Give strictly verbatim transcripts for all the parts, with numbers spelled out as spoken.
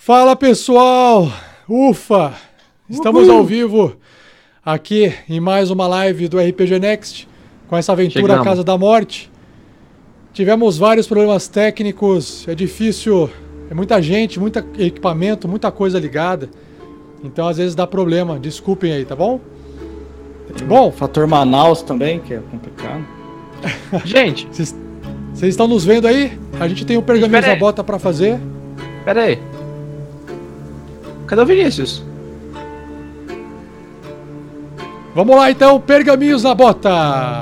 Fala pessoal, ufa, estamos Uhul. ao vivo aqui em mais uma live do R P G Next com essa aventura Chegamos. Casa da Morte. Tivemos vários problemas técnicos, é difícil, é muita gente, muito equipamento, muita coisa ligada, então às vezes dá problema, desculpem aí, tá bom? Bom, Fator Manaus também, que é complicado. Gente, vocês estão nos vendo aí? A gente tem um pergaminho Espera da aí. bota pra fazer. pera aí. Cadê o Vinícius? Vamos lá então, pergaminhos na bota!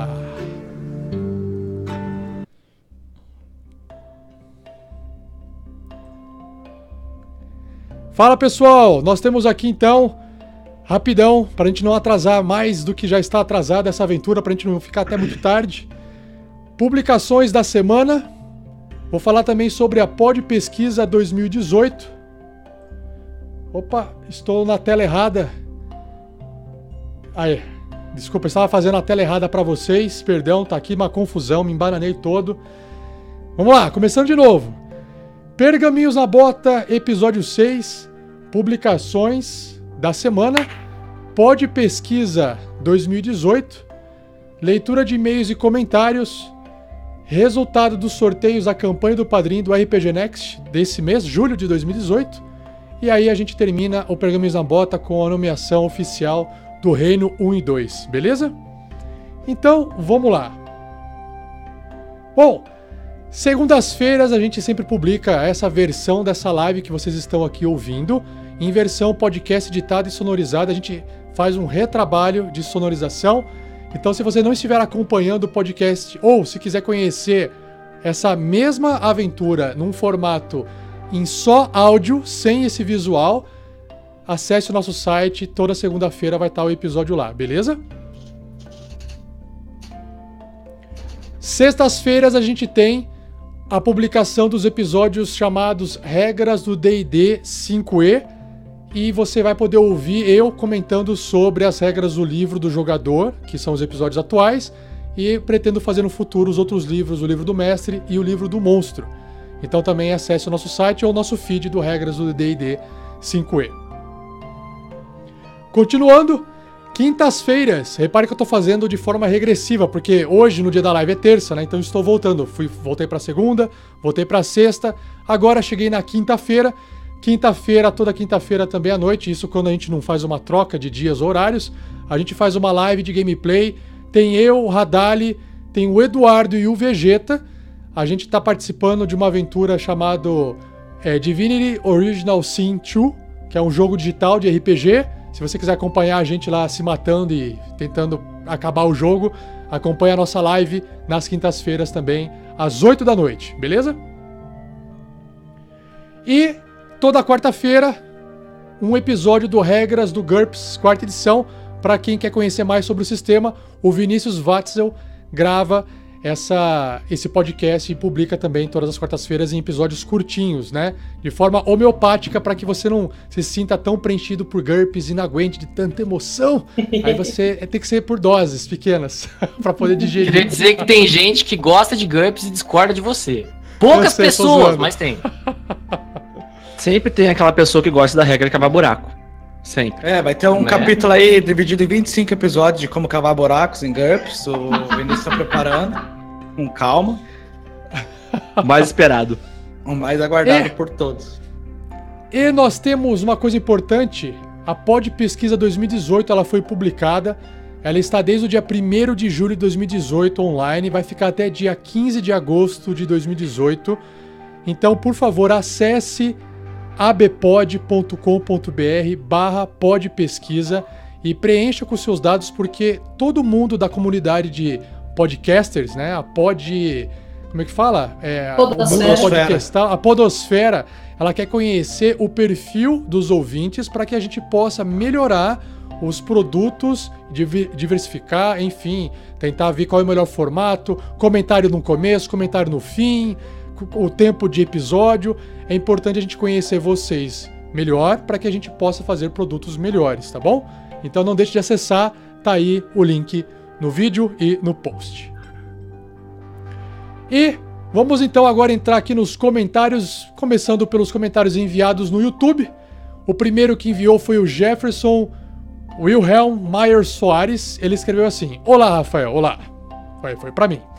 Fala pessoal, nós temos aqui então, rapidão, para a gente não atrasar mais do que já está atrasada essa aventura, para a gente não ficar até muito tarde. Publicações da semana, vou falar também sobre a Pod Pesquisa dois mil e dezoito. Opa, estou na tela errada. Aí, desculpa, eu estava fazendo a tela errada para vocês, perdão, tá aqui uma confusão, me embananei todo. Vamos lá, começando de novo. Pergaminhos na Bota, episódio seis, publicações da semana, Pod Pesquisa dois mil e dezoito, leitura de e-mails e comentários, resultado dos sorteios da campanha do Padrim do R P G Next desse mês, julho de dois mil e dezoito, e aí a gente termina o Pergaminhos na Bota com a nomeação oficial do Reino um e dois, beleza? Então, vamos lá. Bom, segundas-feiras a gente sempre publica essa versão dessa live que vocês estão aqui ouvindo, em versão podcast editada e sonorizada. A gente faz um retrabalho de sonorização. Então, se você não estiver acompanhando o podcast ou se quiser conhecer essa mesma aventura num formato em só áudio, sem esse visual, acesse o nosso site, toda segunda-feira vai estar o episódio lá, beleza? Sextas-feiras a gente tem a publicação dos episódios chamados Regras do D e D cinco E, e você vai poder ouvir eu comentando sobre as regras do livro do jogador, que são os episódios atuais, e pretendo fazer no futuro os outros livros, o livro do mestre e o livro do monstro. Então também acesse o nosso site ou o nosso feed do Regras do D e D cinco E. Continuando, quintas-feiras, repare que eu estou fazendo de forma regressiva, porque hoje no dia da live é terça, né? Então eu estou voltando, Fui, voltei para segunda, voltei para sexta, agora cheguei na quinta-feira, quinta-feira, toda quinta-feira também à noite, isso quando a gente não faz uma troca de dias ou horários, a gente faz uma live de gameplay, tem eu, o Radali, tem o Eduardo e o Vegeta, a gente está participando de uma aventura chamada é, Divinity Original Sin dois, que é um jogo digital de R P G. Se você quiser acompanhar a gente lá se matando e tentando acabar o jogo, acompanha a nossa live nas quintas-feiras também, às oito da noite, beleza? E toda quarta-feira, um episódio do Regras do GURPS, quarta edição. Para quem quer conhecer mais sobre o sistema, o Vinícius Watzel grava essa, esse podcast e publica também todas as quartas-feiras em episódios curtinhos, né? De forma homeopática, para que você não se sinta tão preenchido por GURPS e não aguente de tanta emoção. Aí você tem que ser por doses pequenas para poder digerir. Queria dizer que tem gente que gosta de GURPS e discorda de você. Poucas sei, tô pessoas, zoando. mas tem. Sempre tem aquela pessoa que gosta da regra de cavar buraco. Sempre. É, vai ter um Né? capítulo aí dividido em vinte e cinco episódios de como cavar buracos em GURPS. O Vinícius tá preparando, com calma. O mais esperado. O mais aguardado É. por todos. E nós temos uma coisa importante, a Pod Pesquisa dois mil e dezoito ela foi publicada, ela está desde o dia primeiro de julho de dois mil e dezoito online, vai ficar até dia quinze de agosto de dois mil e dezoito, então por favor acesse abpod.com.br barra podpesquisa e preencha com seus dados, porque todo mundo da comunidade de podcasters, né, a pod... como é que fala? É, Podosfera. o mundo podcastal, a podosfera, ela quer conhecer o perfil dos ouvintes para que a gente possa melhorar os produtos, diver- diversificar, enfim, tentar ver qual é o melhor formato, comentário no começo, comentário no fim, o tempo de episódio. É importante a gente conhecer vocês melhor para que a gente possa fazer produtos melhores, tá bom? Então não deixe de acessar, tá aí o link no vídeo e no post. E Vamos então agora entrar aqui nos comentários, começando pelos comentários enviados no YouTube. O primeiro que enviou foi o Jefferson Wilhelm Maier Soares. Ele escreveu assim: Olá, Rafael, olá. Foi, foi pra mim.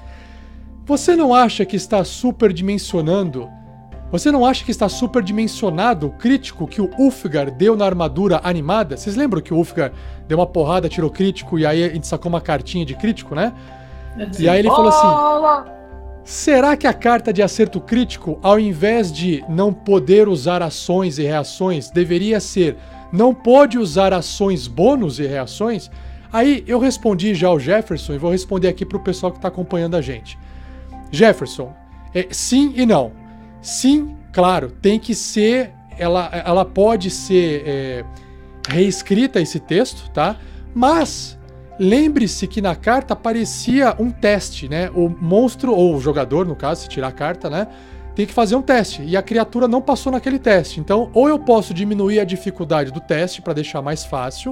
Você não acha que está superdimensionando... Você não acha que está superdimensionado o crítico que o Ulfgar deu na armadura animada? Vocês lembram que o Ulfgar deu uma porrada, tirou crítico e aí a gente sacou uma cartinha de crítico, né? E aí ele falou assim... Será que a carta de acerto crítico, ao invés de não poder usar ações e reações, deveria ser não pode usar ações bônus e reações? Aí eu respondi já ao Jefferson e vou responder aqui para o pessoal que está acompanhando a gente. Jefferson, é, sim e não. Sim, claro, tem que ser, ela, ela pode ser é, reescrita esse texto, tá? Mas lembre-se que na carta aparecia um teste, né? O monstro, ou o jogador, no caso, se tirar a carta, né? Tem que fazer um teste, e a criatura não passou naquele teste. Então, ou eu posso diminuir a dificuldade do teste para deixar mais fácil,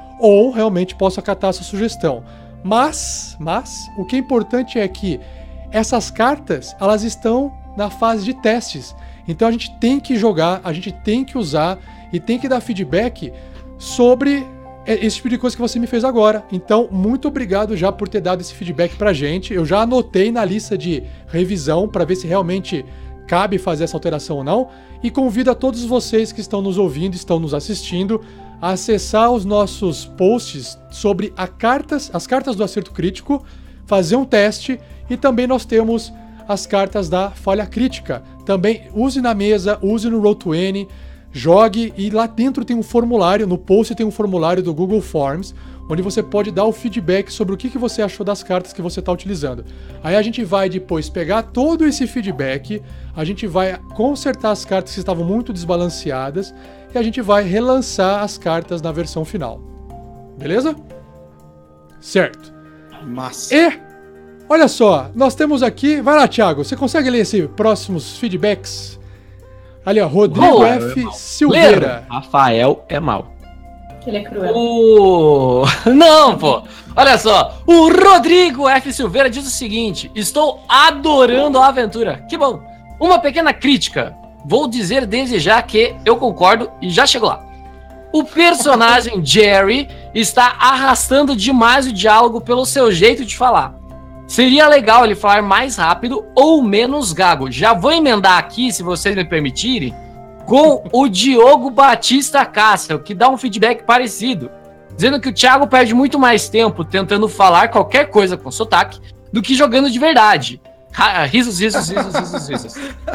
ou realmente posso acatar essa sugestão. Mas, mas, o que é importante é que essas cartas, elas estão na fase de testes. Então a gente tem que jogar, a gente tem que usar e tem que dar feedback sobre esse tipo de coisa que você me fez agora. Então, muito obrigado já por ter dado esse feedback pra gente. Eu já anotei na lista de revisão para ver se realmente cabe fazer essa alteração ou não. E convido a todos vocês que estão nos ouvindo, estão nos assistindo, a acessar os nossos posts sobre a cartas, as cartas do acerto crítico, fazer um teste, e também nós temos as cartas da falha crítica. Também use na mesa, use no Roll vinte, jogue, e lá dentro tem um formulário, no post tem um formulário do Google Forms, onde você pode dar o feedback sobre o que, que você achou das cartas que você está utilizando. Aí a gente vai depois pegar todo esse feedback, a gente vai consertar as cartas que estavam muito desbalanceadas, e a gente vai relançar as cartas na versão final. Beleza? Certo. Massa. E, olha só, nós temos aqui... Vai lá, Thiago, você consegue ler esses próximos feedbacks? Ali, ó, Rodrigo Boa, F. é Silveira. Leandro, Rafael é mal. Ele é cruel. O... Não, pô. Olha só. O Rodrigo F. Silveira diz o seguinte: estou adorando a aventura. Que bom. Uma pequena crítica. Vou dizer desde já que eu concordo e já chego lá. O personagem Jerry está arrastando demais o diálogo pelo seu jeito de falar. Seria legal ele falar mais rápido ou menos gago. Já vou emendar aqui, se vocês me permitirem, com o Diogo Batista Cássio, que dá um feedback parecido, dizendo que o Thiago perde muito mais tempo tentando falar qualquer coisa com sotaque do que jogando de verdade. Risos, risos, risos, risos, risos.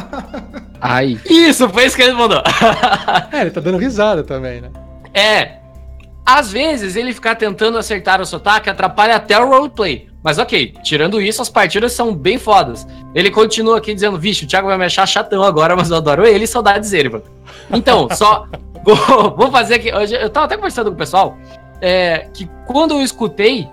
Ai. Isso, foi isso que ele mandou. É, ele tá dando risada também, né? É. Às vezes, ele ficar tentando acertar o sotaque atrapalha até o roleplay. Mas ok, tirando isso, as partidas são bem fodas. Ele continua aqui dizendo, vixe, o Thiago vai me achar chatão agora, mas eu adoro ele e saudades dele, mano. Então, só vou, vou fazer aqui... Eu tava até conversando com o pessoal, é, que quando eu escutei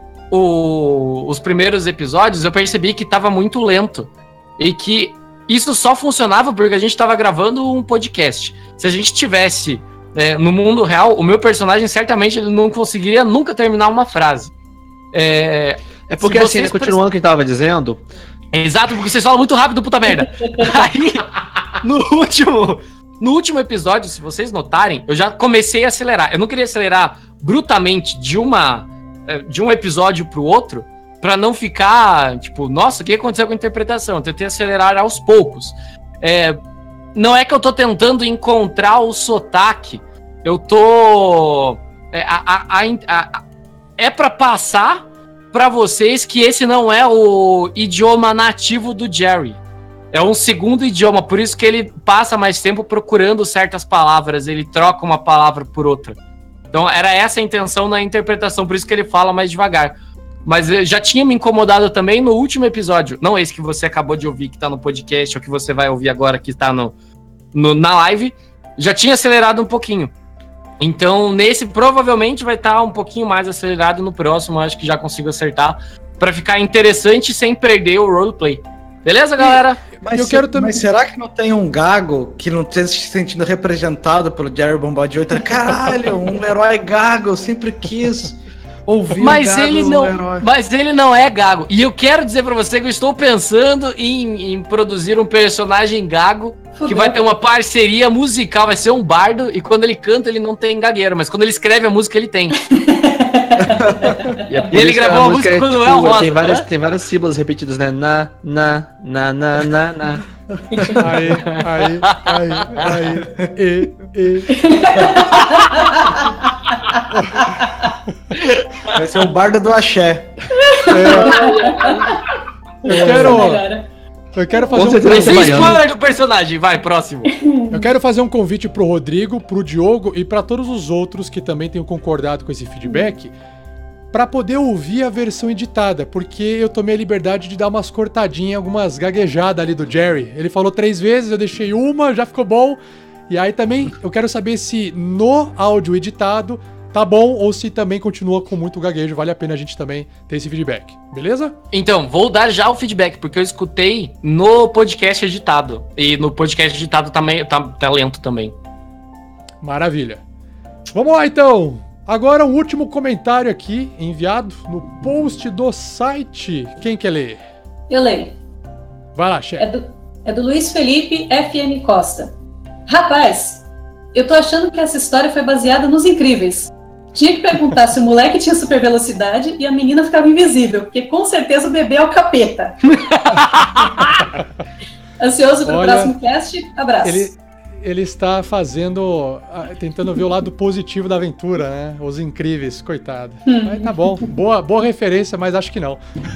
o, os primeiros episódios, eu percebi que tava muito lento. E que isso só funcionava porque a gente tava gravando um podcast. Se a gente tivesse é, no mundo real, o meu personagem certamente ele não conseguiria nunca terminar uma frase. É... É porque assim, né, continuando o que ele tava dizendo... Exato, porque vocês falam muito rápido, puta merda. Aí, no último, no último episódio, se vocês notarem, eu já comecei a acelerar. Eu não queria acelerar brutamente de, uma, de um episódio pro outro, pra não ficar, tipo, nossa, o que aconteceu com a interpretação? Eu tentei acelerar aos poucos. É, não é que eu tô tentando encontrar o sotaque, eu tô... É, a, a, a, a, é pra passar... para vocês que esse não é o idioma nativo do Jerry. É um segundo idioma, por isso que ele passa mais tempo procurando certas palavras, ele troca uma palavra por outra. Então era essa a intenção na interpretação, por isso que ele fala mais devagar. Mas já tinha me incomodado também no último episódio, não esse que você acabou de ouvir, que tá no podcast, ou que você vai ouvir agora, que tá no, no, na live, já tinha acelerado um pouquinho. Então, nesse, provavelmente vai estar um pouquinho mais acelerado, no próximo acho que já consigo acertar, para ficar interessante sem perder o roleplay. Beleza, galera? Mas, eu se, quero também... mas será que não tem um gago que não esteja se sentindo representado pelo Jerry Bombadil? Caralho, um herói gago, eu sempre quis. Ouvi Mas um gago ele no não, herói. mas ele não é gago. E eu quero dizer pra você que eu estou pensando em, em produzir um personagem gago que Fudeu. vai ter uma parceria musical, vai ser um bardo e quando ele canta ele não tem gagueira, mas quando ele escreve a música ele tem. E, é por E ele isso que gravou a música é, quando é o Rosa, tem várias, né? tem várias sílabas repetidas, né? Na, na, na, na, na, na. Aí, aí, aí, aí, e, e. Vai ser o bardo do axé. Eu quero, Melhora. eu quero Com fazer um certeza Sem vai ser baiano. spoiler do personagem, vai, próximo. Eu quero fazer um convite pro Rodrigo, pro Diogo e para todos os outros que também tenham concordado com esse feedback, para poder ouvir a versão editada, porque eu tomei a liberdade de dar umas cortadinhas, algumas gaguejadas ali do Jerry. Ele falou três vezes, eu deixei uma, já ficou bom. E aí também eu quero saber se no áudio editado tá bom ou se também continua com muito gaguejo. Vale a pena a gente também ter esse feedback, beleza? Então, vou dar já o feedback, porque eu escutei no podcast editado. E no podcast editado também tá, tá lento também. Maravilha. Vamos lá então. Agora um último comentário aqui, enviado no post do site. Quem quer ler? Eu leio. Vai lá, É chefe. do, é do Luiz Felipe F N Costa. Rapaz, eu tô achando que essa história foi baseada nos Incríveis. Tinha que perguntar se o moleque tinha super velocidade e a menina ficava invisível, porque com certeza o bebê é o capeta. Ansioso pro Olha, próximo cast? Abraço. Ele, ele está fazendo, ah, tentando ver o lado positivo da aventura, né? Os Incríveis, coitado. Mas tá bom, boa, boa referência, mas acho que não.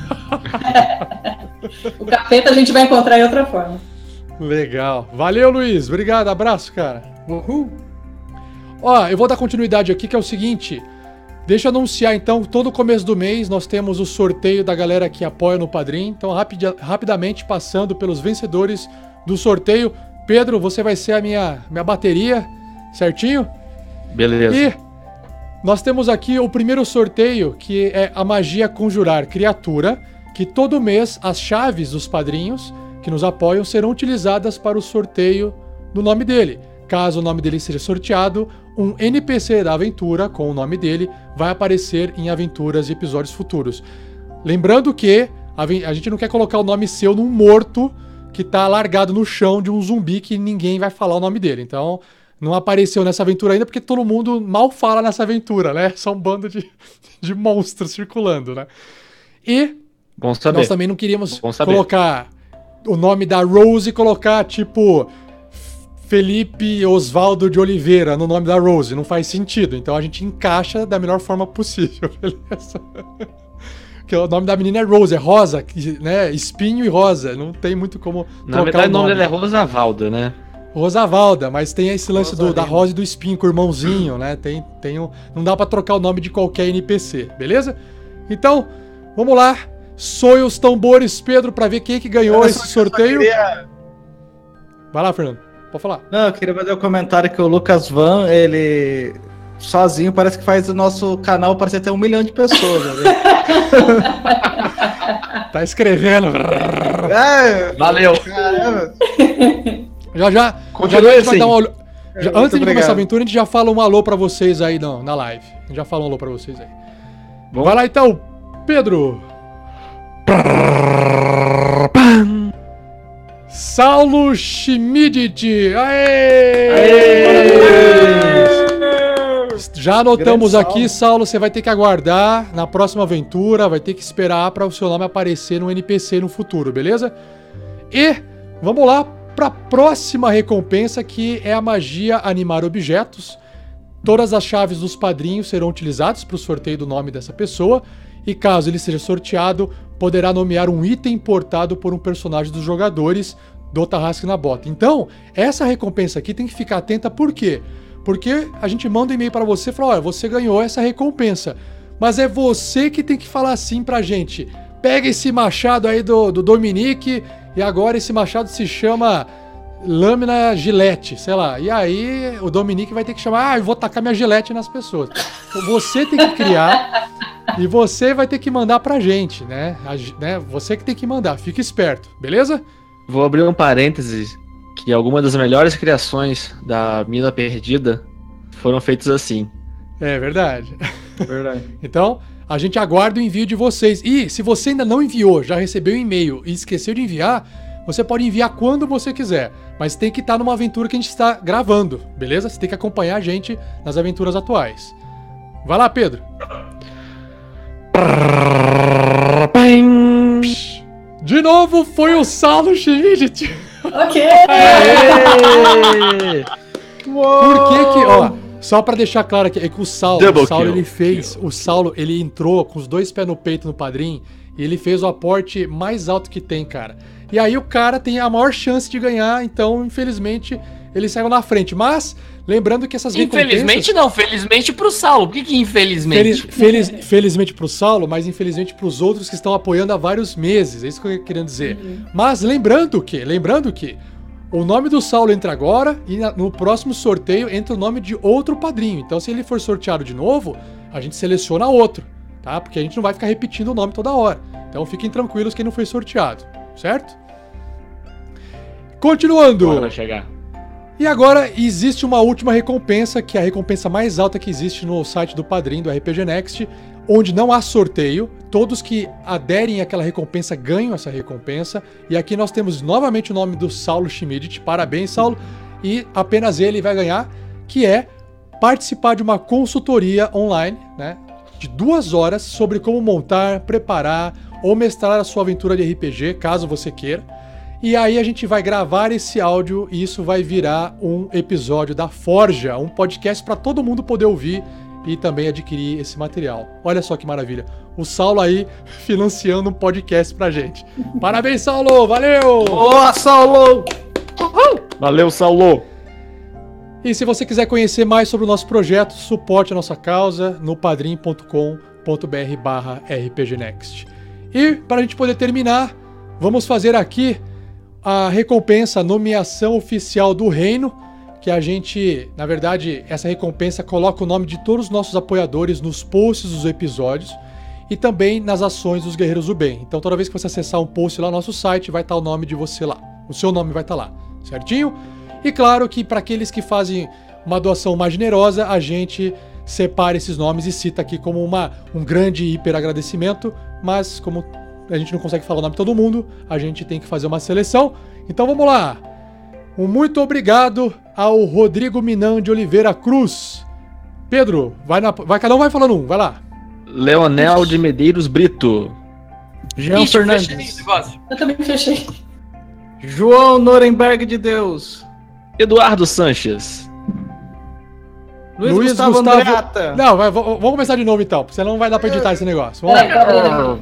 O capeta a gente vai encontrar em outra forma. Legal. Valeu, Luiz. Obrigado, abraço, cara. Uhul. Ó, eu vou dar continuidade aqui, que é o seguinte. Deixa eu anunciar, então, todo começo do mês nós temos o sorteio da galera que apoia no Padrim. Então, rapid, rapidamente, passando pelos vencedores do sorteio. Pedro, você vai ser a minha, minha bateria, certinho? Beleza. E nós temos aqui o primeiro sorteio, que é a magia conjurar criatura, que todo mês as chaves dos padrinhos que nos apoiam serão utilizadas para o sorteio do nome dele. Caso o nome dele seja sorteado, um N P C da aventura com o nome dele vai aparecer em aventuras e episódios futuros. Lembrando que a, a gente não quer colocar o nome seu num morto que tá largado no chão de um zumbi que ninguém vai falar o nome dele. Então, não apareceu nessa aventura ainda porque todo mundo mal fala nessa aventura, né? Só um bando de, de monstros circulando, né? E Bom saber. nós também não queríamos Bom saber. colocar o nome da Rose e colocar, tipo, Felipe Osvaldo de Oliveira no nome da Rose. Não faz sentido. Então a gente encaixa da melhor forma possível, beleza? Porque o nome da menina é Rose, é rosa, né? Espinho e rosa. Não tem muito como Na trocar verdade, o nome nome. dela é Rosa Valda, né? Rosavalda, mas tem esse lance do, da Rosalina. rosa e do espinho com o irmãozinho, né? Tem, tem um, não dá pra trocar o nome de qualquer N P C, beleza? Então, vamos lá. Soe os tambores, Pedro, pra ver quem que ganhou Eu esse só- eu só sorteio. queria- Vai lá, Fernando. Pode falar. Não, eu queria fazer um comentário que o Lucas Van, ele sozinho parece que faz o nosso canal parecer ter um milhão de pessoas. Né? Tá escrevendo. É, Valeu. caramba. Já já. Continue já a gente vai assim. dar um alô- já- Muito antes de obrigado. começar a aventura, a gente já fala um alô pra vocês aí no, na live. A gente já fala um alô pra vocês aí. Bom. Vai lá então, Pedro. Saulo Schmidt. Aê! Parabéns! Já anotamos Grande aqui, Saulo, você vai ter que aguardar na próxima aventura, vai ter que esperar para o seu nome aparecer no N P C no futuro, beleza? E vamos lá para a próxima recompensa, que é a magia animar objetos. Todas as chaves dos padrinhos serão utilizadas para o sorteio do nome dessa pessoa, e caso ele seja sorteado, poderá nomear um item importado por um personagem dos jogadores do Tarrasque na Bota. Então, essa recompensa aqui tem que ficar atenta, por quê? Porque a gente manda um e-mail para você e fala, olha, você ganhou essa recompensa, mas é você que tem que falar assim pra gente. Pega esse machado aí do, do Dominique, e agora esse machado se chama Lâmina Gilete, sei lá. E aí o Dominique vai ter que chamar, ah, eu vou tacar minha gilete nas pessoas. Então você tem que criar e você vai ter que mandar pra gente, né? A, né? Você que tem que mandar, fica esperto, beleza? Vou abrir um parênteses, que algumas das melhores criações da Mina Perdida foram feitas assim. É verdade. Verdade. Então, a gente aguarda o envio de vocês. E se você ainda não enviou, já recebeu um e-mail e esqueceu de enviar, você pode enviar quando você quiser. Mas tem que estar numa aventura que a gente está gravando, beleza? Você tem que acompanhar a gente nas aventuras atuais. Vai lá, Pedro. De novo foi o Saulo Schmidt. Ok! Por que que, ó, só pra deixar claro aqui, é que o Saulo, Double o Saulo kill. ele fez, o Saulo ele entrou com os dois pés no peito no Padrim e ele fez o aporte mais alto que tem, cara. E aí o cara tem a maior chance de ganhar, então infelizmente ele saiu na frente. Mas, lembrando que essas Infelizmente não, felizmente pro Saulo. Por que que infelizmente? Feliz, feliz, felizmente pro Saulo, mas infelizmente pros outros que estão apoiando há vários meses. É isso que eu queria dizer. Uhum. Mas lembrando que, lembrando que o nome do Saulo entra agora e na- no próximo sorteio entra o nome de outro padrinho. Então, se ele for sorteado de novo, a gente seleciona outro, tá? Porque a gente não vai ficar repetindo o nome toda hora. Então, fiquem tranquilos quem não foi sorteado, certo? Continuando. Bora chegar. E agora existe uma última recompensa, que é a recompensa mais alta que existe no site do Padrim, do R P G Next, onde não há sorteio. Todos que aderem àquela recompensa ganham essa recompensa. E aqui nós temos novamente o nome do Saulo Schmidt. Parabéns, Saulo. E apenas ele vai ganhar, que é participar de uma consultoria online, né, de duas horas sobre como montar, preparar ou mestrar a sua aventura de R P G, caso você queira. E aí a gente vai gravar esse áudio e isso vai virar um episódio da Forja, um podcast para todo mundo poder ouvir e também adquirir esse material. Olha só que maravilha. O Saulo aí financiando um podcast pra gente. Parabéns, Saulo! Valeu! Boa, Saulo! Valeu, Saulo. E se você quiser conhecer mais sobre o nosso projeto, suporte a nossa causa no padrim ponto com ponto br barra rpgnext. E para a gente poder terminar, vamos fazer aqui a recompensa, a nomeação oficial do reino, que a gente, na verdade, essa recompensa coloca o nome de todos os nossos apoiadores nos posts dos episódios e também nas ações dos Guerreiros do Bem. Então toda vez que você acessar um post lá no nosso site, vai estar o nome de você lá. O seu nome vai estar lá, certinho? E claro que para aqueles que fazem uma doação mais generosa, a gente separa esses nomes e cita aqui como uma, um grande hiper agradecimento, mas como a gente não consegue falar o nome de todo mundo, a gente tem que fazer uma seleção. Então vamos lá. Um muito obrigado ao Rodrigo Minan de Oliveira Cruz. Pedro, vai, na, vai cada um vai falando um, vai lá. Leonel de Medeiros Brito. Jean Ixi, fechei esse Fernandes. negócio. Eu também fechei. João Nuremberg de Deus. Eduardo Sanches. Luiz, Luiz Gustavo, Gustavo- Andreata. Não, vai, v- vamos começar de novo então, porque senão não vai dar pra editar esse negócio. Vamos Peraí, lá. Gabriel.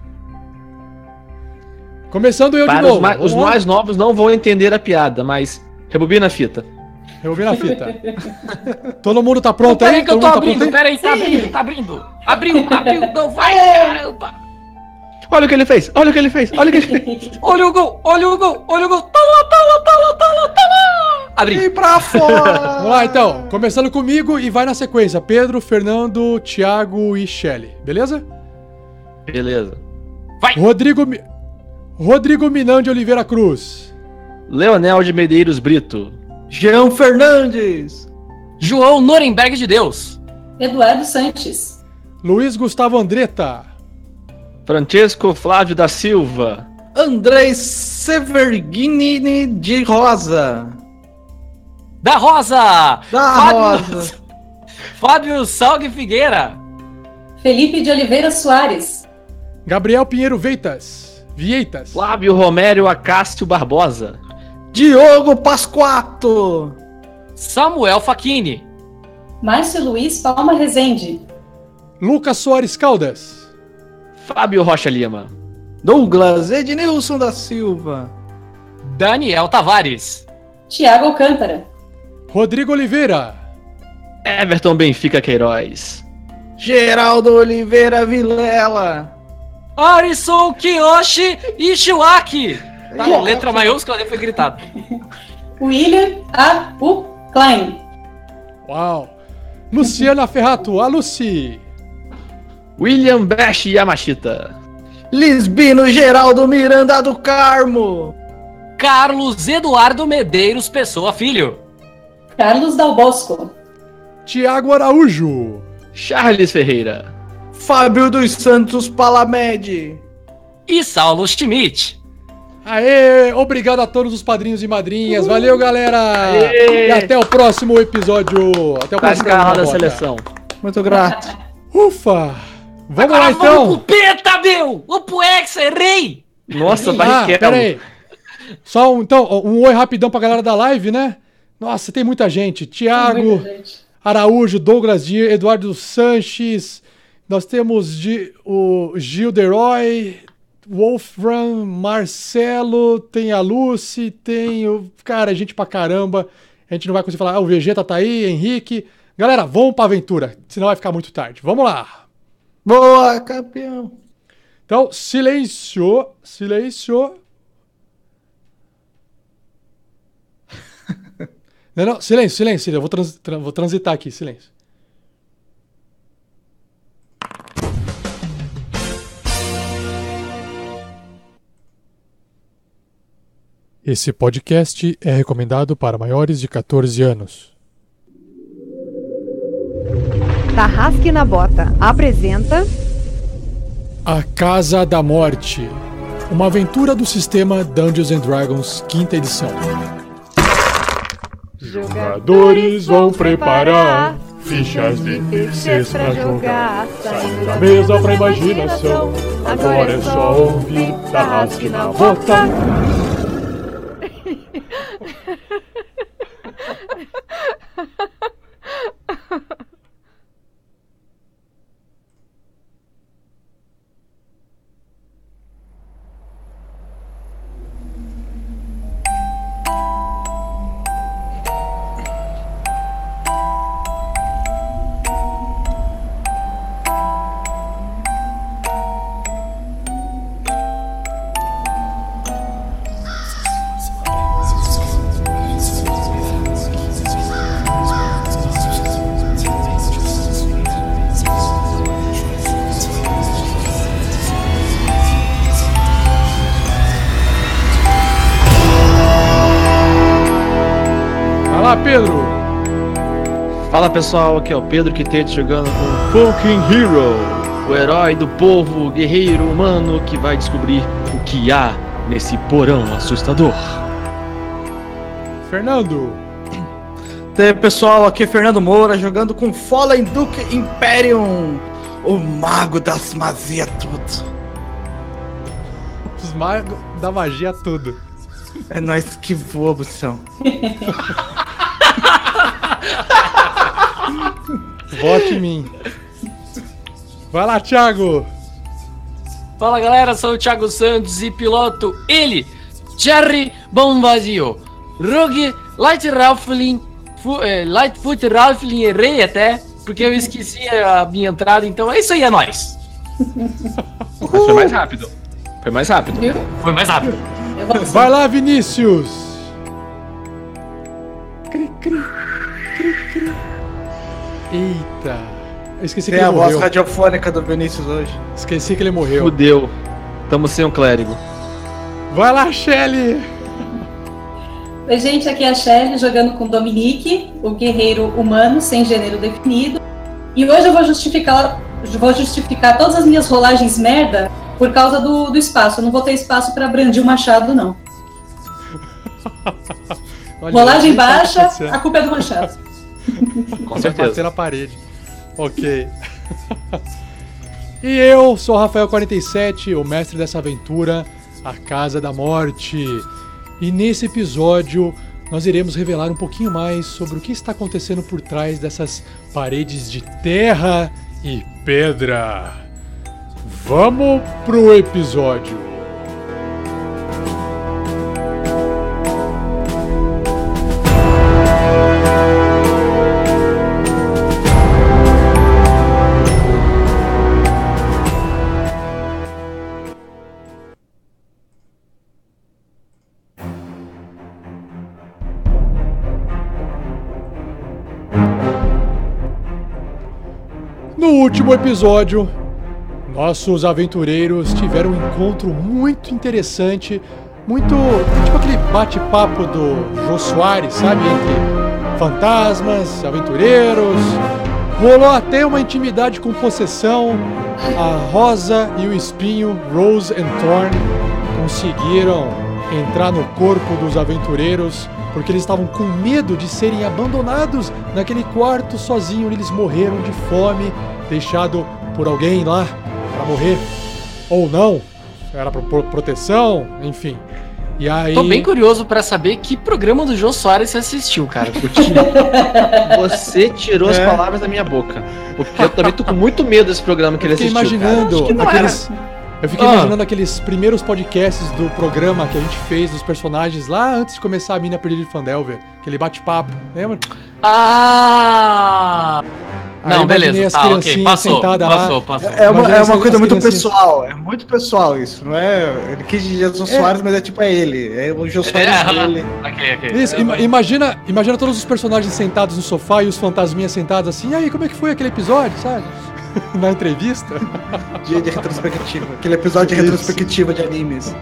Começando eu de Para novo. os, ma- os Vamos lá. mais novos não vão entender a piada, mas rebobina a fita. Eu vi na fita. Todo mundo tá pronto Peraí aí? que eu Todo tô mundo tá abrindo, pronto aí? peraí, tá abrindo, tá abrindo. Abriu, abriu, não vai, caramba. Olha o que ele fez, olha o que ele fez, olha o que ele fez. Olha o gol, olha o gol, olha o gol. Tá lá, tá lá, tá lá, tá lá, tá lá. Abriu. E pra fora! Vamos lá então, começando comigo e vai na sequência. Pedro, Fernando, Thiago e Shelly, beleza? Beleza. Rodrigo, Mi- Rodrigo Minan de Oliveira Cruz. Leonel de Medeiros Brito. Jean Fernandes. João Nuremberg de Deus. Eduardo Sanches. Luiz Gustavo Andretta. Francesco Flávio da Silva. Andrei Severghini de Rosa. Da Rosa. Da Fábio- Rosa. Fábio Salgue Figueira. Felipe de Oliveira Soares. Gabriel Pinheiro Veitas. Vieitas. Flávio Romero Acácio Barbosa. Diogo Pasquato. Samuel Facchini. Márcio Luiz Palma Rezende. Lucas Soares Caldas. Fábio Rocha Lima. Douglas Ednilson da Silva. Daniel Tavares. Tiago Alcântara. Rodrigo Oliveira. Everton Benfica Queiroz. Geraldo Oliveira Vilela. Arison Kiyoshi Ishiwaki. Tá com letra maiúscula, nem foi gritado. William A. U. Klein. Uau. Luciana Ferrato. A Lucy. William Bash Yamashita. Lisbino Geraldo Miranda do Carmo. Carlos Eduardo Medeiros Pessoa Filho. Carlos Dal Bosco. Tiago Araújo. Charles Ferreira. Fábio dos Santos Palamede. E Saulo Schmidt. Aê, obrigado a todos os padrinhos e madrinhas. Valeu, galera. Aê. E até o próximo episódio. Até o Tá próximo escalada a programa, seleção. Muito grato. Ufa. Vamos Agora lá, então. Vamos pro Peta, meu! Vamos pro Hexa, errei! Nossa, Ah, barriquela. pera aí. Só um, então, um oi rapidão pra galera da live, né? Nossa, tem muita gente. Tiago, Muita gente. Araújo, Douglas Dias, Eduardo Sanches. Nós temos de, o Gil Deroy, Wolfram, Marcelo, tem a Lucy, tem o... Cara, gente pra caramba. A gente não vai conseguir falar. Ah, o Vegeta tá aí, Henrique. Galera, vamos pra aventura, senão vai ficar muito tarde. Vamos lá. Boa, campeão. Então, silêncio, silêncio. Não, não, silêncio, silêncio. Eu vou, trans, tra, vou transitar aqui, silêncio. Esse podcast é recomendado para maiores de quatorze anos. Tarrasque na Bota apresenta A Casa da Morte, uma aventura do sistema Dungeons and Dragons, quinta edição. Jogadores vão preparar fichas de terceiros pra jogar, saindo da mesa pra imaginação. Agora é só ouvir Tarrasque na Bota. Fala, Pedro! Fala pessoal, aqui é o Pedro Quitete jogando com Fucking Hero, o herói do povo, guerreiro humano que vai descobrir o que há nesse porão assustador. Fernando! Tem pessoal, aqui é Fernando Moura jogando com Fallen Duke Imperium, o mago das magias tudo. Os magos da magia tudo. É nóis que voa, Bução. Vote em mim. Vai lá, Thiago! Fala galera, sou o Thiago Santos e piloto ele, Jerry Bombazio, Rogue Light Rifling, fu, eh, Lightfoot Rifling, errei até, porque eu esqueci a minha entrada, então é isso aí, é nóis. Mas foi mais rápido. Foi mais rápido. Viu? Foi mais rápido. Eu vou Vai lá, Vinícius! Cri, cri, cri, cri. Eita! Eu esqueci que Tem ele a voz morreu. radiofônica do Vinícius hoje. Esqueci que ele morreu. Fudeu. Tamo sem um clérigo. Vai lá, Shelly! Oi, gente, aqui é a Shelly jogando com Dominique, o guerreiro humano sem gênero definido. E hoje eu vou justificar, vou justificar todas as minhas rolagens merda por causa do, do espaço. Eu não vou ter espaço pra brandir o machado, não. Olha, Rolagem nem sabe o que tá baixa, acontecendo. a culpa é do machado. Com Vai certeza. bater na parede. Ok. E eu sou o Rafael quarenta e sete, o mestre dessa aventura, A Casa da Morte. E nesse episódio nós iremos revelar um pouquinho mais sobre o que está acontecendo por trás dessas paredes de terra e pedra. Vamos pro episódio. No último episódio, nossos aventureiros tiveram um encontro muito interessante, muito tipo aquele bate-papo do Jô Soares, sabe? Entre fantasmas, aventureiros. Rolou até uma intimidade com possessão. A Rosa e o Espinho, Rose and Thorn, conseguiram entrar no corpo dos aventureiros porque eles estavam com medo de serem abandonados naquele quarto sozinho. Eles morreram de fome, deixado por alguém lá para morrer. Ou não, era por proteção, enfim. E aí... Tô bem curioso pra saber que programa do Jô Soares você assistiu, cara. Porque você tirou é. as palavras da minha boca. Porque eu também tô com muito medo desse programa que ele assistiu. Eu fiquei imaginando aqueles... Eu fiquei ah. imaginando aqueles primeiros podcasts do programa que a gente fez dos personagens lá antes de começar a Mina Perdida de Fandelver. Aquele bate-papo, lembra? Ah! Aí não, beleza, as tá, ok, passou, passou, lá. passou. É uma, é uma coisa muito pessoal, é muito pessoal isso, não é? Ele quis dizer Jô Soares, é. mas é tipo, é ele, é o Jô Soares é, dele. Okay, okay. Isso, ima imagina, imagina todos os personagens sentados no sofá e os fantasminhas sentados assim, e aí, como é que foi aquele episódio, sabe? Na entrevista. Dia de retrospectiva, aquele episódio de retrospectiva de animes.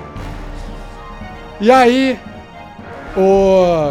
E aí, o...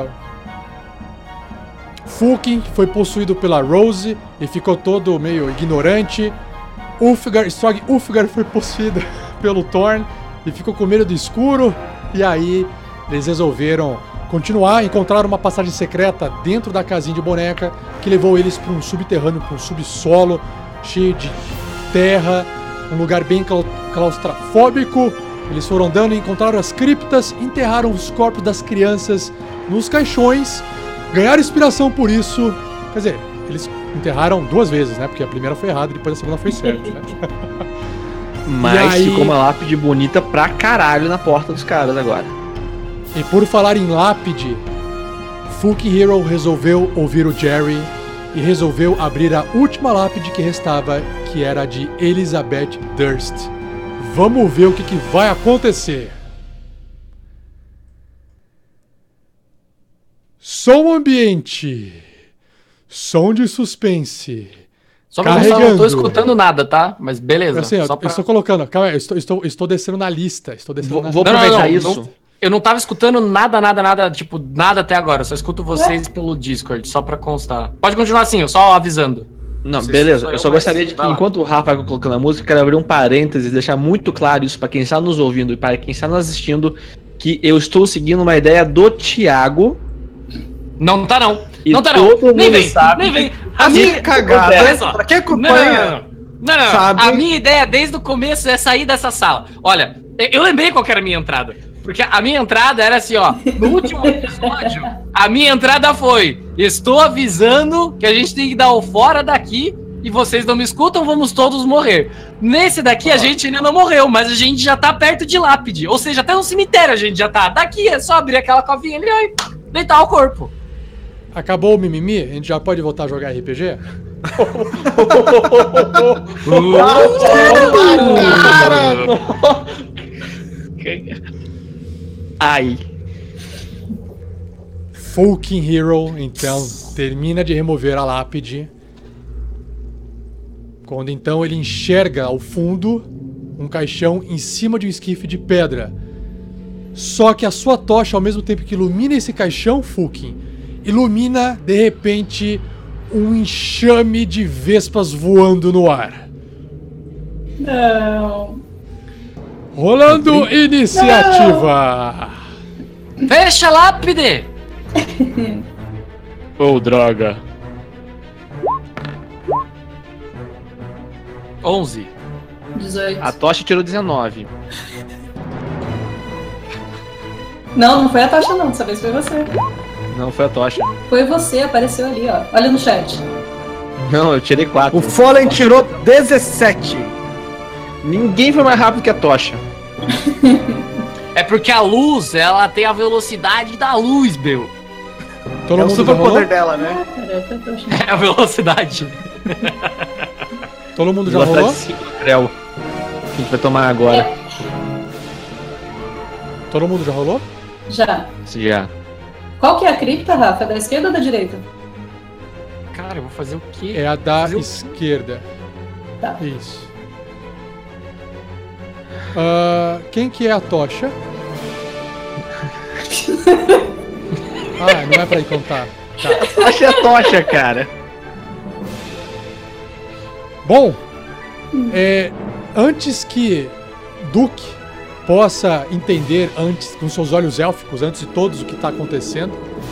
Fulkin foi possuído pela Rose e ficou todo meio ignorante. Ulfgar, Strog Ulfgar foi possuído pelo Thorn e ficou com medo do escuro. E aí eles resolveram continuar, encontraram uma passagem secreta dentro da casinha de boneca que levou eles para um subterrâneo, para um subsolo cheio de terra, um lugar bem claustrofóbico. Eles foram andando e encontraram as criptas, enterraram os corpos das crianças nos caixões. Ganharam inspiração por isso. Quer dizer, eles enterraram duas vezes, né? Porque a primeira foi errada e depois a segunda foi certa, né? Mas aí... ficou uma lápide bonita pra caralho na porta dos caras agora. E por falar em lápide, Fulkin Hero resolveu ouvir o Jerry e resolveu abrir a última lápide que restava, que era a de Elizabeth Durst. Vamos ver o que, que vai acontecer. Som ambiente. Som de suspense. Só pra mostrar, eu não tô escutando nada, tá? Mas beleza. Assim, eu, só pra... eu estou colocando, calma aí, eu estou, estou, estou descendo na lista. Estou descendo vou na... vou não, aproveitar não, não, isso. Não, eu não tava escutando nada, nada, nada, tipo, nada até agora. Eu só escuto vocês pelo Discord, só pra constar. Pode continuar assim, eu só avisando. Não, Não beleza. eu, eu só mas... gostaria de que, vai enquanto o Rafa vai colocando a música, eu quero abrir um parênteses e deixar muito claro isso pra quem está nos ouvindo e para quem está nos assistindo, que eu estou seguindo uma ideia do Thiago. Não tá não. E não tá não. todo Nem mundo vem, sabe nem vem. A minha cagada, Olha só. pra quem Não, não, acompanha, não, não, não. sabe? A minha ideia desde o começo é sair dessa sala. Olha, eu lembrei qual que era a minha entrada. Porque a minha entrada era assim, ó. No último episódio, a minha entrada foi: estou avisando que a gente tem que dar o fora daqui e vocês não me escutam, vamos todos morrer. Nesse daqui a gente ainda não morreu, mas a gente já tá perto de lápide. Ou seja, até no cemitério a gente já tá. Daqui é só abrir aquela covinha ali e deitar o corpo. Acabou o mimimi? A gente já pode voltar a jogar R P G? Ai. Fulkin Hero, então, termina de remover a lápide. Quando então ele enxerga ao fundo um caixão em cima de um esquife de pedra. Só que a sua tocha, ao mesmo tempo que ilumina esse caixão, Fulkin, ilumina, de repente, um enxame de vespas voando no ar. Não. Rolando iniciativa. Não. Fecha a lápide. Oh, droga. onze. dezoito. A tocha tirou dezenove. Não, não foi a tocha não, dessa vez foi você. Não, foi a tocha. Foi você, apareceu ali, ó. Olha no chat. Não, eu tirei quatro. O Fallen tirou dezessete. Ninguém foi mais rápido que a tocha. É porque a luz, ela tem a velocidade da luz, meu. Todo é o mundo super já rolou? poder dela, né? É a velocidade. Todo mundo já rolou? Que a gente vai tomar agora. Todo mundo já rolou? Já. Já. Qual que é a cripta, Rafa? Da esquerda ou da direita? Cara, eu vou fazer o quê? É a da Fazer o- esquerda. Tá. Isso. Ah, quem que é a tocha? Ah, não é pra ir contar. Tá. Tocha é a tocha, cara. Bom, é, antes que Duke possa entender antes, com seus olhos élficos, antes de todos o que está acontecendo,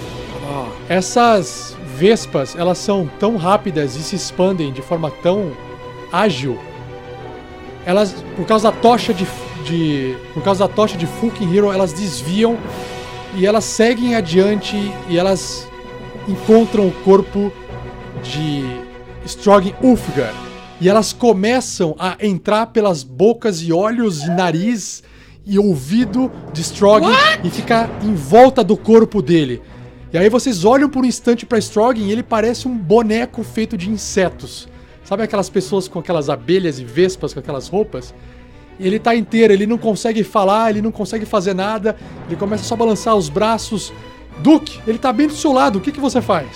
essas vespas, elas são tão rápidas e se expandem de forma tão ágil. Elas, por causa da tocha de, de por causa da tocha de Fucking Hero, elas desviam e elas seguem adiante e elas encontram o corpo de Strogin Ulfgar. E elas começam a entrar pelas bocas e olhos e nariz e ouvido de Strogin e ficar em volta do corpo dele. E aí vocês olham por um instante pra Strogin e ele parece um boneco feito de insetos. Sabe aquelas pessoas com aquelas abelhas e vespas com aquelas roupas? E ele tá inteiro, ele não consegue falar, ele não consegue fazer nada. Ele começa só a balançar os braços. Duke, ele tá bem do seu lado, o que que você faz?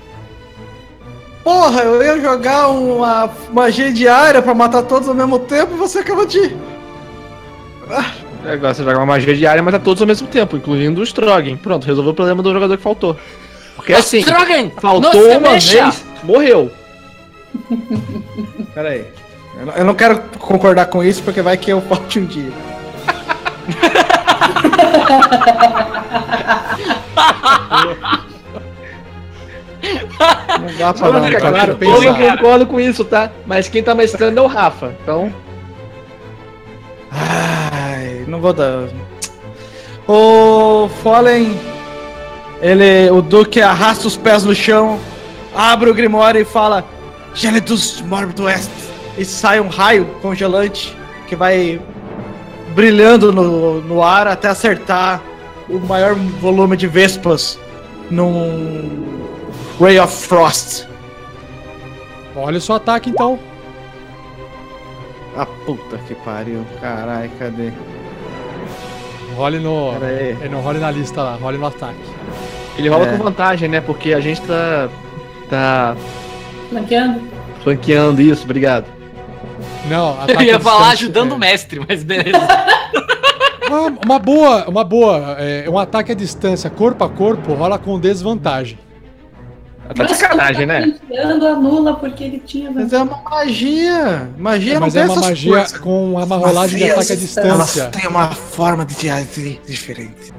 Porra, eu ia jogar uma magia diária pra matar todos ao mesmo tempo e você acabou de... Ah. Agora você joga uma magia diária, mas a todos ao mesmo tempo, incluindo o Strogin. Pronto, resolveu o problema do jogador que faltou. Porque assim, Strogin, faltou uma vez, morreu. Pera aí. Eu não, eu não quero concordar com isso, porque vai que eu falte um dia. Não dá pra Não, não, fica cara. claro, Eu não concordo com isso, tá? Mas quem tá mestrando é o Rafa, então... Ai, não vou dar... O Fallen... Ele... O Duque arrasta os pés no chão, abre o Grimório e fala... Gelidus Morbid West. E sai um raio congelante que vai brilhando no, no ar até acertar o maior volume de vespas num Ray of Frost. Olha o seu ataque então. Ah, puta que pariu. Caralho, cadê? Role no. Pera aí. É, não role na lista lá, role no ataque. Ele rola É. com vantagem, né? Porque a gente tá... Tá... Flanqueando? flanqueando isso, obrigado. Não, Eu ataque ia à falar distância, ajudando é. o mestre, mas beleza. Uma, uma boa, uma boa. É, um ataque à distância, corpo a corpo, rola com desvantagem. Tá de sacanagem, né? Flanqueando anula porque ele tinha... Mas é uma magia. Magia Mas não é tem uma essas magia coisas. com uma rolagem de ataque à distância. Elas têm uma forma de agir diferente.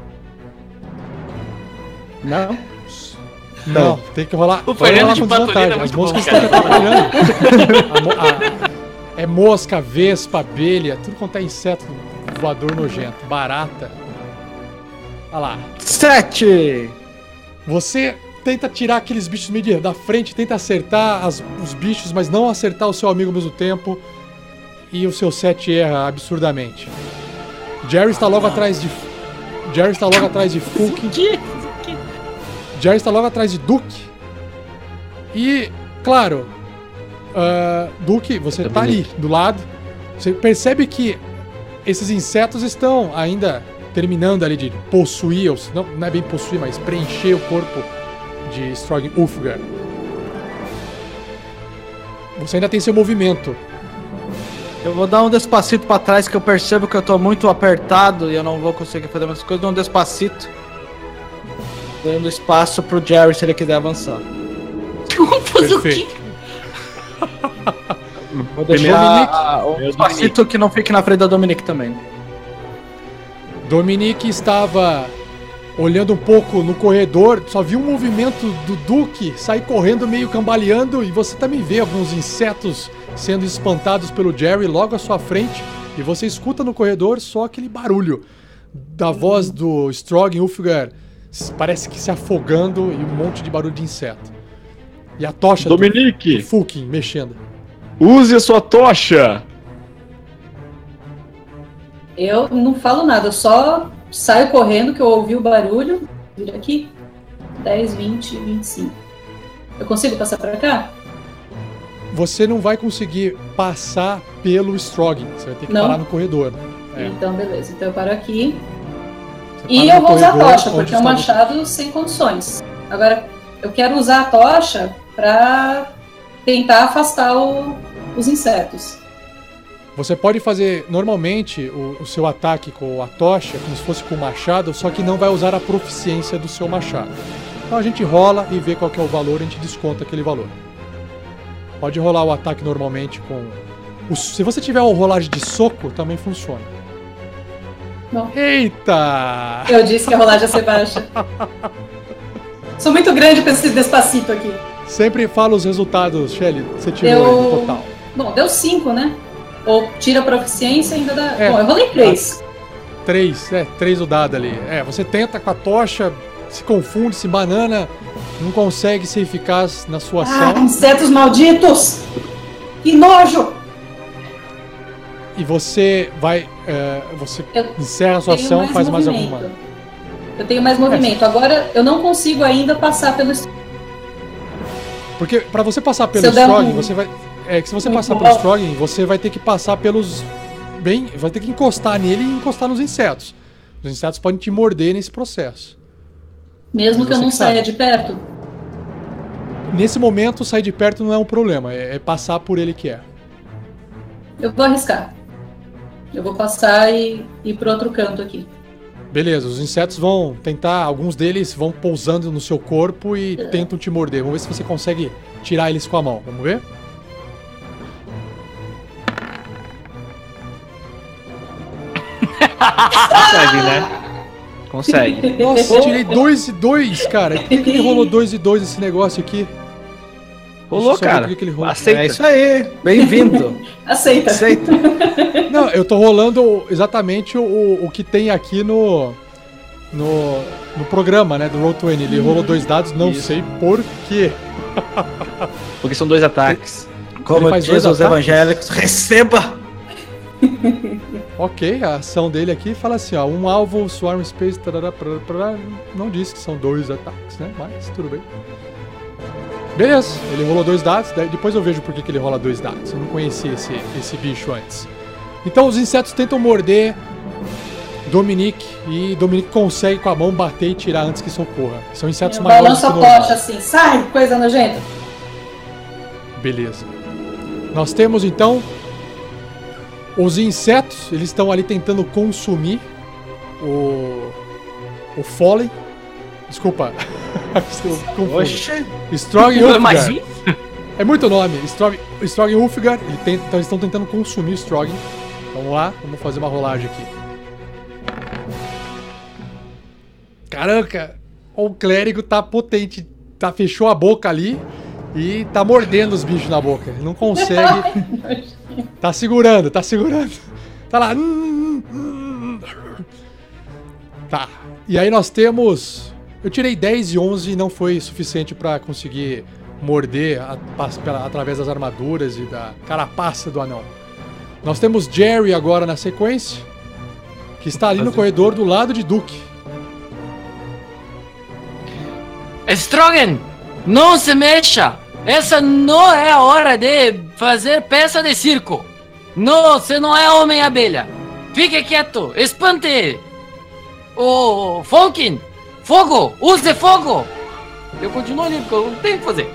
Não? Não, tem que rolar. O vai Fernando rolar de com Patolino desvantagem. é As muito moscas bom, estão atrapalhando. A mo- a- É mosca, vespa, abelha, tudo quanto é inseto voador nojento. Barata. Olha lá. Sete! Você tenta tirar aqueles bichos meio de- da frente, tenta acertar as- os bichos, mas não acertar o seu amigo ao mesmo tempo. E o seu sete erra absurdamente. Jerry está logo atrás de. Jerry está logo atrás de Fulkin. Jerry está logo atrás de Duke. E, claro, uh, Duke, você está ali, do lado. Você percebe que esses insetos estão ainda terminando ali de possuir, ou não, não é bem possuir, mas preencher o corpo de Strogin Ulfgar. Você ainda tem seu movimento. Eu vou dar um despacito pra trás que eu percebo que eu tô muito apertado e eu não vou conseguir fazer mais coisas. Dou um despacito. Dando espaço pro Jerry se ele quiser avançar. Fazer o quê? Perfeito. Vou deixar o despacito que não fique na frente da Dominique também. Dominique estava olhando um pouco no corredor, só viu um movimento do Duque sair correndo meio cambaleando e você também vê alguns insetos sendo espantados pelo Jerry logo à sua frente e você escuta no corredor só aquele barulho da voz do Strogin Ulfgar, parece que se afogando e um monte de barulho de inseto. E a tocha Dominique, do, do Fulkin mexendo. use a sua tocha! Eu não falo nada, eu só saio correndo que eu ouvi o barulho. Vira aqui. dez, vinte, vinte e cinco. Eu consigo passar pra cá? Você não vai conseguir passar pelo Strogin, você vai ter que Não? parar no corredor. É. Então, beleza. Então eu paro aqui. Você E para eu no vou usar a corredor tocha, onde porque é um está o- machado sem condições. Agora, eu quero usar a tocha pra tentar afastar o- os insetos. Você pode fazer normalmente o, o seu ataque com a tocha, como se fosse com o machado, só que não vai usar a proficiência do seu machado. Então a gente rola e vê qual que é o valor, a gente desconta aquele valor. Pode rolar o ataque normalmente com... O, se você tiver o rolagem de soco, também funciona. Bom. Eita! Eu disse que a rolagem ia ser baixa. Sou muito grande pra esse despacito aqui. Sempre fala os resultados, Shelly. Você tirou Deu... aí no total. Bom, deu cinco, né? Ou tira a proficiência e ainda dá... É. Bom, eu rolei três. Três, é, três o dado ali. É, você tenta com a tocha, se confunde, se banana, não consegue ser eficaz na sua Ah, ação. insetos malditos! Que nojo! E você vai. É, você Eu encerra a sua tenho ação, mais faz mais movimento. alguma. Eu tenho mais movimento. Agora, eu não consigo ainda passar pelo... Porque pra você passar pelo Se eu der Strogging, um- você vai. É que se você um passar empurrão. pelo Strogging, você vai ter que passar pelos. Bem. Vai ter que encostar nele e encostar nos insetos. Os insetos podem te morder nesse processo. Mesmo Mas que eu você não que sabe. saia de perto. Nesse momento, sair de perto não é um problema, é, é passar por ele que é. Eu vou arriscar. Eu vou passar e ir pro outro canto aqui. Beleza, os insetos vão tentar, alguns deles vão pousando no seu corpo e É. tentam te morder. Vamos ver se você consegue tirar eles com a mão. Vamos ver? Consegue, né? Consegue. Nossa, tirei dois e dois, cara. Por que, que ele rolou dois e dois esse negócio aqui? Rolou, Deixa eu só ver cara. por que que ele rolou. Aceita. É isso aí. Bem-vindo. Aceita. Aceita. Não, eu tô rolando exatamente o, o que tem aqui no, no, no programa, né, do Roll vinte. Ele rolou dois dados, não Isso. sei por quê. Porque são dois ataques. Como Ele faz diz dois os ataques? evangélicos, receba! Ok, a ação dele aqui fala assim, ó, um alvo, swarm space, tarará, tarará, tarará. Não diz que são dois ataques, né, mas tudo bem. Beleza, ele rolou dois dados, daí depois eu vejo por que que ele rola dois dados, eu não conhecia esse, esse bicho antes. Então os insetos tentam morder Dominique, e Dominique consegue com a mão bater e tirar antes que socorra. São insetos Eu maiores balanço que a o normal. tocha assim. Sai, coisa nojenta. Beleza. Nós temos então os insetos, eles estão ali tentando consumir o o Fallen. Desculpa. Estou confuso. Oxe. Strong Não é mais um? Ulfgar. É muito nome. Strong, Strong Ulfgar. Ele tenta, então eles estão tentando consumir o Strong. Vamos lá, vamos fazer uma rolagem aqui. Caraca, o clérigo tá potente. Tá, fechou a boca ali e tá mordendo os bichos na boca. Ele não consegue. Tá segurando, tá segurando. Tá lá. Tá. E aí nós temos... Eu tirei dez e onze e não foi suficiente pra conseguir morder a- pas- pela- através das armaduras e da carapaça do anão. Nós temos Jerry agora na sequência, que está ali no corredor do lado de Duke. Strogan, não se mexa! Essa não é a hora de fazer peça de circo! Não, você não é homem-abelha! Fique quieto! Espante! Ô, Falken! Fogo! Use fogo! Eu continuo ali porque eu não tenho o que fazer.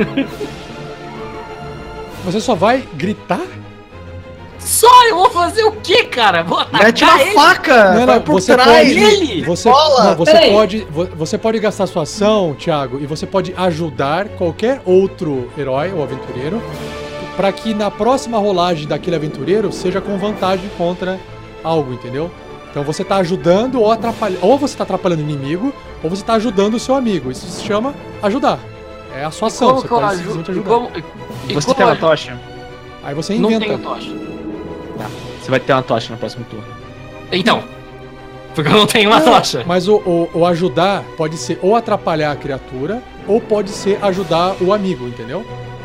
Você só vai gritar? Só eu vou fazer o quê, cara? Vou atacar Mete uma ele? faca! Não, vai não, por você trás! pode, Ele! você, Bola! não, você Peraí. pode, vo- você pode gastar sua ação, Thiago, e você pode ajudar qualquer outro herói ou aventureiro para que na próxima rolagem daquele aventureiro seja com vantagem contra algo, entendeu? Então você tá ajudando ou atrapalhando, ou você tá atrapalhando o inimigo, ou você tá ajudando o seu amigo. Isso se chama ajudar. É a sua ação, Como você que eu pode ajudo? simplesmente E ajudar. como- e Você como tem eu uma ajudo? tocha? Aí você Não inventa. tenho tocha. Você vai ter uma tocha no próximo turno. Então, porque eu não tenho uma Não, tocha. Mas o, o- o ajudar pode ser ou atrapalhar a criatura, ou pode ser ajudar o amigo, entendeu?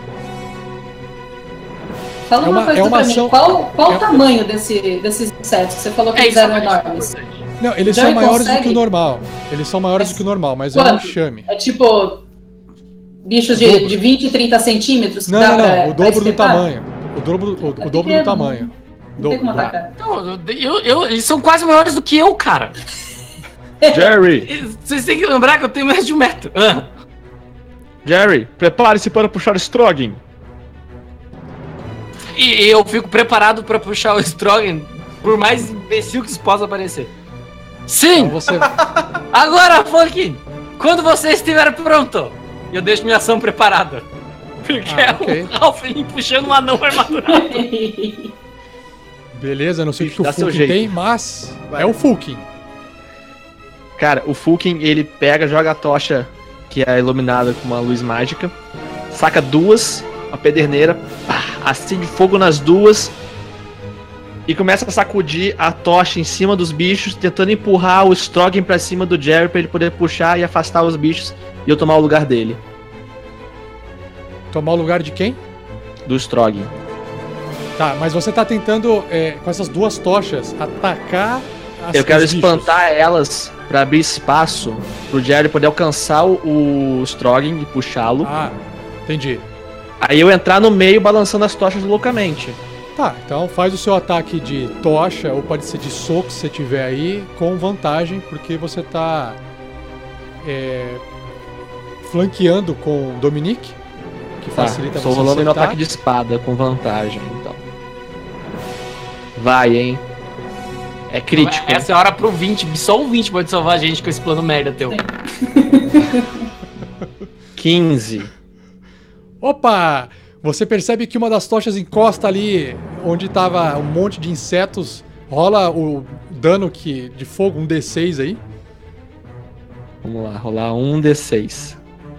Fala É uma, uma- coisa é uma pra ação- mim. Qual, qual é- o tamanho desse, desses insetos? Você falou que É eles isso, eram é isso. enormes. Não, eles Já são ele maiores do consegue? que o normal. Eles são maiores Mas do que o normal, mas é um quanto? enxame. É tipo bichos Dobro. de, de vinte, trinta centímetros? que Não, dá não, pra- não. O pra dobro do espetar? tamanho. O dobro, o, o dobro do pequeno, tamanho. Não tem como Dobro. atacar. Então, eu, eu- eles são quase maiores do que eu, cara. Jerry! Vocês têm que lembrar que eu tenho mais de um metro. Ah. Jerry, prepare-se para puxar Strogging. E eu fico preparado pra puxar o Strogan, por mais imbecil que isso possa parecer. Sim! Então você, Agora, Falken! Quando você estiver pronto, eu deixo minha ação preparada. Porque Ah, é ok. o Alfred puxando um anão armadurado. Beleza, não sei o que, que Dá o seu Fulkin jeito. tem, mas Vai. é o Fulkin. Cara, o Fulkin, ele pega, joga a tocha que é iluminada com uma luz mágica, saca duas, uma pederneira, pá, acende fogo nas duas e começa a sacudir a tocha em cima dos bichos, tentando empurrar o Strogan pra cima do Jerry pra ele poder puxar e afastar os bichos e eu tomar o lugar dele, Tomar o lugar de quem? do Strogan. Tá, mas você tá tentando, é, com essas duas tochas, atacar as Eu quero os bichos. espantar elas pra abrir espaço pro Jerry poder alcançar o, o Strogan e puxá-lo. Ah, entendi. Aí eu entrar no meio balançando as tochas loucamente. Tá, então faz o seu ataque de tocha, ou pode ser de soco, se você tiver aí, com vantagem, porque você tá é, flanqueando com o Dominique, que Tá, facilita estou você rolando meu acertar. ataque de espada com vantagem, então. Vai, hein? É crítico. Essa é a hora pro vinte. Só o vinte pode salvar a gente com esse plano merda teu. quinze. Opa! Você percebe que uma das tochas encosta ali onde tava um monte de insetos, rola o dano que, de fogo, um D seis aí. Vamos lá, rolar um D seis.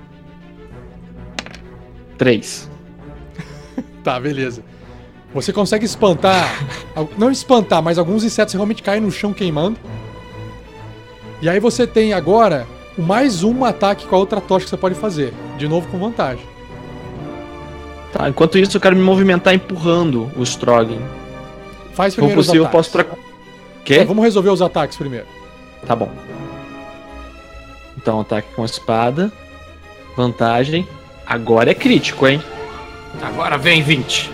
três. Tá, beleza. Você consegue espantar, al- não espantar, mas alguns insetos realmente caem no chão queimando. E aí você tem agora o mais um ataque com a outra tocha que você pode fazer, de novo com vantagem. Tá, enquanto isso eu quero me movimentar empurrando o Strogan. Faz Se for primeiro os possível, eu ataques. posso trocar. Tá, Quê? vamos resolver os ataques primeiro. Tá bom. Então, ataque com a espada. Vantagem. Agora é crítico, hein? Agora vem vinte.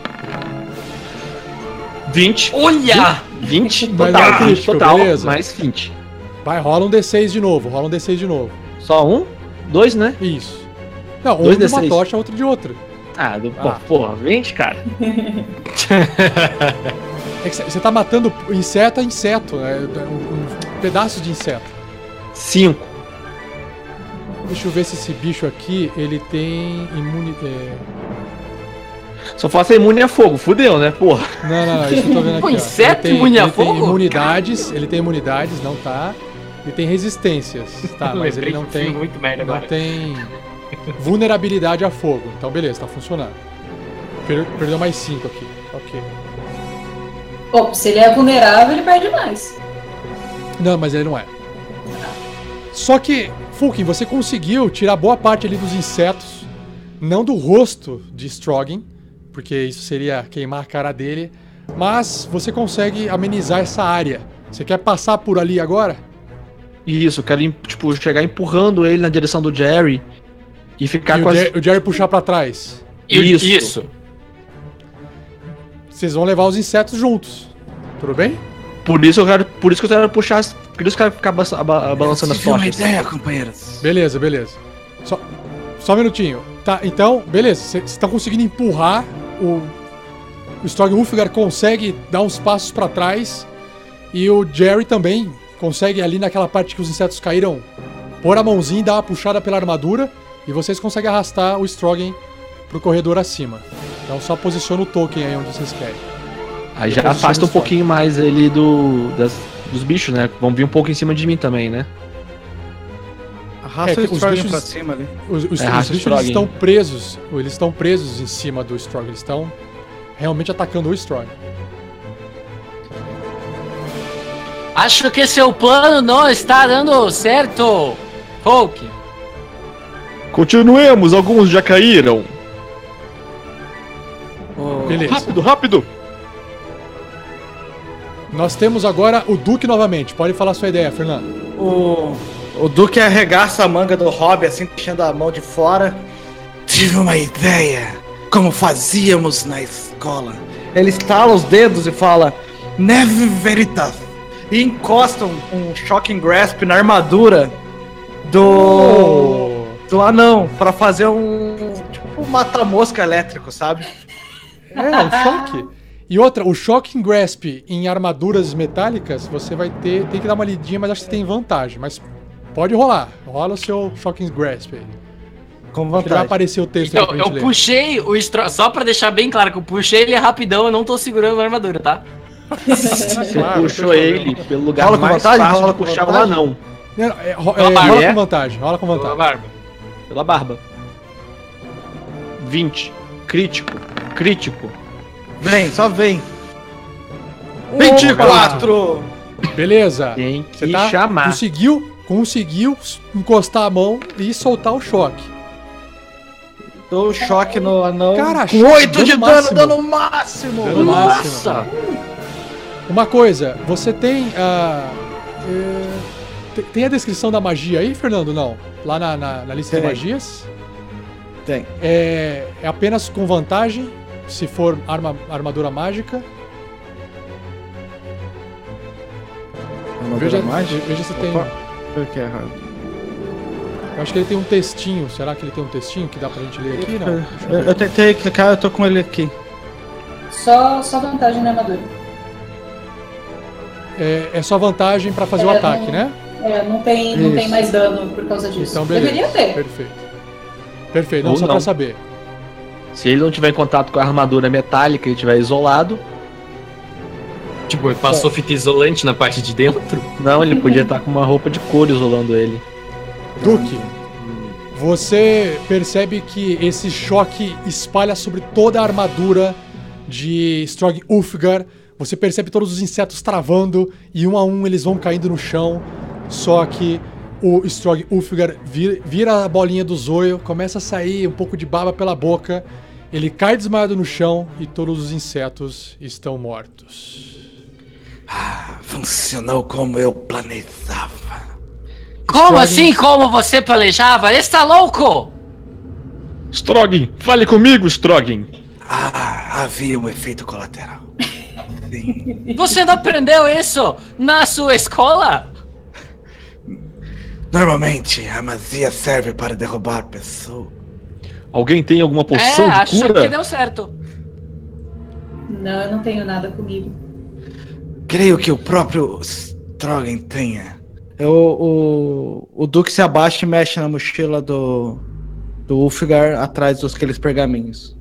vinte. Olha! vinte Mas total. é crítico, vinte total, beleza. mais vinte. Vai, rola um D seis de novo, rola um D seis de novo. Só um? Dois, né? Isso. Não, um Dois de uma D seis. tocha, outro de outra. Ah, do, Ah. Pô, porra, vinte, cara. É que você tá matando inseto a inseto, né? Um, um pedaço de inseto. cinco. Deixa eu ver se esse bicho aqui, ele tem imune... é, Só faço imune a fogo, fudeu, né? Porra. Não, não, não, isso que eu tô vendo aqui. Pô, ó. inseto Ele tem- imune a ele tem fogo? imunidades, ele tem imunidades, não tá. Ele tem resistências, tá, mas ele não tem, Muito merda não agora. tem vulnerabilidade a fogo. Então beleza, tá funcionando. Per- Perdeu mais cinco aqui, ok. Bom, se ele é vulnerável, ele perde mais. Não, mas ele não é. Só que, Fulkin, você conseguiu tirar boa parte ali dos insetos, não do rosto de Strogan, porque isso seria queimar a cara dele, mas você consegue amenizar essa área. Você quer passar por ali agora? Isso, eu quero, tipo, chegar empurrando ele na direção do Jerry e ficar E com o, as... Jer- o Jerry puxar pra trás. Isso. Isso. Vocês vão levar os insetos juntos. Tudo bem? Por isso eu quero, por isso que eu quero puxar, as- por isso que eu quero ficar ba- ba- balançando as Tive uma tochas. ideia, companheiros. Beleza, beleza. Só, só um minutinho. Tá, então, beleza. Vocês estão conseguindo empurrar. O, o Strogan Ulfgar consegue dar uns passos pra trás. E o Jerry também consegue, ali naquela parte que os insetos caíram, pôr a mãozinha e dar uma puxada pela armadura. E vocês conseguem arrastar o Strogan pro corredor acima. Então só posiciona o token aí onde vocês querem. Aí já Depois afasta um chama o pouquinho mais ele do, das, dos bichos, né? Vão vir um pouco em cima de mim também, né? Arrasta É, o os Strogan bichos- pra cima ali. Os, os, É, os arrasta o bichos eles Strogan. estão presos. Eles estão presos em cima do Strogan. Eles estão realmente atacando o Strogan. Acho que seu plano não está dando certo, Hulk. Continuemos, alguns já caíram. O, Beleza. Rápido, rápido! Nós temos agora o Duque novamente. Pode falar sua ideia, Fernando. o, o Duque arregaça a manga do Hobby, assim, deixando a mão de fora. Tive uma ideia, como fazíamos na escola. Ele estala os dedos e fala, Neve Veritas. E encosta um, um Shocking Grasp na armadura do, Oh. do anão, pra fazer um, tipo, um mata-mosca elétrico, sabe? É, um choque. E outra, o Shocking Grasp em armaduras metálicas, você vai ter. Tem que dar uma lidinha, mas acho que você tem vantagem. Mas pode rolar. Rola o seu Shocking Grasp aí. Com Ele vai vantagem. aparecer o texto Então, aí pra gente eu ler. puxei o Strong. Só pra deixar bem claro que eu puxei ele rapidão, eu não tô segurando a armadura, tá? Você Claro, puxou não tem ele pelo lugar Rola com mais vantagem? fácil Rola de com puxar o vantagem? anão. Não, não, é, ro- Pela é, barba, rola é? com vantagem, rola com Pela vantagem. barba. Pela barba. vinte. Crítico. Crítico. Vem, só vem. vinte vinte e quatro! Beleza. Tem Você que tá, chamar. conseguiu, conseguiu encostar a mão e soltar o choque. Dou um choque no anão. Cara, com choque, oito de dano dano, máximo. dano máximo! Dano Nossa! máximo. Uma coisa, você tem a. tem a descrição da magia aí, Fernando? Não. Lá na, na, na lista de Tem. magias. Tem. É, é apenas com vantagem, se for arma, armadura mágica. Armadura Veja, mágica? veja se tem. Opa. Por que é errado? Eu acho que ele tem um textinho. Será que ele tem um textinho que dá pra gente ler aqui? Não. Deixa eu Eu, ver. eu tentei clicar, eu tô com ele aqui. Só, só vantagem na armadura. É, é só vantagem pra fazer o É, ataque, não- né? É, não tem, não tem Isso. mais dano por causa disso. Então, beleza. Deveria ter. Perfeito. Perfeito, não, Ou só não. pra saber. Se ele não tiver em contato com a armadura metálica e estiver isolado, Tipo, ele passou fita isolante na parte de dentro. não, ele podia estar com uma roupa de couro isolando ele. Duque, você percebe que esse choque espalha sobre toda a armadura de Strog Ulfgar. Você percebe todos os insetos travando e um a um eles vão caindo no chão. Só que o Strog Ulfgar vira, vira a bolinha do zoio, começa a sair um pouco de baba pela boca. Ele cai desmaiado no chão e todos os insetos estão mortos. Funcionou como eu planejava. Como assim? Como você planejava? Está louco? Stroggin, fale comigo, Stroggin. Ah, havia um efeito colateral. Sim. Você não aprendeu isso na sua escola? Normalmente a magia serve para derrubar pessoas. Alguém tem alguma poção é, de acho cura? que deu certo. Não, eu não tenho nada comigo. Creio que o próprio Strogan tenha. Eu, o, o Duque se abaixa e mexe na mochila do, do Ulfgar atrás dos aqueles pergaminhos.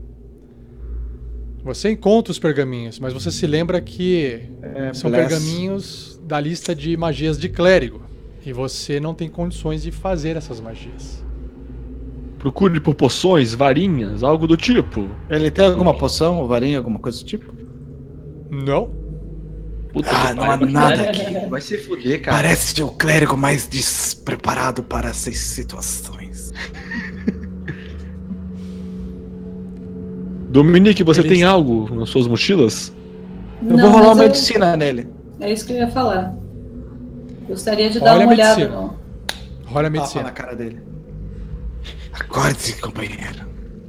Você encontra os pergaminhos, mas você se lembra que É, são bless. pergaminhos da lista de magias de clérigo. E você não tem condições de fazer essas magias. Procure por poções, varinhas, algo do tipo. Ele tem alguma poção, ou varinha, alguma coisa do tipo? Não? Puta Ah, que não há pariu. nada aqui. Vai se fuder, cara. Parece o clérigo mais despreparado para essas situações. Dominique, você Eles- tem algo nas suas mochilas? Eu Não, vou rolar mas uma eu- medicina nele. É isso que eu ia falar. Gostaria de dar Olha a uma olhada medicina. no. Rola a Tapa medicina. na cara dele. Acorde, companheiro.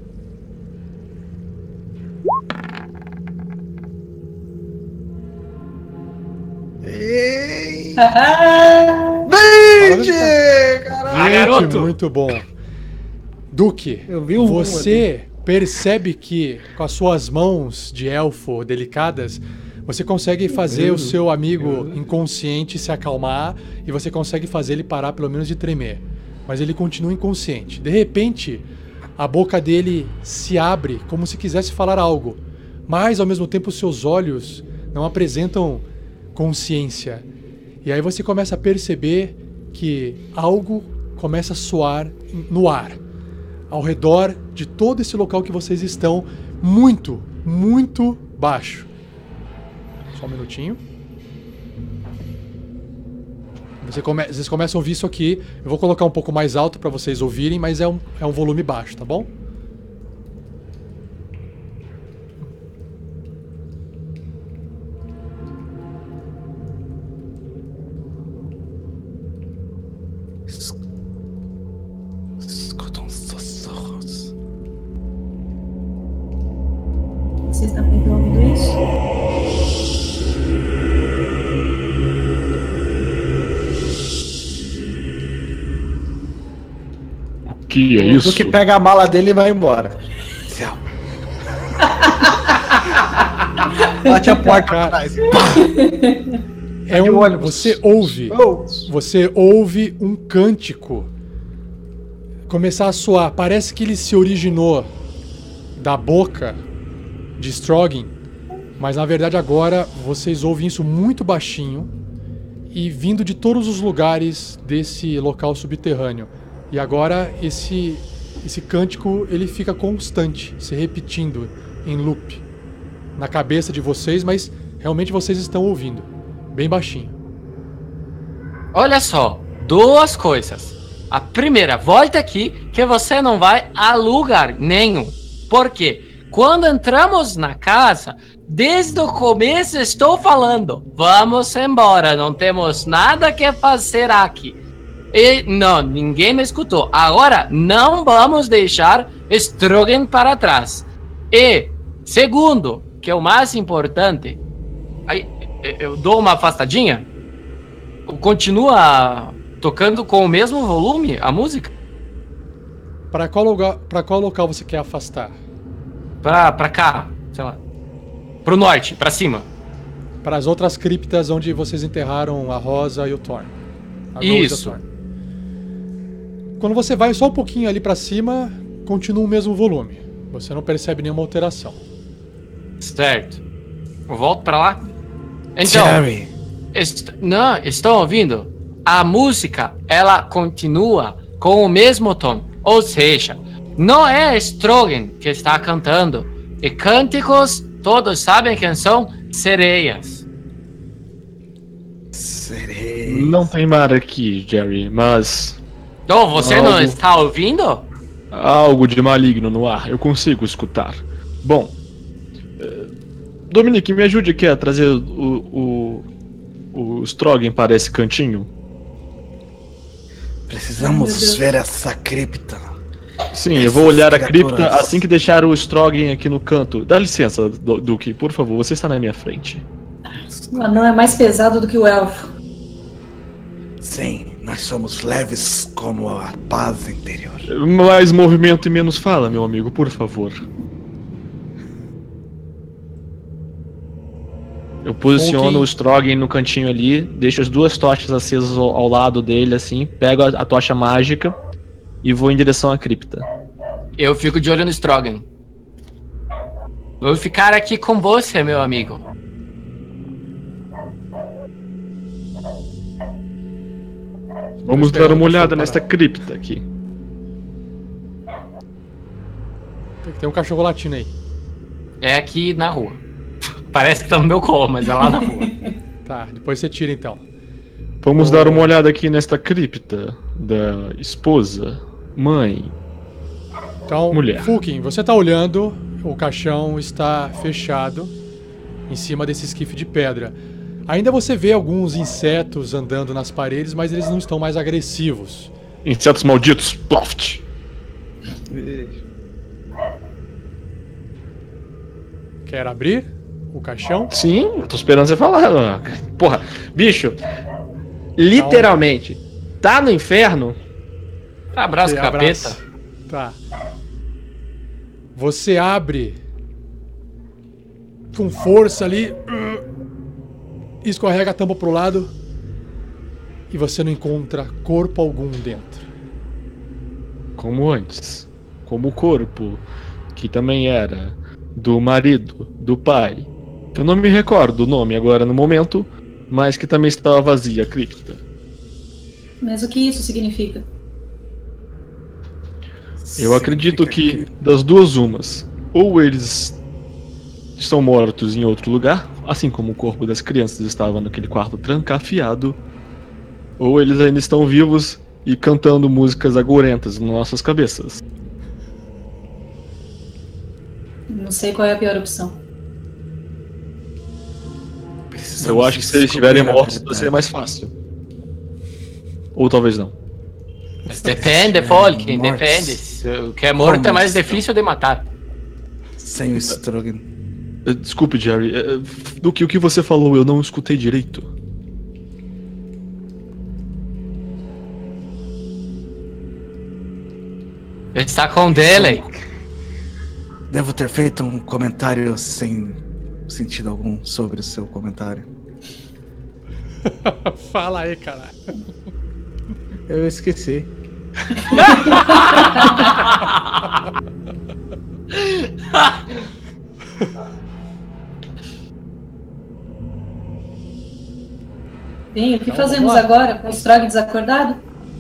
Ah, Gente, garoto! muito bom. Duque, Eu vi um você percebe que com as suas mãos de elfo delicadas, você consegue fazer o seu amigo inconsciente se acalmar e você consegue fazer ele parar pelo menos de tremer. Mas ele continua inconsciente. De repente, a boca dele se abre como se quisesse falar algo, mas ao mesmo tempo seus olhos não apresentam consciência. E aí você começa a perceber que algo começa a soar no ar, ao redor de todo esse local que vocês estão, muito, muito baixo. Só um minutinho. Você come- vocês começam a ouvir isso aqui. Eu vou colocar um pouco mais alto para vocês ouvirem, mas é um, é um volume baixo, tá bom? Escutam os sussurros. Vocês também estão ouvindo isso? Que é O isso? Duque pega a mala dele e vai embora. Céu. Bate a porta atrás. É de um, ônibus. você ouve, Oh. você ouve um cântico começar a soar. Parece que ele se originou da boca de Strogan, mas na verdade agora vocês ouvem isso muito baixinho e vindo de todos os lugares desse local subterrâneo. E agora esse, esse cântico ele fica constante, se repetindo em loop na cabeça de vocês, mas realmente vocês estão ouvindo, bem baixinho. Olha só, duas coisas. A primeira, volta aqui que você não vai a lugar nenhum. Por quê? Quando entramos na casa, desde o começo estou falando, vamos embora, não temos nada que fazer aqui. E não, ninguém me escutou. Agora, não vamos deixar Strogan para trás. E, segundo, que é o mais importante, aí eu dou uma afastadinha, continua tocando com o mesmo volume a música? Para qual lugar, para qual local você quer afastar? Pra, pra cá, sei lá. Pro norte, pra cima. Para as outras criptas onde vocês enterraram a Rosa e o Thorn. A Isso. Thorn. Quando você vai só um pouquinho ali para cima, continua o mesmo volume. Você não percebe nenhuma alteração. Certo. Eu volto pra lá. Então, Jerry, est- não, estão ouvindo? A música, ela continua com o mesmo tom. Ou seja, não é Strogan que está cantando. E cânticos, todos sabem quem são? Sereias. serei. Não tem mar aqui, Jerry, mas Então, você Algo- não está ouvindo? há algo de maligno no ar. Eu consigo escutar. Bom, eh, Dominic, me ajude aqui a trazer o, o, o Strogan para esse cantinho. Precisamos Ai, meu Deus. ver essa cripta. Sim, eu vou olhar a cripta criaturas. assim que deixar o Strogan aqui no canto. Dá licença, Du- Duque, por favor, você está na minha frente. O anão é mais pesado do que o elfo. Sim, nós somos leves como a paz interior. Mais movimento e menos fala, meu amigo, por favor. Eu posiciono Ok. o Strogan no cantinho ali, deixo as duas tochas acesas ao, ao lado dele, assim, pego a, a tocha mágica e vou em direção à cripta. Eu fico de olho no Strogan. Vou ficar aqui com você, meu amigo. Vamos esperando dar uma o olhada pessoal nesta parar. cripta aqui. Tem que ter um cachorro latindo aí. É aqui na rua. Parece que tá no meu colo, mas é lá na rua. Tá, depois você tira então. Vamos Oh. dar uma olhada aqui nesta cripta da esposa, mãe. Então, Mulher. Fulkin, você tá olhando, o caixão está fechado em cima desse esquife de pedra. Ainda você vê alguns insetos andando nas paredes, mas eles não estão mais agressivos. Insetos malditos, ploft. Quer abrir o caixão? Sim, eu tô esperando você falar. Porra, bicho, literalmente, tá no inferno? Abraço, Você capeta. abraça. Tá. Você abre com força ali, escorrega a tampa pro lado e você não encontra corpo algum dentro. Como antes. Como o corpo, que também era do marido, do pai. Eu não me recordo o nome agora no momento, mas que também estava vazia a cripta. Mas o que isso significa? Eu acredito que das duas umas, ou eles estão mortos em outro lugar, assim como o corpo das crianças estava naquele quarto trancafiado, ou eles ainda estão vivos e cantando músicas agourentas nas nossas cabeças. Não sei qual é a pior opção. Eu acho que se eles estiverem mortos vai ser mais fácil. Ou talvez não. Mas depende, Folk, Mortos. depende. O que é morto é mais difícil de matar. Sem o Strogan. Eh, Desculpe, Jerry. eh, Do que o que você falou eu não escutei direito. Está com dele. Devo ter feito um comentário sem sentido algum sobre o seu comentário. Fala aí, cara. Eu esqueci. Bem, o que Então, fazemos vamos lá. agora com o Strog desacordado?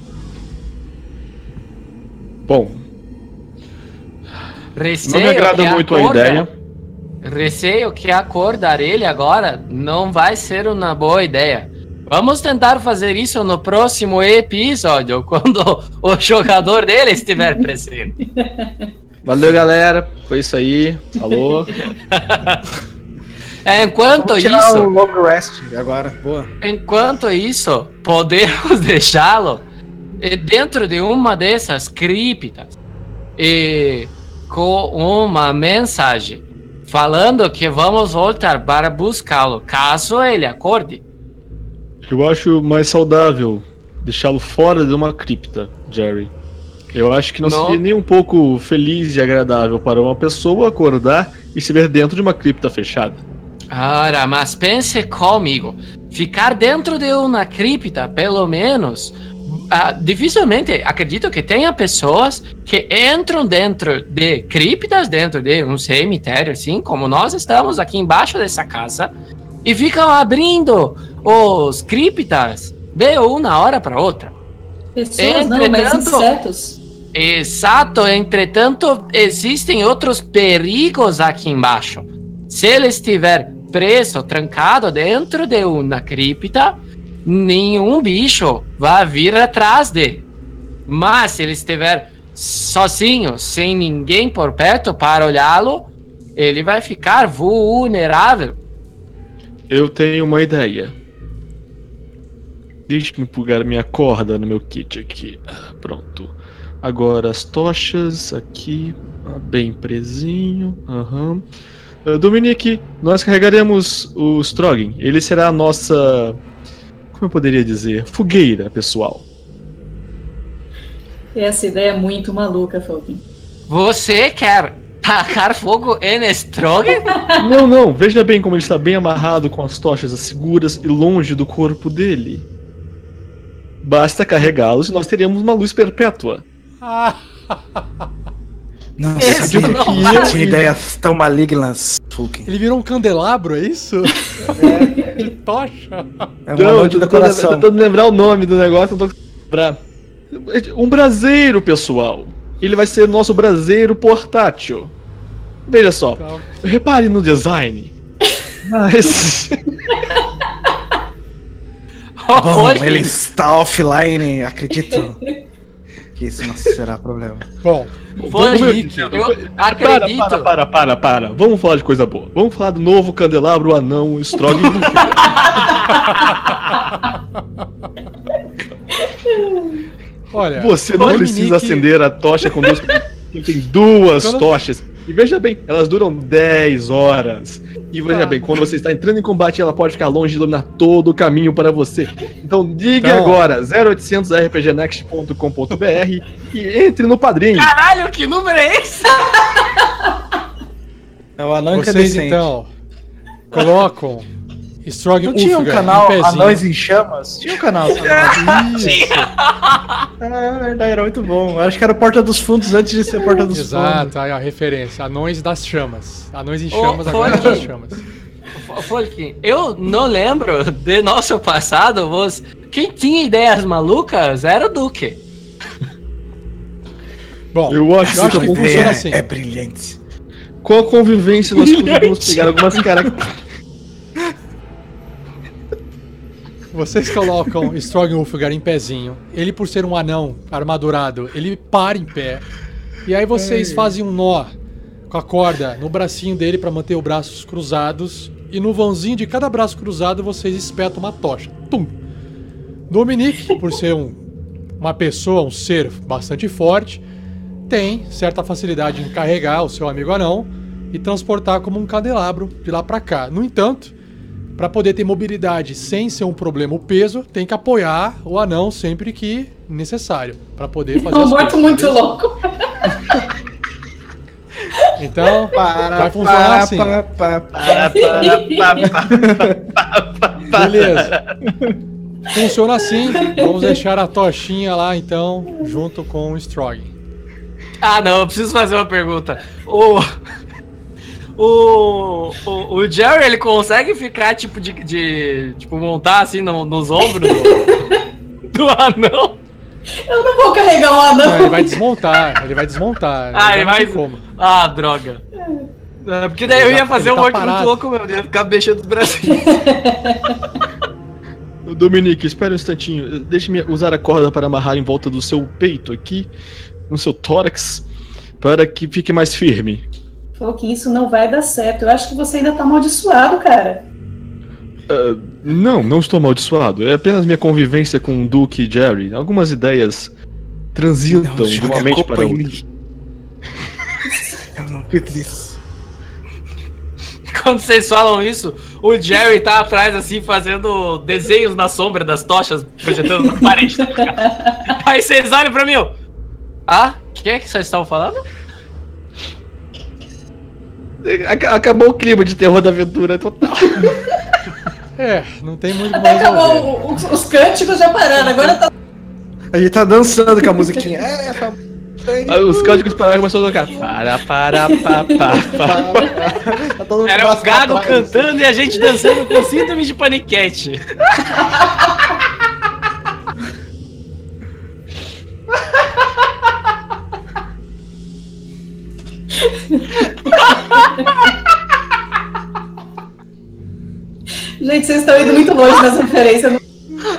Bom, Receio não me agrada que muito a acorda- ideia. Receio que acordar ele agora não vai ser uma boa ideia. Vamos tentar fazer isso no próximo episódio, quando o jogador dele estiver presente. Valeu, galera. Foi isso aí. Falou. Enquanto Vamos tirar isso, o long rest agora. Boa. enquanto isso, podemos deixá-lo eh, dentro de uma dessas criptas e com uma mensagem falando que vamos voltar para buscá-lo, caso ele acorde. Eu acho mais saudável deixá-lo fora de uma cripta, Jerry. Eu acho que não, Não. seria nem um pouco feliz e agradável para uma pessoa acordar e se ver dentro de uma cripta fechada. Ora, mas pense comigo. Ficar dentro de uma cripta, pelo menos, ah, dificilmente acredito que tenha pessoas que entram dentro de criptas, dentro de um cemitério, assim, como nós estamos aqui embaixo dessa casa, e ficam abrindo os criptas de uma hora para outra. Pessoas não, mas Entretanto- insetos. Exato, entretanto, existem outros perigos aqui embaixo. Se ele estiver preso, trancado dentro de uma cripta, nenhum bicho vai vir atrás dele. Mas se ele estiver sozinho, sem ninguém por perto para olhá-lo, ele vai ficar vulnerável. Eu tenho uma ideia. Deixe-me plugar minha corda no meu kit aqui. Ah, pronto. Agora as tochas aqui, ah, bem presinho. Aham. Ah, Dominique, nós carregaremos o Strogan. Ele será a nossa, como eu poderia dizer, fogueira, pessoal. Essa ideia é muito maluca, Falcon. Você quer tacar fogo em Strogan? Não, não. Veja bem como ele está bem amarrado com as tochas seguras e longe do corpo dele. Basta carregá-los e nós teremos uma luz perpétua. Não Esse sabia não que vai. eu tinha ideias tão malignas, Fulkin. Ele virou um candelabro, é isso? De tocha. É uma noite de tô decoração. tentando lembrar o nome do negócio, não tô lembrar. Um braseiro, pessoal. Ele vai ser o nosso braseiro portátil. Veja só, Tá. repare no design. Mas Bom, Olha, ele está offline, acredito que isso não será problema. Bom, Folique, eu para, acredito. para, para, para, para. Vamos falar de coisa boa. Vamos falar do novo candelabro anão Strog. olha. Você não Dominique- precisa acender a tocha com duas. Ele tem duas Quando- tochas. E veja bem, elas duram dez horas. E veja Ah. bem, quando você está entrando em combate, ela pode ficar longe de dominar todo o caminho para você. Então ligue Então- agora, zero oitocentos r p g next ponto com ponto b r e entre no padrinho. Caralho, que número é esse? É o anão Vocês incandescente. então colocam Strog Não tinha um Ulfgar canal em pezinho. Anões em Chamas? Tinha um canal. Isso. É verdade, era muito bom. Eu acho que era Porta dos Fundos antes de ser Porta dos Fundos. Exato, aí a referência. Anões das chamas. Anões em Ô, chamas, agora Folky. das chamas. Folky, eu não lembro de nosso passado, mas quem tinha ideias malucas era o Duque. Bom, Eu acho eu acho que que a funciona ideia assim. é brilhante. Com a convivência, nós conseguimos pegar algumas características. Vocês colocam Strog Ulfgar em pezinho. Ele, por ser um anão armadurado, ele para em pé. E aí vocês fazem um nó com a corda no bracinho dele para manter os braços cruzados. E no vãozinho de cada braço cruzado vocês espetam uma tocha. Tum! Dominique, por ser um, uma pessoa, um ser bastante forte, tem certa facilidade em carregar o seu amigo anão e transportar como um candelabro de lá para cá. No entanto, para poder ter mobilidade sem ser um problema o peso, tem que apoiar o anão sempre que necessário para poder fazer Um as morto coisas. muito louco. Então, Para, vai funcionar para, assim. para, para, Para, para, para, para, para, para. Beleza. funciona assim. Vamos deixar a tochinha lá, então, junto com o Strog. Ah, não, eu preciso fazer uma pergunta. O... O, o, o Jerry, ele consegue ficar, tipo, de, de tipo, montar, assim, no, nos ombros do, do anão? Eu não vou carregar um anão. Não, ele vai desmontar, ele vai desmontar. Ah, ele vai... Como. Ah, droga. É, porque daí eu ia fazer um tá monte parado. muito louco, meu Deus, ficar mexendo os bracinhos. Dominique, espera um instantinho. Deixe-me usar a corda para amarrar em volta do seu peito aqui, no seu tórax, para que fique mais firme. Falou que isso não vai dar certo. Eu acho que você ainda tá amaldiçoado, cara. Uh, não, não estou amaldiçoado. É apenas minha convivência com o Duke e Jerry. Algumas ideias transitam Não, de uma joga mente culpa para em outra. mim. Eu não fiz isso. Quando vocês falam isso, o Jerry tá atrás, assim, fazendo desenhos na sombra das tochas, projetando na parede. Aí vocês olham pra mim, ó. Ah, o que é que vocês estavam falando? Ac- Acabou o clima de terror da aventura total. É, não tem muito Até mais resolver. acabou, os, os cânticos já pararam, agora tá... A gente tá dançando com a musiquinha. É, essa... Aí os códigos pararam e começou a tocar. Para, para, pa, pa, pa. Tá todo mundo Era o braço gado pra trás, cantando e a gente dançando com síndrome de paniquete. Gente, vocês estão indo muito longe nessa referência. Não...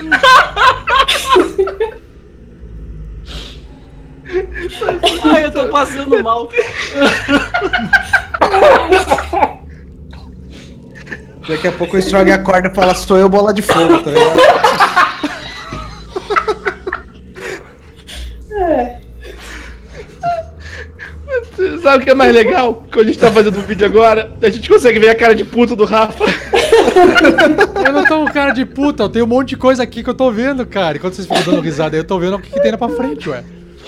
Ai, eu tô passando mal. Daqui a pouco o Strong acorda e fala, sou eu, bola de fogo, tá ligado? É. Sabe o que é mais legal? Quando a gente tá fazendo um vídeo agora, a gente consegue ver a cara de puto do Rafa. Eu não tô com cara de puta, eu tenho um monte de coisa aqui que eu tô vendo, cara. Enquanto vocês ficam dando risada aí, eu tô vendo o que, que tem lá pra frente, ué.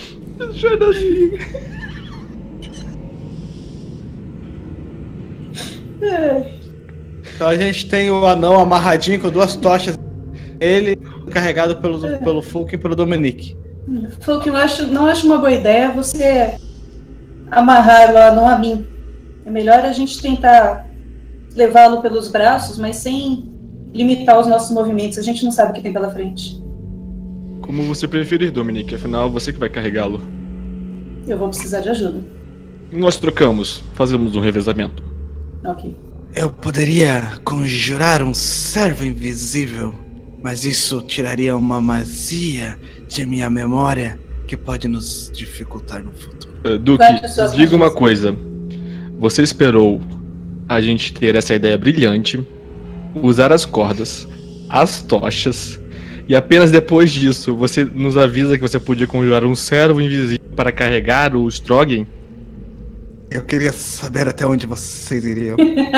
Então a gente tem o anão amarradinho com duas tochas. Ele carregado pelo, pelo Fulk e pelo Dominique. Falou que eu acho, não acho uma boa ideia você amarrar lá não a mim. É melhor a gente tentar levá-lo pelos braços, mas sem limitar os nossos movimentos. A gente não sabe o que tem pela frente. Como você preferir, Dominique, afinal você que vai carregá-lo. Eu vou precisar de ajuda. Nós trocamos, fazemos um revezamento. Ok. Eu poderia conjurar um servo invisível, mas isso tiraria uma magia de minha memória que pode nos dificultar no futuro. Uh, Duque, Quais as suas diga uma magias? coisa. Você esperou a gente ter essa ideia brilhante, usar as cordas, as tochas, e apenas depois disso você nos avisa que você podia conjurar um servo invisível para carregar o Strogan? Eu queria saber até onde vocês iriam.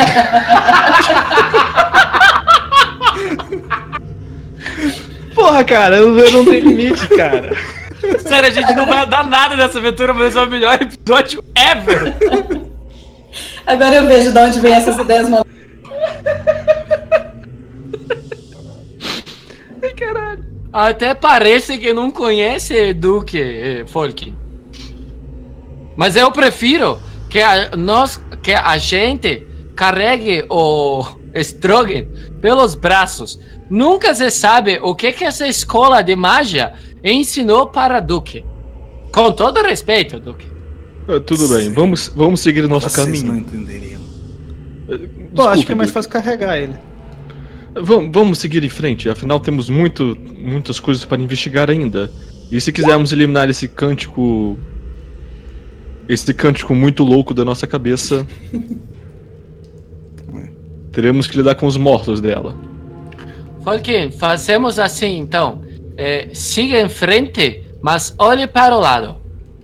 Porra, cara, eu eu não tenho limite, cara. Sério, a gente não vai dar nada nessa aventura, mas é o melhor episódio ever. Agora eu vejo de onde vem essas ideias malucas. Ai, caralho. Até parece que não conhece Duque, eh, Folk. Mas eu prefiro que a, nós, que a gente carregue o Strogan pelos braços. Nunca se sabe o que, que essa escola de magia ensinou para Duque. Com todo respeito, Duque. Uh, tudo bem, vamos, vamos seguir o nosso Vocês caminho. não entenderiam. Uh, Pô, acho desculpe, que é mais Duque. fácil carregar ele. Vamos, vamos seguir em frente, afinal temos muito, muitas coisas para investigar ainda. E se quisermos eliminar esse cântico. Esse cântico muito louco da nossa cabeça, teremos que lidar com os mortos dela. Folk, fazemos assim então. Eh, siga em frente, mas olhe para o lado.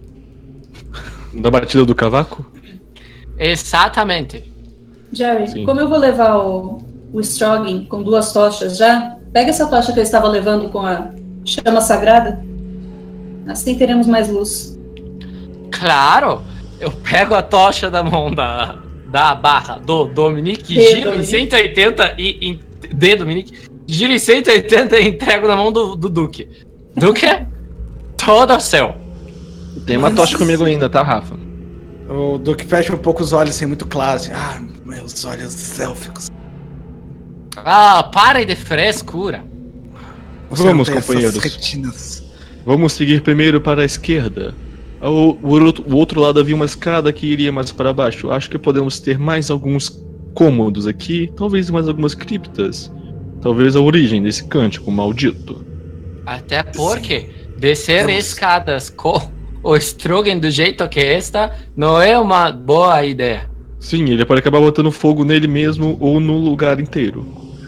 Da batida do cavaco? Exatamente. Jerry, Sim. como eu vou levar o, o Strogan com duas tochas já, pega essa tocha que eu estava levando com a chama sagrada. Assim teremos mais luz. Claro, eu pego a tocha da mão da, da barra do Dominique, De giro em Dominique. cento e oitenta e em, de Dominique, giro em cento e oitenta e entrego na mão do, do Duque. Duque, todo céu. Tem uma tocha comigo ainda, tá, Rafa? O Duque fecha um pouco os olhos, assim, muito claros. Assim, ah, meus olhos élficos. Ah, pare de frescura. Você Vamos, não tem companheiros. essas retinas. Vamos seguir primeiro para a esquerda. O, o, outro, o outro lado havia uma escada que iria mais para baixo. Acho que podemos ter mais alguns cômodos aqui. Talvez mais algumas criptas. Talvez a origem desse cântico maldito. Até porque descer Temos- escadas com o Strogan do jeito que está não é uma boa ideia. Sim, ele pode acabar botando fogo nele mesmo ou no lugar inteiro.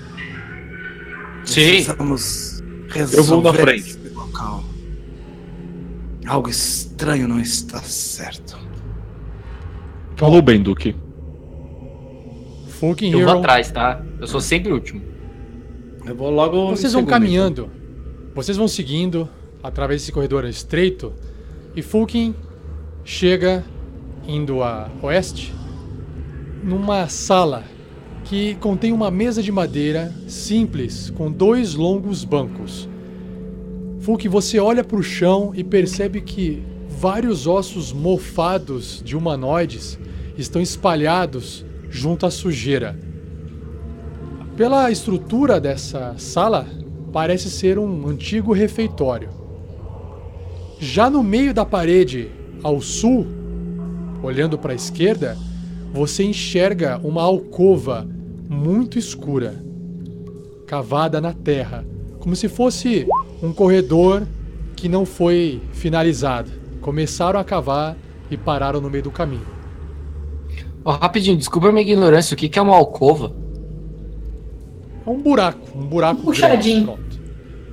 Sim. Precisamos resolver Eu vou na frente. esse local. Algo estranho não está certo. Falou bem, Duque. Fucking Eu vou Hero. atrás, tá? Eu sou sempre o último. Eu vou logo. Vocês em vão segundo, caminhando, vocês vão seguindo através desse corredor estreito e Fulkin chega indo a oeste numa sala que contém uma mesa de madeira simples com dois longos bancos. Fulkin, você olha para o chão e percebe que vários ossos mofados de humanoides estão espalhados junto à sujeira. Pela estrutura dessa sala, parece ser um antigo refeitório. Já no meio da parede, ao sul, olhando para a esquerda, você enxerga uma alcova muito escura, cavada na terra, como se fosse um corredor que não foi finalizado. Começaram a cavar e pararam no meio do caminho. Ó, rapidinho, desculpa a minha ignorância. O que, que é uma alcova? É um buraco, um buraco Puxadinho. grande, pronto.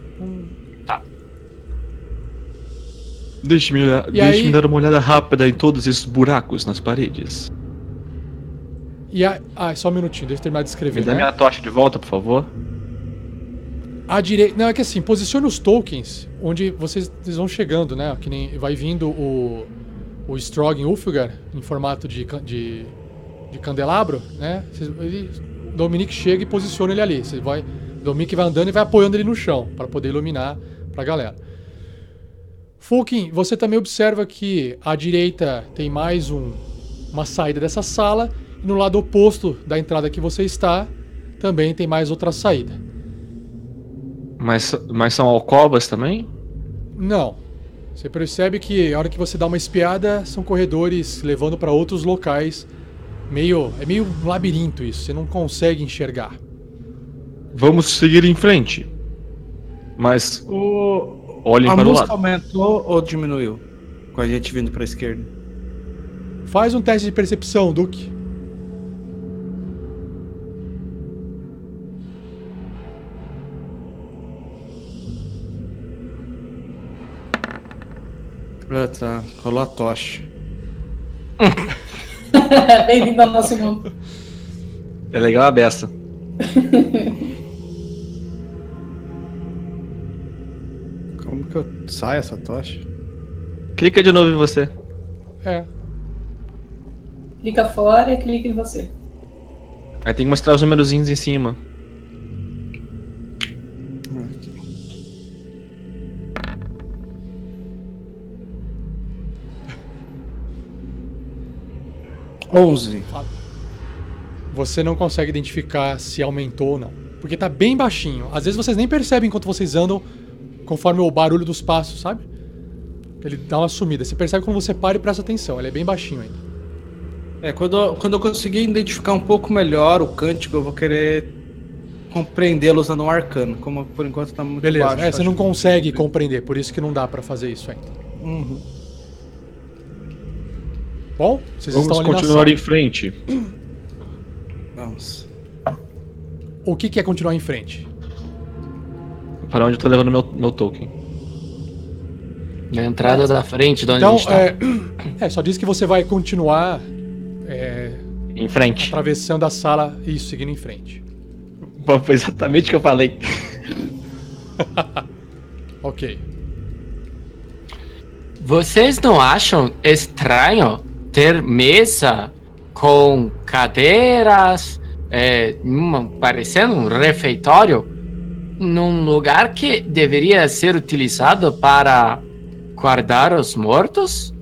Deixe-me olhar- E deixe-me aí- dar uma olhada rápida em todos esses buracos nas paredes. E a... Ah, só um minutinho, deixa eu terminar de escrever. Me dá né? minha tocha de volta, por favor. À direita. Não, é que assim, posicione os tokens onde vocês, vocês vão chegando, né? Que nem vai vindo o, o Strogan Ulfgar em formato de, can- de, de candelabro, né? Vocês, ele, Dominique chega e posiciona ele ali. Você vai, Dominique vai andando e vai apoiando ele no chão para poder iluminar pra galera. Fulkin, você também observa que à direita tem mais um, uma saída dessa sala e no lado oposto da entrada que você está também tem mais outra saída. Mas, mas são alcovas também? Não. Você percebe que a hora que você dá uma espiada, são corredores levando para outros locais. Meio, é meio um labirinto isso, você não consegue enxergar. Vamos seguir em frente. Mas O... olhem A para o música lado. aumentou ou diminuiu? Com a gente vindo pra esquerda. Faz um teste de percepção, Duque. Ah, tá. Rolou a tocha. Bem-vindo ao nosso mundo. É legal a beça. Como que eu saio essa tocha? Clica de novo em você. É. Clica fora e clica em você. Aí tem que mostrar os numerozinhos em cima. onze. Você não consegue identificar se aumentou ou não. Porque tá bem baixinho. Às vezes vocês nem percebem enquanto vocês andam, conforme o barulho dos passos, sabe? Ele dá uma sumida. Você percebe quando você para e presta atenção. Ele é bem baixinho ainda. É, quando, quando eu conseguir identificar um pouco melhor o cântico, eu vou querer compreendê-lo usando um arcano. Como por enquanto tá muito Beleza. baixo. É, você acho não que- consegue compreender. Por isso que não dá pra fazer isso ainda. Uhum. Bom, vocês Vamos estão ali na continuar sala. em frente. Vamos. O que, que é continuar em frente? Para onde eu tô levando meu, meu token. Na entrada da frente, de onde Então, a gente tá. é, é, só diz que você vai continuar é, Em frente. atravessando a sala e seguindo em frente. Foi exatamente o que eu falei. Ok. Vocês não acham estranho ter mesa com cadeiras, é, uma- parecendo um refeitório, num lugar que deveria ser utilizado para guardar os mortos?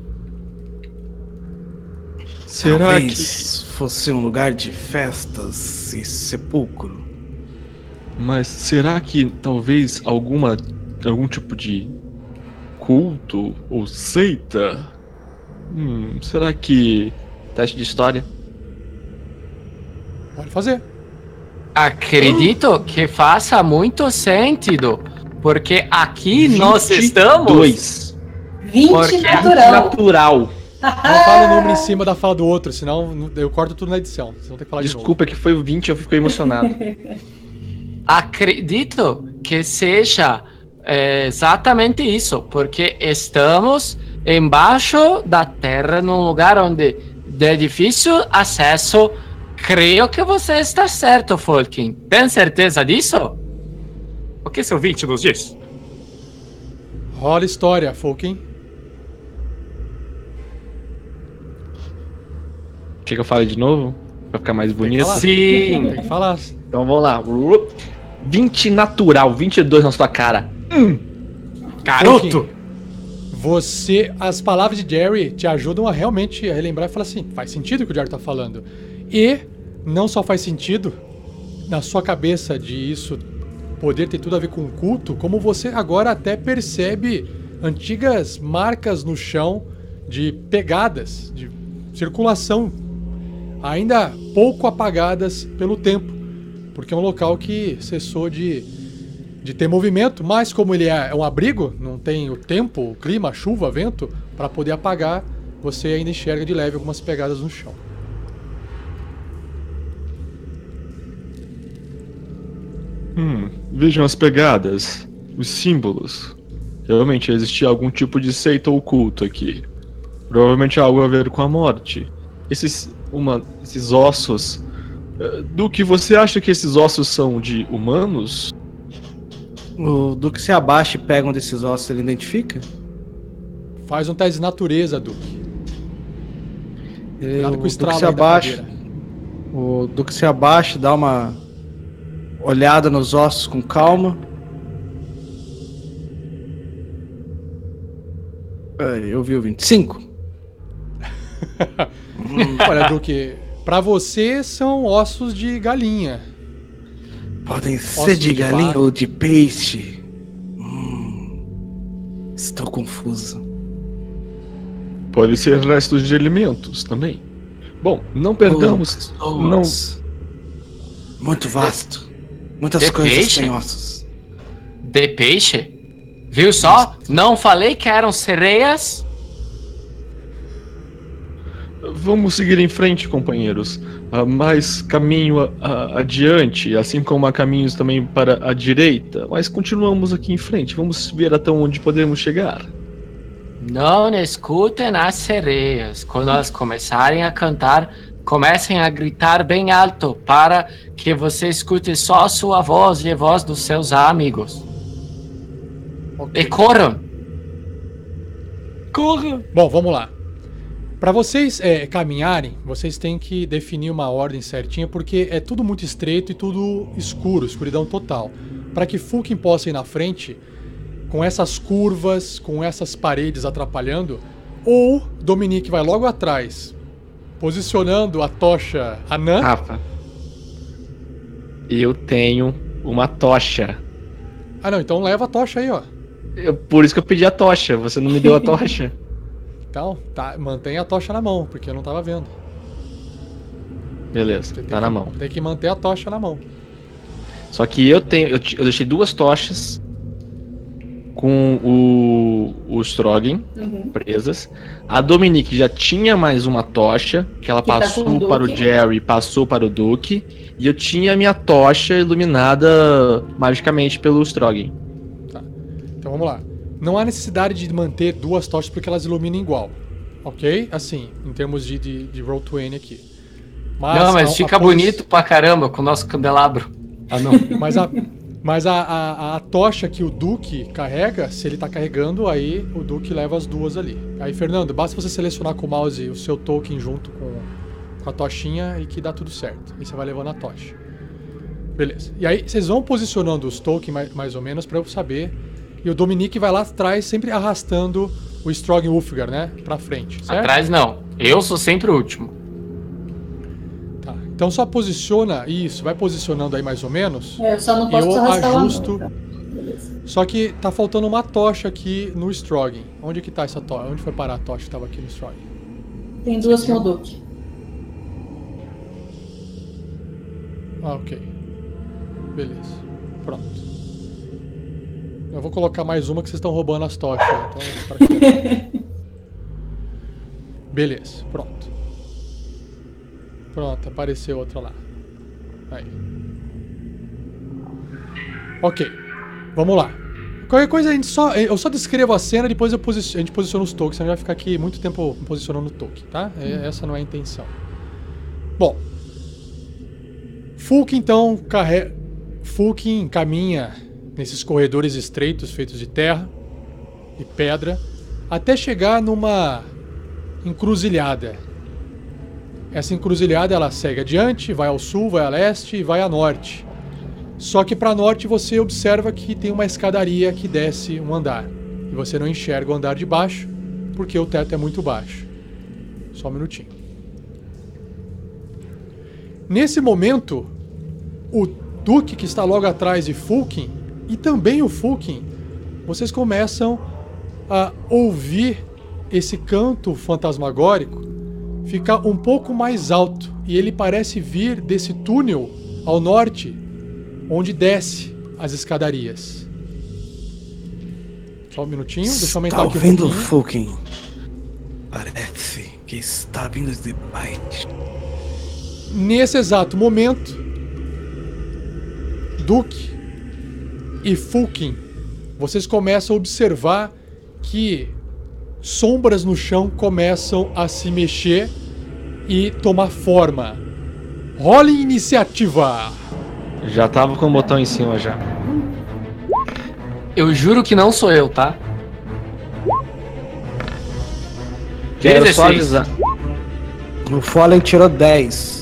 Será Talvez fosse um lugar de festas e sepulcro. que. Mas será que talvez alguma. algum tipo de culto ou seita? Hum, será que. Teste de história. Pode fazer. Acredito que faça muito sentido, porque aqui nós estamos... Dois. vinte Porque é natural. Natural. Não fala o número em cima da fala do outro, senão eu corto tudo na edição. Vocês vão ter que falar Desculpa que foi o vinte, eu fiquei emocionado. Acredito que seja é, exatamente isso, porque estamos embaixo da terra, num lugar onde é difícil acesso. Creio que você está certo, Folkin. Tem certeza disso? O que seu vinte nos diz? de novo. Rola história, Folkin. Quer que eu fale de novo? Pra ficar mais bonito? falar. Sim. Tem que falar. Então vamos lá. vinte natural, vinte e dois na sua cara. Garoto! Você, as palavras de Jerry te ajudam a realmente relembrar e falar assim, faz sentido o que o Jerry tá falando. E não só faz sentido na sua cabeça de isso poder ter tudo a ver com o culto, como você agora até percebe antigas marcas no chão de pegadas, de circulação, ainda pouco apagadas pelo tempo, porque é um local que cessou de, de ter movimento, mas como ele é um abrigo, não tem o tempo, o clima, a chuva, vento, para poder apagar, você ainda enxerga de leve algumas pegadas no chão. Hum, vejam as pegadas, os símbolos. Realmente existia algum tipo de seita ou culto aqui. Provavelmente algo a ver com a morte. Esses, uma, esses ossos. eh, Do que você acha que esses ossos são de humanos? O Duque se abaixa e pega um desses ossos, ele identifica? Faz um teste de natureza, Duque. Ele, Cuidado o com o Duque estralo se aí da abaixa. cadeira. O Duque se abaixa, dá uma olhada nos ossos com calma. É, eu vi o vinte e cinco. Olha, Duque, pra você são ossos de galinha. Podem ser Ossos de de galinha vaca. ou de peixe. Hum, estou confuso. Pode ser restos de alimentos também. Bom, não perdamos. Não. Pessoas. Muito vasto. Muitas De coisas peixe? têm ossos. De peixe? Viu só? Não falei que eram sereias? Vamos seguir em frente, companheiros. Há mais caminho a- a- adiante, assim como há caminhos também para a direita. Mas continuamos aqui em frente. Vamos ver até onde podemos chegar. Não escutem as sereias. Quando elas começarem a cantar, comecem a gritar bem alto para que você escute só a sua voz e a voz dos seus amigos. E corram! Corram! Bom, vamos lá. Para vocês é, caminharem, vocês têm que definir uma ordem certinha, porque é tudo muito estreito e tudo escuro, escuridão total. Para que Fulkin possa ir na frente, com essas curvas, com essas paredes atrapalhando, ou Dominique vai logo atrás, posicionando a tocha anã. Rafa, eu tenho uma tocha. Ah não, então leva a tocha aí, ó. Eu- por isso que eu pedi a tocha. Você não me deu a tocha. Então, tá, mantém a tocha na mão, porque eu não tava vendo. Beleza, Você tem tá na que- mão. Tem que manter a tocha na mão. Só que eu tenho. Eu, ti- eu deixei duas tochas com o, o Strogan Uhum. presas. A Dominique já tinha mais uma tocha, que ela Que tá passou com o para o Duque. Jerry, passou para o Duke. E eu tinha a minha tocha iluminada magicamente pelo Strogan. Então vamos lá. Não há necessidade de manter duas tochas porque elas iluminam igual. Ok? Assim, em termos de, de, de Roll vinte aqui. Não, mas a- fica a posi- bonito pra caramba com o nosso candelabro. Ah, não. Mas a, mas a, a, a tocha que o Duque carrega, se ele tá carregando, aí o Duque leva as duas ali. Aí, Fernando, basta você selecionar com o mouse o seu token junto com, com a tochinha e que dá tudo certo. Aí você vai levando a tocha. Beleza. E aí, vocês vão posicionando os tokens mais, mais ou menos pra eu saber. E o Dominique vai lá atrás, sempre arrastando o Strong Ulfgar, né? Pra frente, certo? Atrás não. Eu sou sempre o último. Tá. Então só posiciona isso, vai posicionando aí mais ou menos. É, eu só não posso eu arrastar lá, ajusto. não, tá? Beleza. Só que tá faltando uma tocha aqui no Stroggin. Onde que tá essa tocha? Onde foi parar a tocha que tava aqui no Stroggin? Tem duas com o Duque. Ah, ok. Beleza. Pronto. Eu vou colocar mais uma que vocês estão roubando as tochas. Então, pra quê? Beleza, pronto. Pronto, apareceu outra lá. Aí. Ok. Vamos lá. Qualquer coisa a gente só. Eu só descrevo a cena, depois eu posiciono, a gente posiciona os tokens. Você não vai ficar aqui muito tempo posicionando o token, tá? Essa não é a intenção. Bom. Fulk então carrega. Fulk caminha nesses corredores estreitos feitos de terra e pedra até chegar numa encruzilhada. Essa encruzilhada ela segue adiante, vai ao sul, vai a leste e vai a norte. Só que para norte você observa que tem uma escadaria que desce um andar. E você não enxerga o andar de baixo porque o teto é muito baixo. Só um minutinho. Nesse momento, o Duque que está logo atrás de Fulkin e também o Fulkin, vocês começam a ouvir esse canto fantasmagórico ficar um pouco mais alto. E ele parece vir desse túnel ao norte, onde desce as escadarias. Só um minutinho, deixa eu aumentar Está aqui um ouvindo, pouquinho. Fulkin? Parece que está vindo de baixo. Nesse exato momento, Duque e Fulkin, vocês começam a observar que sombras no chão começam a se mexer e tomar forma. Role iniciativa! Já tava com o botão em cima já. Eu juro que não sou eu, tá? Quero só dezesseis. avisar. O Fallen tirou dez.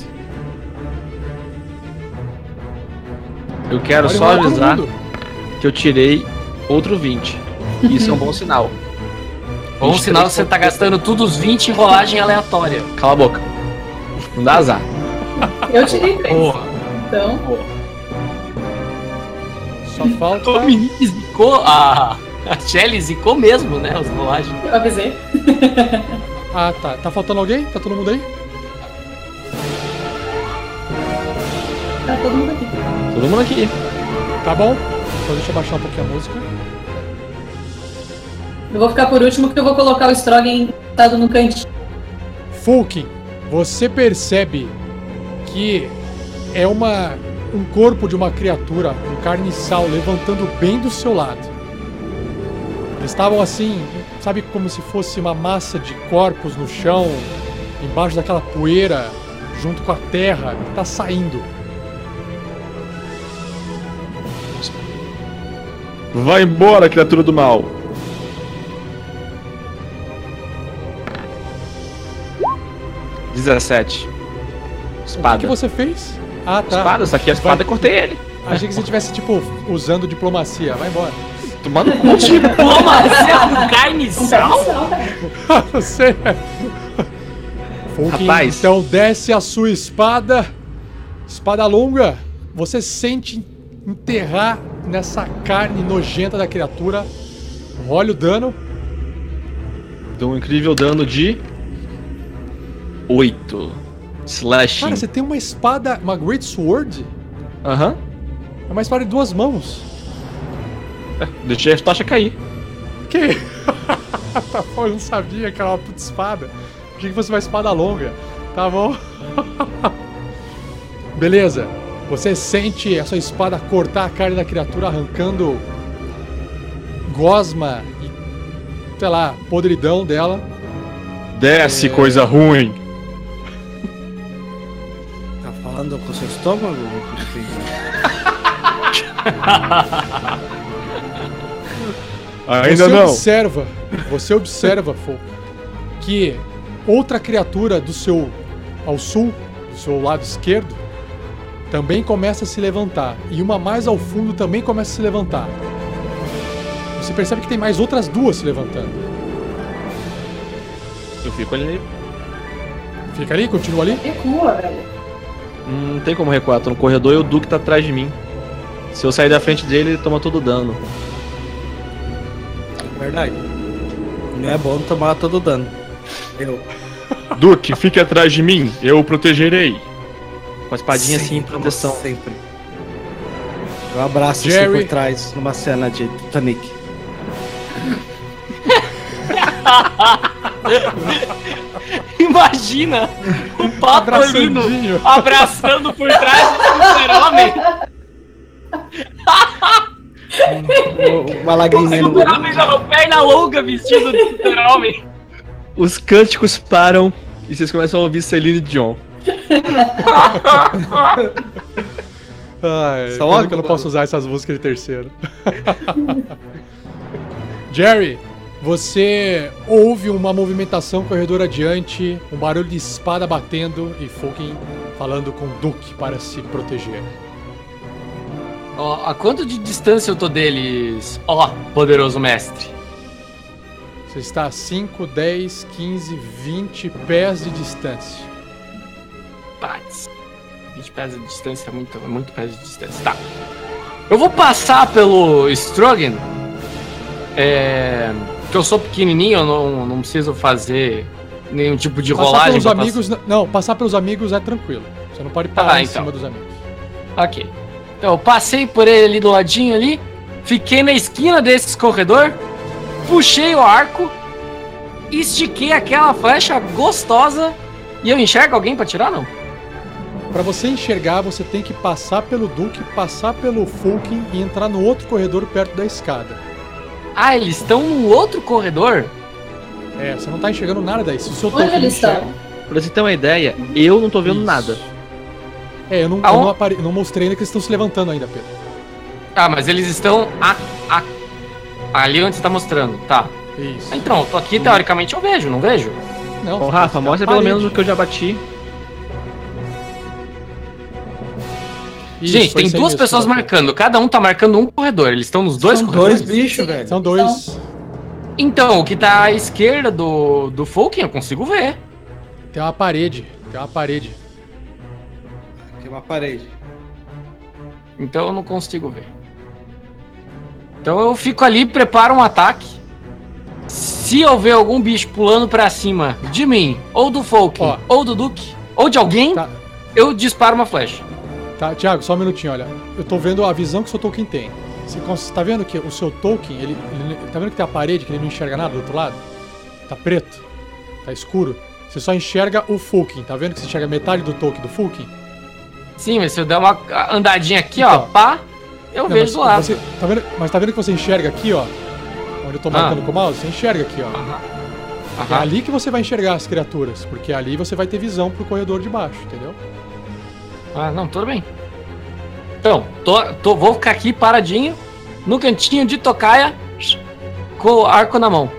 Eu quero Pode só rolar todo avisar mundo. que eu tirei outro vinte. Isso é um bom sinal. Bom sinal que você tá gastando tudo os vinte em rolagem aleatória. Cala a boca. Não dá azar. Eu tirei três. Porra. Então, Só falta... O Dominique zicou, a, a Shelly zicou mesmo, né? As rolagens. eu avisei. Ah, tá. Tá faltando alguém? Tá todo mundo aí? Tá todo mundo aqui. Todo mundo aqui. Tá bom. Só deixa eu baixar um pouquinho a música. Eu vou ficar por último porque eu vou colocar o Strogan sentado no cantinho. Fulkin, você percebe que é uma um corpo de uma criatura, um carniçal, levantando bem do seu lado. Eles estavam assim, sabe, como se fosse uma massa de corpos no chão, embaixo daquela poeira, junto com a terra, que tá saindo. Vai embora, criatura do mal. dezessete. O Espada. que você fez? Ah, tá. Espada, isso aqui é a espada, eu cortei ele. Achei que você estivesse, tipo, usando diplomacia. Vai embora. Tomando um tiro. Diplomacia com Um carniçal? carniçal, cara. Você... Fulkin, Rapaz. então desce a sua espada. Espada longa. Você sente enterrar nessa carne nojenta da criatura. Olha o dano. Deu um incrível dano de oito. Slashing. Cara, você tem uma espada, uma Great Sword. Aham. É uma espada de duas mãos. Deixei a tocha cair. Que? Tá bom, eu não sabia que era uma puta espada. Achei que fosse uma espada longa. Tá bom. Beleza. Você sente a sua espada cortar a carne da criatura, arrancando gosma e, sei lá, podridão dela. Desce, É. coisa ruim. Tá falando com o seu estômago? Enfim. Ainda você não. observa, você observa, Folk, que outra criatura do seu ao sul, do seu lado esquerdo, também começa a se levantar. E uma mais ao fundo também começa a se levantar. Você percebe que tem mais outras duas se levantando. Eu fico ali. Fica ali, continua ali. Recua, velho. Não tem como recuar, tô no corredor e o Duke tá atrás de mim. Se eu sair da frente dele, ele toma todo o dano. Verdade. Não é bom tomar todo o dano. Eu. Duke, fique atrás de mim, eu o protegerei. Com a espadinha assim em Sempre, proteção. Sempre. Eu abraço Jerry. assim por trás, numa cena de Titanic. Imagina o Papolino Abraçandinho. abraçando por trás do super-homem. Uma lagriminha no Super-homem com perna longa vestido de super-homem. Os cânticos param e vocês começam a ouvir Celine Dion. Ai, Só pena uma- que eu não posso usar essas músicas de terceiro. Jerry, você ouve uma movimentação corredor adiante, um barulho de espada batendo e Fulkin falando com Duke para se proteger. Ó, a quanto de distância eu tô deles, ó, poderoso mestre? Você está a cinco, dez, quinze, vinte pés de distância. Pats. vinte pés de distância, muito, muito pés de distância. Tá. Eu vou passar pelo Strogan. É. Que eu sou pequenininho, eu não, não preciso fazer nenhum tipo de Passar rolagem. pelos pra amigos, não, passar pelos amigos é tranquilo. Você não pode parar Ah, em então. cima dos amigos. passar- Ok. Então, eu passei por ele ali do ladinho ali, fiquei na esquina desse corredor, puxei o arco, estiquei aquela flecha gostosa e eu enxergo alguém pra tirar, não? Pra você enxergar, você tem que passar pelo Duke, passar pelo Fulkin e entrar no outro corredor perto da escada. Ah, eles estão no outro corredor? É, você não tá enxergando nada daí. Se o seu Onde token não eles enxerga... estão? Pra você ter uma ideia, eu não tô vendo Isso. nada. É, eu não, eu Aonde? não, apare... não mostrei ainda que eles estão se levantando ainda, Pedro. Ah, mas eles estão a, a- ali onde você tá mostrando, tá. Isso. Então, eu tô aqui, teoricamente eu vejo, não vejo? Não, Bom, você Rafa, tá na mostra pelo parede. menos o que eu já bati. Isso, Gente, foi tem isso aí duas mesmo, pessoas Rafa. marcando, cada um tá marcando um corredor, eles estão nos dois São corredores? dois bichos, velho. São dois. Então, o que tá à esquerda do, do Fulkin eu consigo ver. Tem uma parede. Tem uma parede. Aqui é uma parede. Então eu não consigo ver. Então eu fico ali, preparo um ataque. Se houver algum bicho pulando pra cima de mim, ou do Fulkin, Ó. ou do Duke, ou de alguém, Tá, eu disparo uma flecha. tá, Thiago, só um minutinho, olha. Eu tô vendo a visão que o seu token tem. Você cons- tá vendo que o seu token, ele, ele- tá vendo que tem a parede que ele não enxerga nada do outro lado? Tá preto, tá escuro. Você só enxerga o Fulkin, tá vendo que você enxerga metade do token do Fulkin? Sim, mas se eu der uma andadinha aqui, ó, Então. pá, eu Não, vejo mas do lado. você- tá vendo, mas tá vendo que você enxerga aqui, ó? Onde eu tô marcando Ah. com o mouse? Você enxerga aqui, ó. Aham. É Aham. ali que você vai enxergar as criaturas, porque ali você vai ter visão pro corredor de baixo, entendeu? Ah, não, tudo bem. Então, tô, tô- vou ficar aqui paradinho, no cantinho de tocaia, com o arco na mão.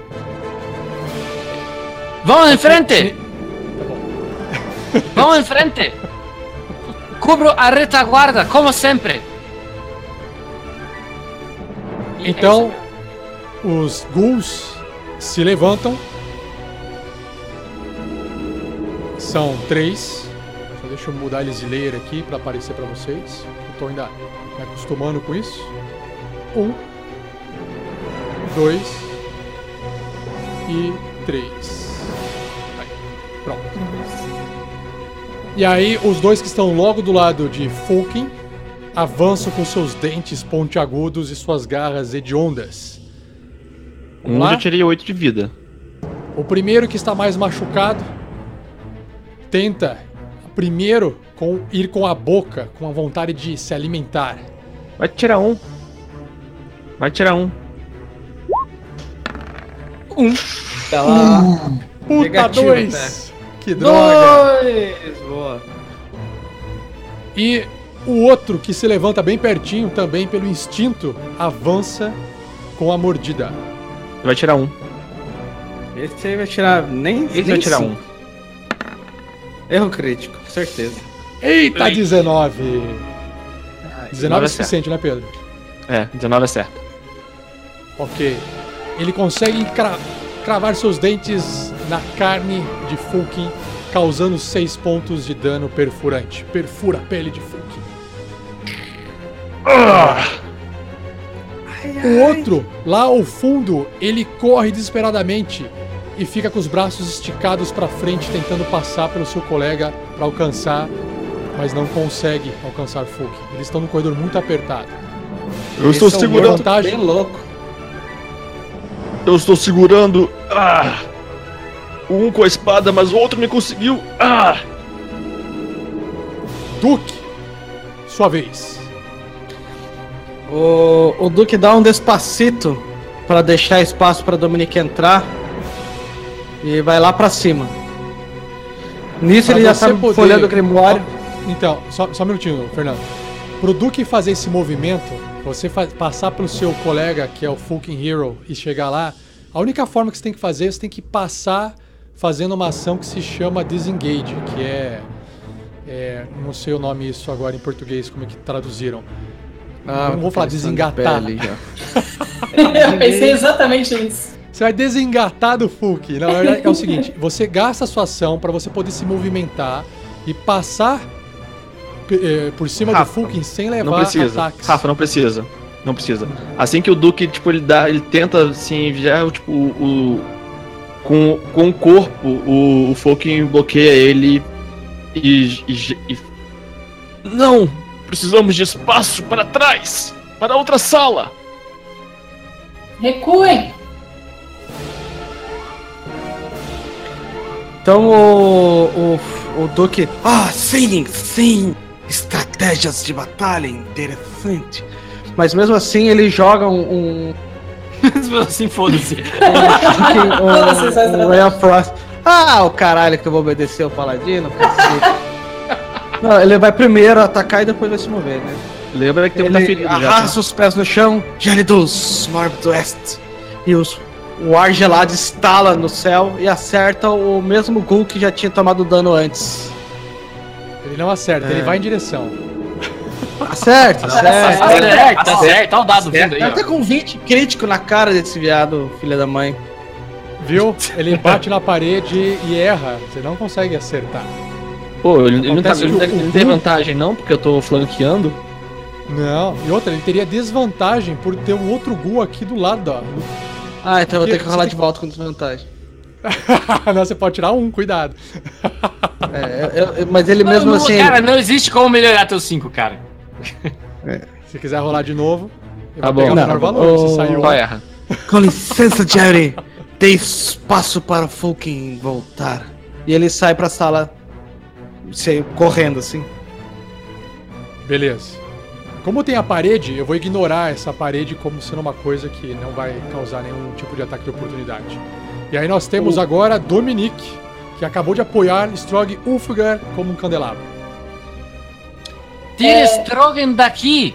Vamos em frente! Tá bom. Vamos em frente! Cubro a retaguarda, como sempre! E é Então, isso. os ghouls se levantam. São três. Só deixa eu mudar eles de layer aqui para aparecer para vocês. Eu tô ainda me acostumando com isso. Um, dois e três. Aí, pronto. E aí, os dois que estão logo do lado de Fulkin avançam com seus dentes pontiagudos e suas garras hediondas. Vamos Um lá? já tirei oito de vida. O primeiro que está mais machucado tenta primeiro com, ir com a boca, com a vontade de se alimentar. Vai tirar um. Vai tirar um. Tá lá. Puta, Negativo, dois! Que droga! Dois! Boa. E o outro que se levanta bem pertinho também pelo instinto avança com a mordida. Vai tirar um. Esse aí vai tirar nem. Esse nem vai tirar cinco. um. Erro crítico, certeza. Eita, dezenove! dezenove é é suficiente, né, Pedro? É, dezenove é certo. Ok. Ele consegue cra- cravar seus dentes na carne de Fulkin, causando seis pontos de dano perfurante. Perfura a pele de Fulkin. O outro, lá ao fundo, ele corre desesperadamente e fica com os braços esticados para frente, tentando passar pelo seu colega para alcançar, mas não consegue alcançar Fulkin. Eles estão num corredor muito apertado. Eu estou Esse é um segurando. vantagem. Bem louco. Eu estou segurando. Ah! Um com a espada, mas o outro me conseguiu. Ah! Duke, sua vez. O, o Duque dá um despacito pra deixar espaço pra Dominique entrar e vai lá pra cima. Nisso Pra ele já você tá poder- folhando o Grimório. Então, só, só um minutinho, Fernando. Pro Duke fazer esse movimento, você fa- passar pelo seu colega, que é o Fulkin Hero, e chegar lá, a única forma que você tem que fazer, você tem que passar fazendo uma ação que se chama Disengage, que é... é não sei o nome isso agora em português, como é que traduziram. Ah, não vou falar desengatar. Eu pensei exatamente nisso. Você vai desengatar do Fulkin. Na verdade, é o seguinte, você gasta a sua ação para você poder se movimentar e passar eh, por cima Rafa, do Fulkin sem levar Não precisa. ataques. Rafa, não precisa. Não precisa. Assim que o Duque, tipo, ele dá. Ele tenta, assim, já, tipo, o. o- com, com o corpo, o, o Fulkin bloqueia ele e, e, e. Não! Precisamos de espaço para trás! Para outra sala! Recuem! Então o, o, o Duque. Ah, sim, sim. Estratégias de batalha interessante. Mas mesmo assim ele joga um. um, Assim, foda-se. um, um, um Ray of Frost. Ah, o caralho que eu vou obedecer o Paladino. cacete. Não, ele vai primeiro atacar e depois vai se mover, né? Lembra que tem muita Ele ferida já. tá? arrasta os pés no chão, Gélidos, Mórbido Oeste. e os, o ar gelado estala no céu e acerta o mesmo Ghoul que já tinha tomado dano antes. Ele não acerta, É. ele vai em direção. Acerta, Tá acerta. certo, tá certo. Olha o dado vindo aí, Tá ó. até com vinte crítico na cara desse viado, filha da mãe. Viu? Ele bate na parede e erra. Você não consegue acertar. Pô, ele, ele não, tá, Acontece ele, que não o- tem- não tem vantagem não, porque eu tô flanqueando. Não. E outra, ele teria desvantagem por ter um outro Ghoul aqui do lado, ó. Ah, então eu vou ter que Você rolar tem de que- volta com desvantagem. Não, você pode tirar um, cuidado. É, eu- eu- mas ele mesmo Não, não, assim. Cara, não existe como melhorar teu cinco, cara. Se quiser rolar de novo, eu Tá vou pegar bom. o menor Não, valor. o- Se saiu Só um. erra. Com licença, Jerry. Dê espaço para o Fulkin voltar. E ele sai pra sala sei, correndo assim. Beleza. Como tem a parede, eu vou ignorar essa parede como sendo uma coisa que não vai causar nenhum tipo de ataque de oportunidade. E aí nós temos agora Dominique, que acabou de apoiar Strog Ulfgar como um candelabro. Tira Strogan daqui.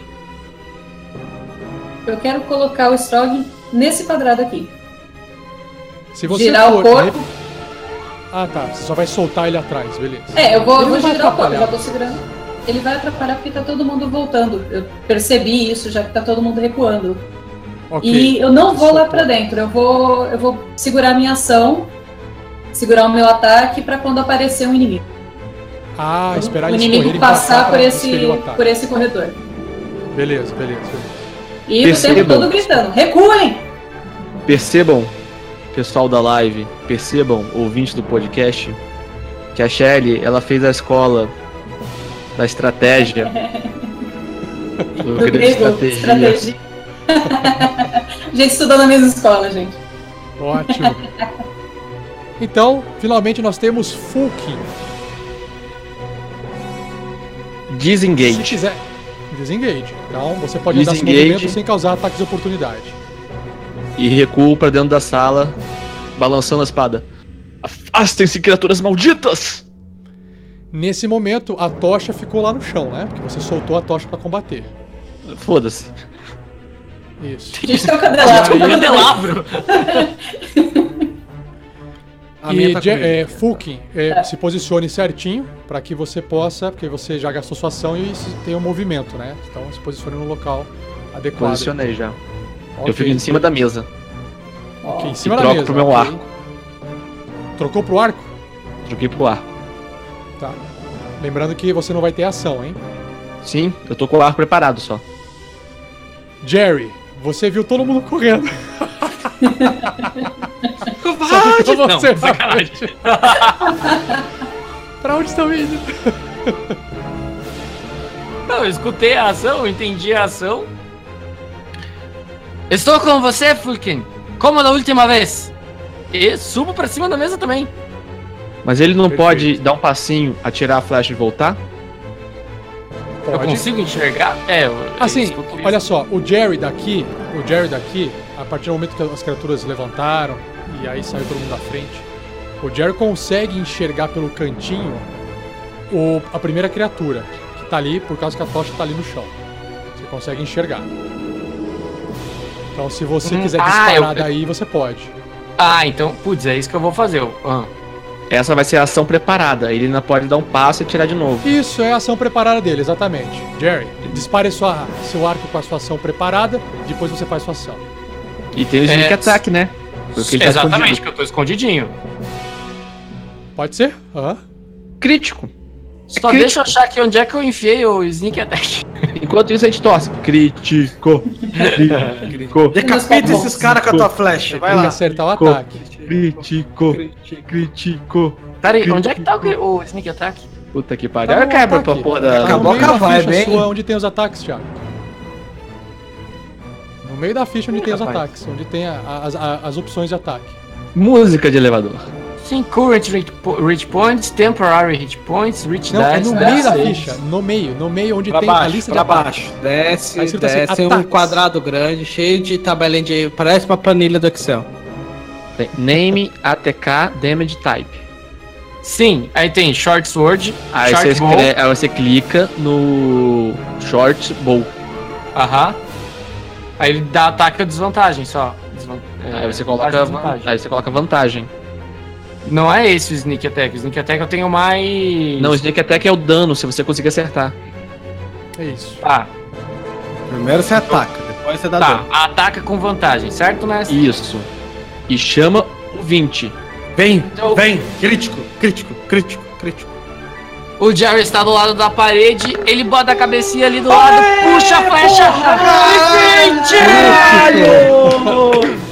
Eu quero colocar o Strog nesse quadrado aqui. Se você Girar for- o corpo. Ah, tá. Você só vai soltar ele atrás, beleza. É, eu vou, Ele eu vou não vai girar o corpo, atrapalhar. já tô segurando. Ele vai atrapalhar porque tá todo mundo voltando. Eu percebi isso, já que tá todo mundo recuando. Ok. E eu não vou lá Soltou. pra dentro, eu vou, eu vou segurar a minha ação, segurar o meu ataque pra quando aparecer um inimigo. Ah, esperar o eles inimigo correrem passar por pra esse, desferir o ataque. por esse corredor. Beleza, beleza, beleza. E o Percebam. tempo todo gritando, recuem! Percebam, pessoal da live, percebam, ouvintes do podcast, que a Shelly, ela fez a escola da estratégia. Do Do grego grego, estratégia. estratégia. A gente estudou na mesma escola, gente. Ótimo. Então, finalmente nós temos Fulkin. Se Disengage. quiser, desengage. Então, você pode andar esse Disengage. movimento sem causar ataques de oportunidade. E recuo pra dentro da sala, balançando a espada. Afastem-se, criaturas malditas! Nesse momento, a tocha ficou lá no chão, né? Porque você soltou a tocha pra combater. Foda-se. Isso. A gente tem o candelabro. Candelabro. A minha E tá Je- comigo. é, Fulkin, é, se posicione certinho para que você possa, porque você já gastou sua ação e se- tem um movimento, né? Então se posicione no local adequado. Posicionei já. Ok. Eu fico em cima da mesa. Ok, em E cima da troco mesa. pro meu ok. arco. Trocou pro arco? Joguei pro arco. Tá. Lembrando que você não vai ter ação, hein? Sim, eu tô com o arco preparado só. Jerry, você viu todo mundo correndo. Covarde! Só Não, você sacanagem. Pra onde estão indo? Não, eu escutei a ação, eu entendi a ação. Estou com você, Fulkin. Como na última vez. E subo pra cima da mesa também. Mas ele não Perfeito. pode dar um passinho, atirar a flecha e voltar? Eu Pode. consigo enxergar? É, eu, eu Assim, escuto isso. olha só, o Jerry daqui, o Jerry daqui, a partir do momento que as criaturas levantaram e aí saiu todo mundo da frente, o Jerry consegue enxergar pelo cantinho o, a primeira criatura que tá ali, por causa que a tocha tá ali no chão. Você consegue enxergar. Então, se você Hum, quiser ah, disparar eu- daí, você pode. Ah, então, putz, é isso que eu vou fazer. eu- ah. Essa vai ser a ação preparada. Ele ainda pode dar um passo e tirar de novo. Isso é a ação preparada dele, exatamente. Jerry, dispare sua, seu arco com a sua ação preparada, depois você faz sua ação. E tem o sneak É, attack, né? Porque ele tá Exatamente, escondido. que eu tô escondidinho. Pode ser? Aham. Crítico. Só crítico. deixa eu achar aqui onde é que eu enfiei o Sneak Attack. Enquanto isso a gente torce. Crítico. Crítico. Decapita esses caras com a tua flecha. Vai Tem que lá. acertar o ataque. Crítico. Crítico. Peraí, onde é que tá o, o Sneak Attack? Puta que pariu. Tá Olha no a quebra ataque. pra porra Tá da... no Acabou meio com a da vibe, ficha hein? sua onde tem os ataques, Thiago. No meio da ficha onde tem os rapaz. ataques, onde tem a- a- as, a- as opções de ataque. Música de elevador. Sim, current hit, po- hit points, temporary hit points, rich Não, é dice, no meio da dice. ficha, no meio, no meio onde Pra tem a baixo, lista de pra ataques. baixo. Desce, Tá escrito assim, desce um ataques. quadrado grande, cheio de tabelinha de... Parece uma planilha do Excel. Tem name, A T K, damage type. Sim, aí tem short sword, Aí short você, bow. escreve, aí você clica no short bow. Aham. Aí ele dá ataque ou desvantagem só. Desvan- é, Aí você coloca, vantagem, van- desvantagem. aí você coloca vantagem. Não é esse o Sneak Attack. O Sneak Attack eu tenho mais. Não, o sneak attack é o dano, se você conseguir acertar. É isso. Tá, Primeiro você ataca, depois você dá tá. dano. Ataca com vantagem, certo, mestre? Isso. E chama o vinte. Vem, Então- vem, crítico, crítico, crítico, crítico. O Jerry está do lado da parede, ele bota a cabecinha ali do lado, puxa a flecha e vinte!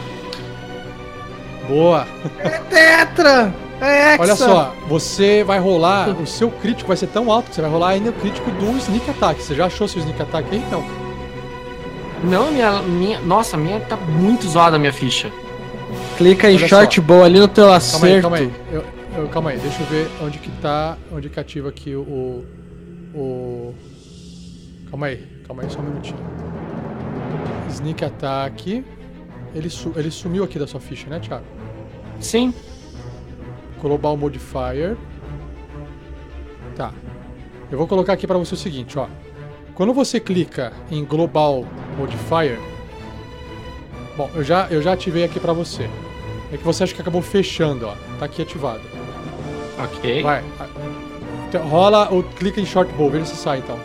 Boa. Tetra! É Hexa! Olha só, você vai rolar, o seu crítico vai ser tão alto que você vai rolar ainda o crítico do Sneak Attack. Você já achou seu Sneak Attack aí? Não. Não, minha, minha. Nossa, minha tá muito zoada a minha ficha. Clica em Olha short só. bow ali no teu Calma aí, acerto. calma aí. Eu, eu- calma aí, deixa eu ver onde que tá, onde que ativa aqui o, o... o- Calma aí, calma aí só um minutinho. Sneak Attack. Ele, su- ele sumiu aqui da sua ficha, né, Thiago? Sim. Global Modifier. Tá. Eu vou colocar aqui pra você o seguinte, ó. Quando você clica em Global Modifier... Bom, eu já, eu já ativei aqui pra você. É que você acha que acabou fechando, ó. Tá aqui ativado. Ok. Vai. Então, rola ou clica em Short Bow, veja se sai então.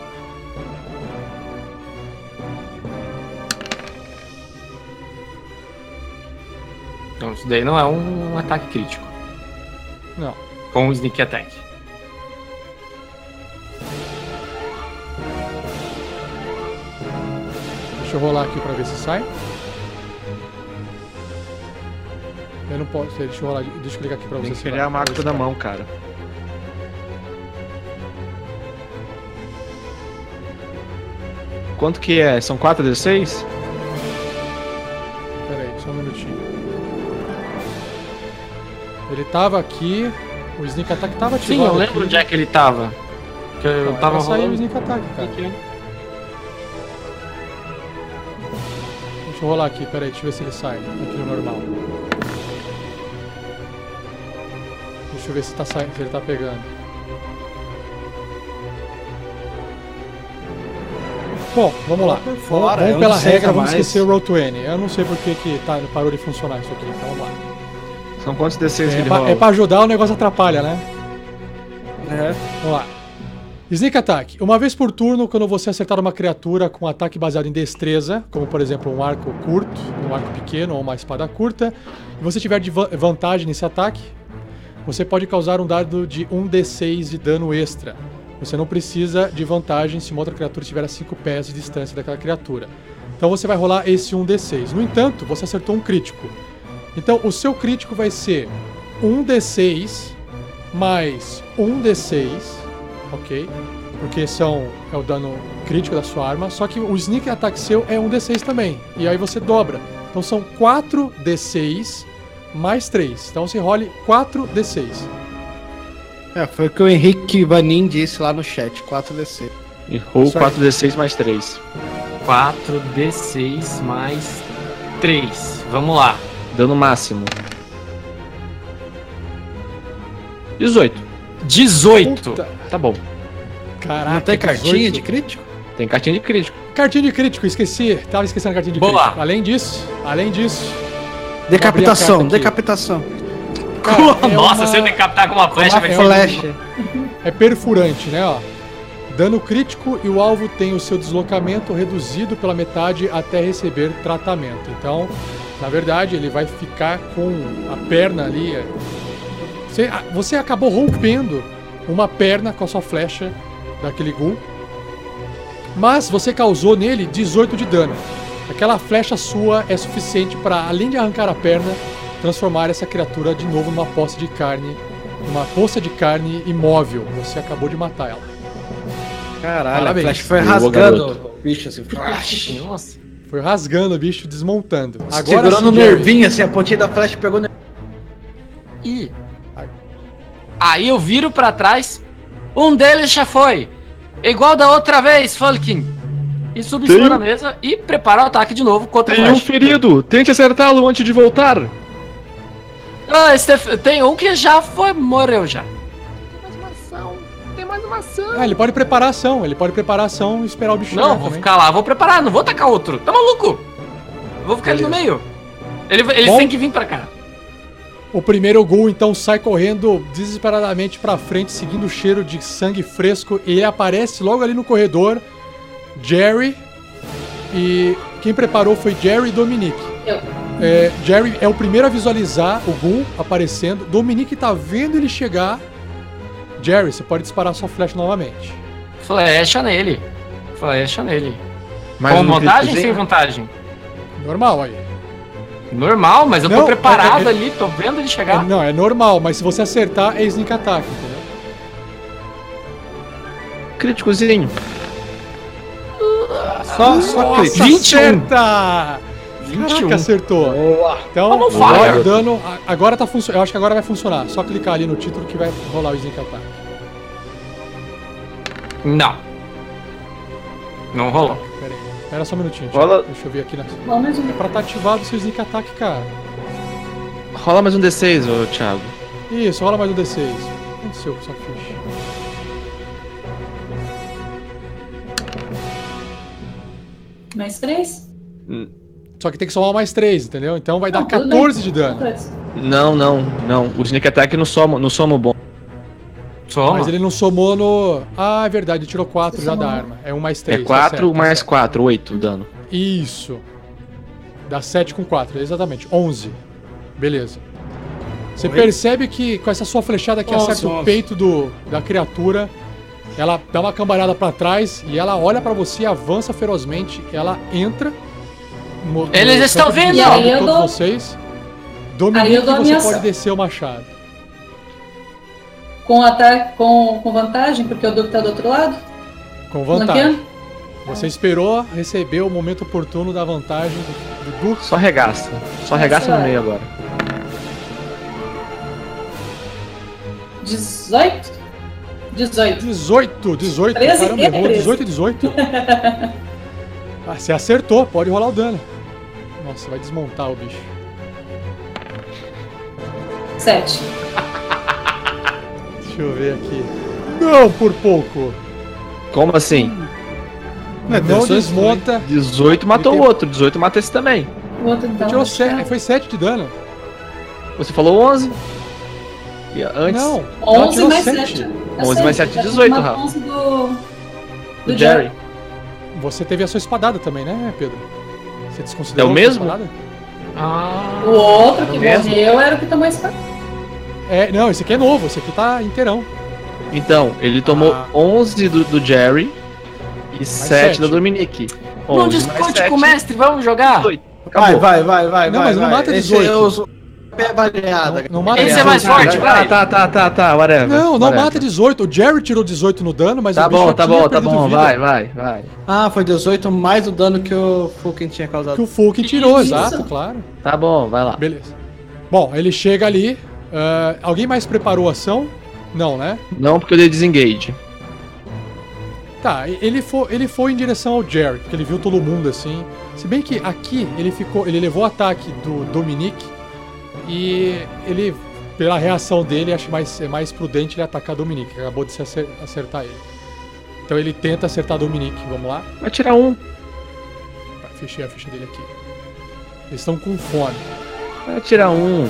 Então isso daí não é um ataque crítico. Não. Com o Sneak Attack. Deixa eu rolar aqui pra ver se sai. Eu não posso. Deixa eu rolar. Deixa eu clicar aqui pra você. Tem que se pegar vai. a máquina Deixa da eu- mão, cara. Quanto que é? São quatro D seis? Pera aí, só um minutinho. Ele tava aqui. O Sneak Attack tava ativado. Sim, eu lembro aqui. onde é que ele tava. Que eu Então, tava vai sair o rolando. Sneak Attack, cara. Aqui. Deixa eu rolar aqui, pera aí, deixa eu ver se ele sai aqui no normal. Deixa eu ver se, tá saindo, se ele tá pegando. Bom, vamos lá. Vamos, fora, vamos eu pela não sei regra, vamos mais. esquecer o Roll to N. Eu não sei por que, que tá, parou de funcionar isso aqui, então vamos lá. São quantos D seis que É ele pra, rola? é pra ajudar, o negócio atrapalha, né? É. Vamos lá. Sneak Attack. Uma vez por turno, quando você acertar uma criatura com ataque baseado em destreza, como por exemplo um arco curto, um arco pequeno ou uma espada curta, e você tiver de va- vantagem nesse ataque, você pode causar um dado de um D seis de dano extra. Você não precisa de vantagem se uma outra criatura estiver a cinco pés de distância daquela criatura. Então você vai rolar esse um D seis. No entanto, você acertou um crítico. Então o seu crítico vai ser um D seis mais um D seis, ok? Porque são, é o dano crítico da sua arma, só que o sneak attack seu é um D seis também. E aí você dobra. Então são quatro D seis mais três. Então você role quatro D seis. É, foi o que o Henrique Vanin disse lá no chat, quatro D C. E roll Isso aí. quatro D seis mais três. quatro D seis mais três. Vamos lá. Dano máximo. dezoito. dezoito. Puta. Tá bom. Caraca, Não tem cartinha dezoito. de crítico? Tem cartinha de crítico. Cartinha de crítico, esqueci. Tava esquecendo a cartinha de Boa. crítico. Além disso, além disso... Decapitação, Vou abrir a decapitação. cara, é Nossa, uma- se eu decapitar com uma flecha, uma vai ser. Flecha. É perfurante, né, ó. Dano crítico e o alvo tem o seu deslocamento reduzido pela metade até receber tratamento. Então, na verdade, ele vai ficar com a perna ali. é, Você, você acabou rompendo uma perna com a sua flecha daquele ghoul. Mas você causou nele dezoito de dano. Aquela flecha sua é suficiente para, além de arrancar a perna, transformar essa criatura de novo numa poça de carne. Uma poça de carne imóvel. Você acabou de matar ela. Caralho, Parabéns. a flecha foi Boa, rasgando garoto. o bicho assim. flash. Nossa. Foi rasgando o bicho, desmontando. Agora Segurando o sim, Jerry. nervinho assim, a pontinha da flecha pegou no... Ih. Aí eu viro pra trás. Um deles já foi. Igual da outra vez, Falkin. E subo em Tem cima um- da mesa e preparo o ataque de novo contra Tem o um Flash. ferido. Tente acertá-lo antes de voltar. Ah, Steph- tem um que já foi, morreu já. Ah, ele pode preparar a ação. Ele pode preparar a ação e esperar o bicho Não, chegar vou também. ficar lá, vou preparar, não vou tacar outro. Tá maluco? Vou ficar ali no meio. Ele, eles Bom. têm que vir pra cá. O primeiro ghoul então sai correndo desesperadamente pra frente, seguindo o cheiro de sangue fresco. E ele aparece logo ali no corredor. Jerry. E quem preparou foi Jerry e Dominique. Eu. É, Jerry é o primeiro a visualizar o ghoul aparecendo. Dominique tá vendo ele chegar. Jerry, você pode disparar sua flecha novamente. Flecha nele. Flecha nele. Mais Com um vantagem ou criticozinho? sem vantagem? Normal aí. Normal, mas eu tô Não, preparado é- é- ali, tô vendo ele É, chegar. não, é normal, mas se você acertar, é sneak attack, entendeu? Críticozinho. Só, só Nossa, crítico. vinte e um. acerta! vinte e um. Caraca, acertou. Boa. Então, Vamos rola fire. o dano. a- Agora tá funcionando. Eu acho que agora vai funcionar. Só clicar ali no título que vai rolar o sneak attack. Não. Não rolou. Pera aí. Espera só um minutinho. Rola- Deixa eu ver aqui. Na... Bom, mais um. É pra estar ativado o seu sneak attack, cara. Rola mais um D seis, ô Thiago. Isso, rola mais um D seis. O que aconteceu com sua ficha? Mais três? Só que tem que somar mais três, entendeu? Então vai dar Não, tudo quatorze bem. de dano. Dois. Não, não, não. O Sneak Attack não soma, não soma o bom. Soma. Mas ele não somou no. Ah, é verdade, ele tirou quatro Você já da somou. arma. É um mais É três. quatro mais quatro, oito dano. Isso. Dá sete com quatro, exatamente. onze. Beleza. Você percebe que com essa sua flechada que onze, acerta o onze. peito do, da criatura, ela dá uma cambalhada pra trás e ela olha pra você, avança ferozmente, ela entra. no- no Eles estão campo de vindo! visão E aí de eu todos dou- vocês. Aí Dominique, eu dou a você minha pode ação. descer o machado. Com ataque, com, com vantagem, porque o Duque tá do outro lado? Com vantagem. Flanqueando? Você esperou, recebeu o momento oportuno da vantagem do, do Duque. Só regaça. Só regaça no meio agora. dezoito? dezoito. dezoito, dezoito. treze, Caramba, errou. treze. dezoito, dezoito. Ah, você acertou, pode rolar o dano. Nossa, vai desmontar o bicho. sete. Deixa eu ver aqui. Não, por pouco. Como assim? Não desmonta. dezoito matou Ele o tem- outro, dezoito mata esse também. O outro então. Tirou sete, foi sete de dano. Você falou onze? E antes... Não. ela onze tirou mais sete. sete. onze mais sete, dezoito, Rafa. onze do, do Do Jerry. Jerry. Você teve a sua espadada também, né, Pedro? Você desconsiderou É o a sua mesmo? espadada? Ah, O outro que Mesmo? morreu era o que tomou a espada. É, não, esse aqui é novo, esse aqui tá inteirão. Então, ele tomou Ah. onze do, do Jerry e sete sete. da Dominique. não onze mais discute sete, com o mestre, vamos jogar? dezoito. Vai, Acabou. vai, vai, vai. Não, vai, mas não vai. mata Esse dezoito. é os- É variada. Não, não mata Esse é dezoito. mais forte, Tá, vai. tá, tá, tá, tá, whatever. Não, não whatever. mata dezoito. O Jerry tirou dezoito no dano, mas Tá o bicho bom, já tá tinha bom, tá perdido bom, vida. vai, vai, vai. Ah, foi dezoito mais o dano que o Fulkin tinha causado. Que o Fulkin tirou, Isso. exato, claro. Tá bom, vai lá. Beleza. Bom, ele chega ali. ah, alguém mais preparou a ação? Não, né? Não, porque eu dei desengage. Tá, ele foi, ele foi em direção ao Jerry, porque ele viu todo mundo assim. Se bem que aqui ele ficou. Ele levou o ataque do Dominique e ele, pela reação dele, acho mais, é mais prudente ele atacar Dominique, que acabou de se acer- acertar ele. Então ele tenta acertar Dominique, vamos lá. Vai tirar um. Tá, fechei a ficha dele aqui. Eles estão com fome. Vai tirar um.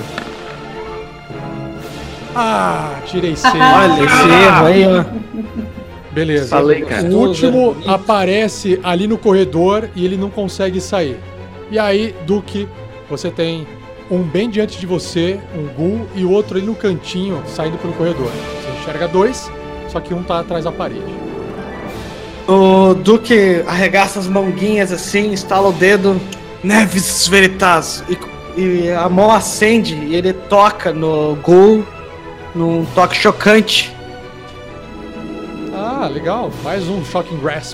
Ah, tirei seis. Olha esse erro aí, ó. Beleza. Falei, cara. O último aparece ali no corredor e ele não consegue sair. E aí, Duque, você tem um bem diante de você, um ghoul, e o outro ali no cantinho, saindo pelo corredor. Você enxerga dois, só que um tá atrás da parede. O Duque arregaça as manguinhas assim, estala o dedo. Neves Veritas. E, e a mão acende e ele toca no Ghoul num toque chocante. Ah, legal. Mais um Shocking Grasp.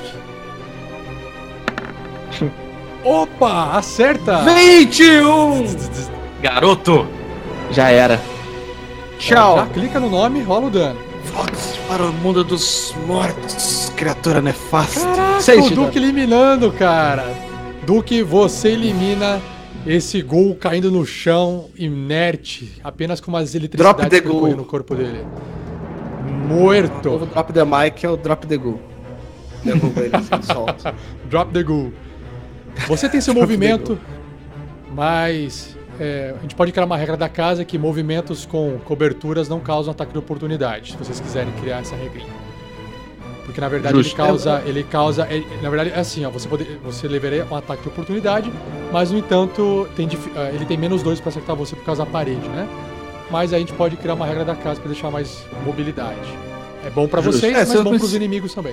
Opa, acerta! vinte e um! Garoto! Já era. Tchau! Já clica no nome, rola o dano. Volte para o mundo dos mortos, criatura nefasta. Caraca, Seis o de Duque eliminando, cara. Duque, você elimina esse ghoul caindo no chão, inerte, apenas com umas Drop eletricidades the percorrendo ghoul. no corpo dele. O Morto. drop the mic é o drop the Ghoul. Derruba ele assim, solta. Drop the ghoul. Você tem seu Drop the movimento, mas é, a gente pode criar uma regra da casa que movimentos com coberturas não causam ataque de oportunidade, se vocês quiserem criar essa regrinha. Porque na verdade Justo. ele causa, ele causa, ele- na verdade é assim, ó, você pode, você levaria um ataque de oportunidade, mas no entanto tem, difi- ah, ele tem menos dois pra acertar você por causa da parede, né? Mas aí a gente pode criar uma regra da casa pra deixar mais mobilidade. É bom pra Justo. vocês, É, mas se eu bom preci- pros inimigos também.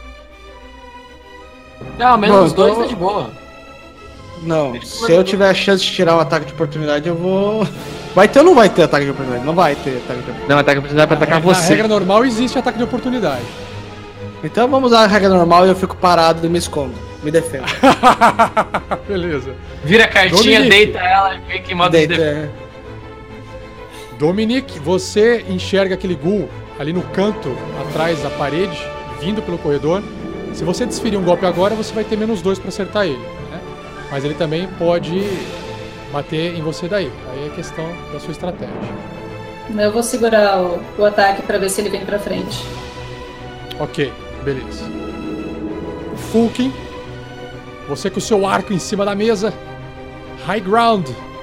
Não, menos Bom, os dois então- tá de boa. Não, se eu tiver a chance de tirar o ataque de oportunidade, eu vou. Vai ter ou não vai ter ataque de oportunidade? Não vai ter ataque de oportunidade. Não, ataque de oportunidade pra atacar Na você. regra normal existe ataque de oportunidade. Então vamos usar a regra normal e eu fico parado e me escondo. Me defendo. Beleza. Vira a cartinha, Dominique. deita ela e vê que modo de Deita, defesa. é. Dominique, você enxerga aquele ghoul ali no canto, atrás da parede, vindo pelo corredor. Se você desferir um golpe agora, você vai ter menos dois pra acertar ele, né? Mas ele também pode bater em você daí. Aí é questão da sua estratégia. Eu vou segurar o, o ataque pra ver se ele vem pra frente. Ok, beleza. Fulkin, você com o seu arco em cima da mesa. High ground.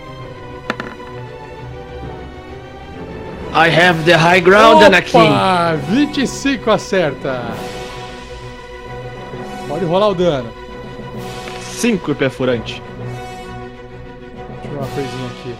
I have the high ground, Anakin. Opa, vinte e cinco acerta. Pode rolar o dano. cinco perfurante. Deixa eu ver uma coisinha aqui.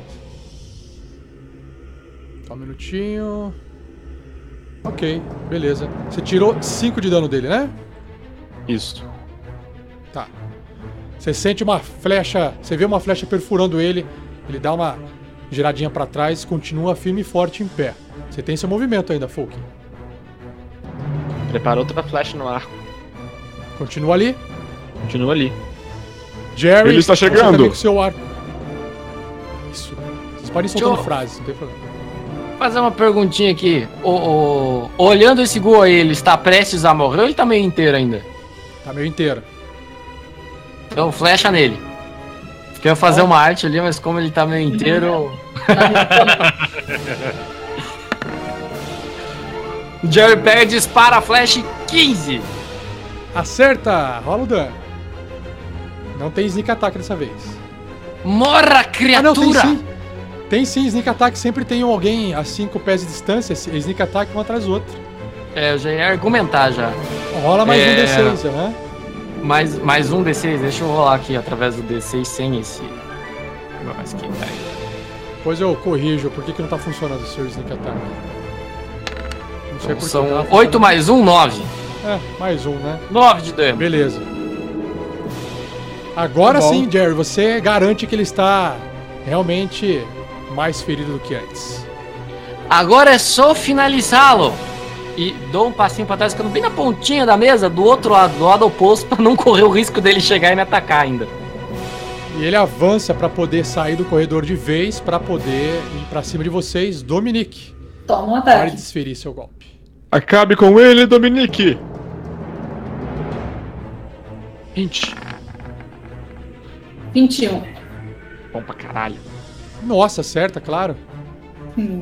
Só um minutinho. Ok, beleza. Você tirou cinco de dano dele, né? Isso. Tá. Você sente uma flecha, você vê uma flecha perfurando ele, ele dá uma giradinha pra trás, continua firme e forte em pé. Você tem seu movimento ainda, Fulkin. Prepara outra flecha no arco. Continua ali. Continua ali. Jerry, Ele está você chegando. também com seu arco. Isso. Vocês podem ir soltando Joe. frases, não tem problema. Fazer uma perguntinha aqui. O, o- olhando esse gol aí, ele está prestes a morrer ou ele tá meio inteiro ainda? Tá meio inteiro. Então flecha nele. Porque eu ia fazer uma arte ali, mas como ele tá meio inteiro. O Jerry pega, dispara a flecha e quinze. Acerta! Rola o dano. Não tem sneak attack dessa vez. Morra, Ah, não, tem criatura! sim. Tem sim, Sneak Attack sempre tem alguém a cinco pés de distância, Sneak Attack um atrás do outro. É, eu já ia argumentar já. Rola mais É. um D seis, né? Mais, mais um D seis, deixa eu rolar aqui através do D seis sem esse negócio aqui, peraí. Depois eu corrijo por que, que não tá funcionando o seu Sneak Attack. Não sei Então, por que são tá oito funcionando. mais um, nove. É, mais um, né? nove de dano. Beleza. Agora Tá bom. sim, Jerry, você garante que ele está realmente mais ferido do que antes. Agora é só finalizá-lo. E dou um passinho pra trás, ficando bem na pontinha da mesa, do outro lado, do lado oposto, pra não correr o risco dele chegar e me atacar ainda. E ele avança para poder sair do corredor de vez, para poder ir para cima de vocês. Dominique, Toma um pare ataque. de desferir seu golpe. Acabe com ele, Dominique! vinte. vinte e um. Bom pra caralho. Nossa, acerta, claro. Hum.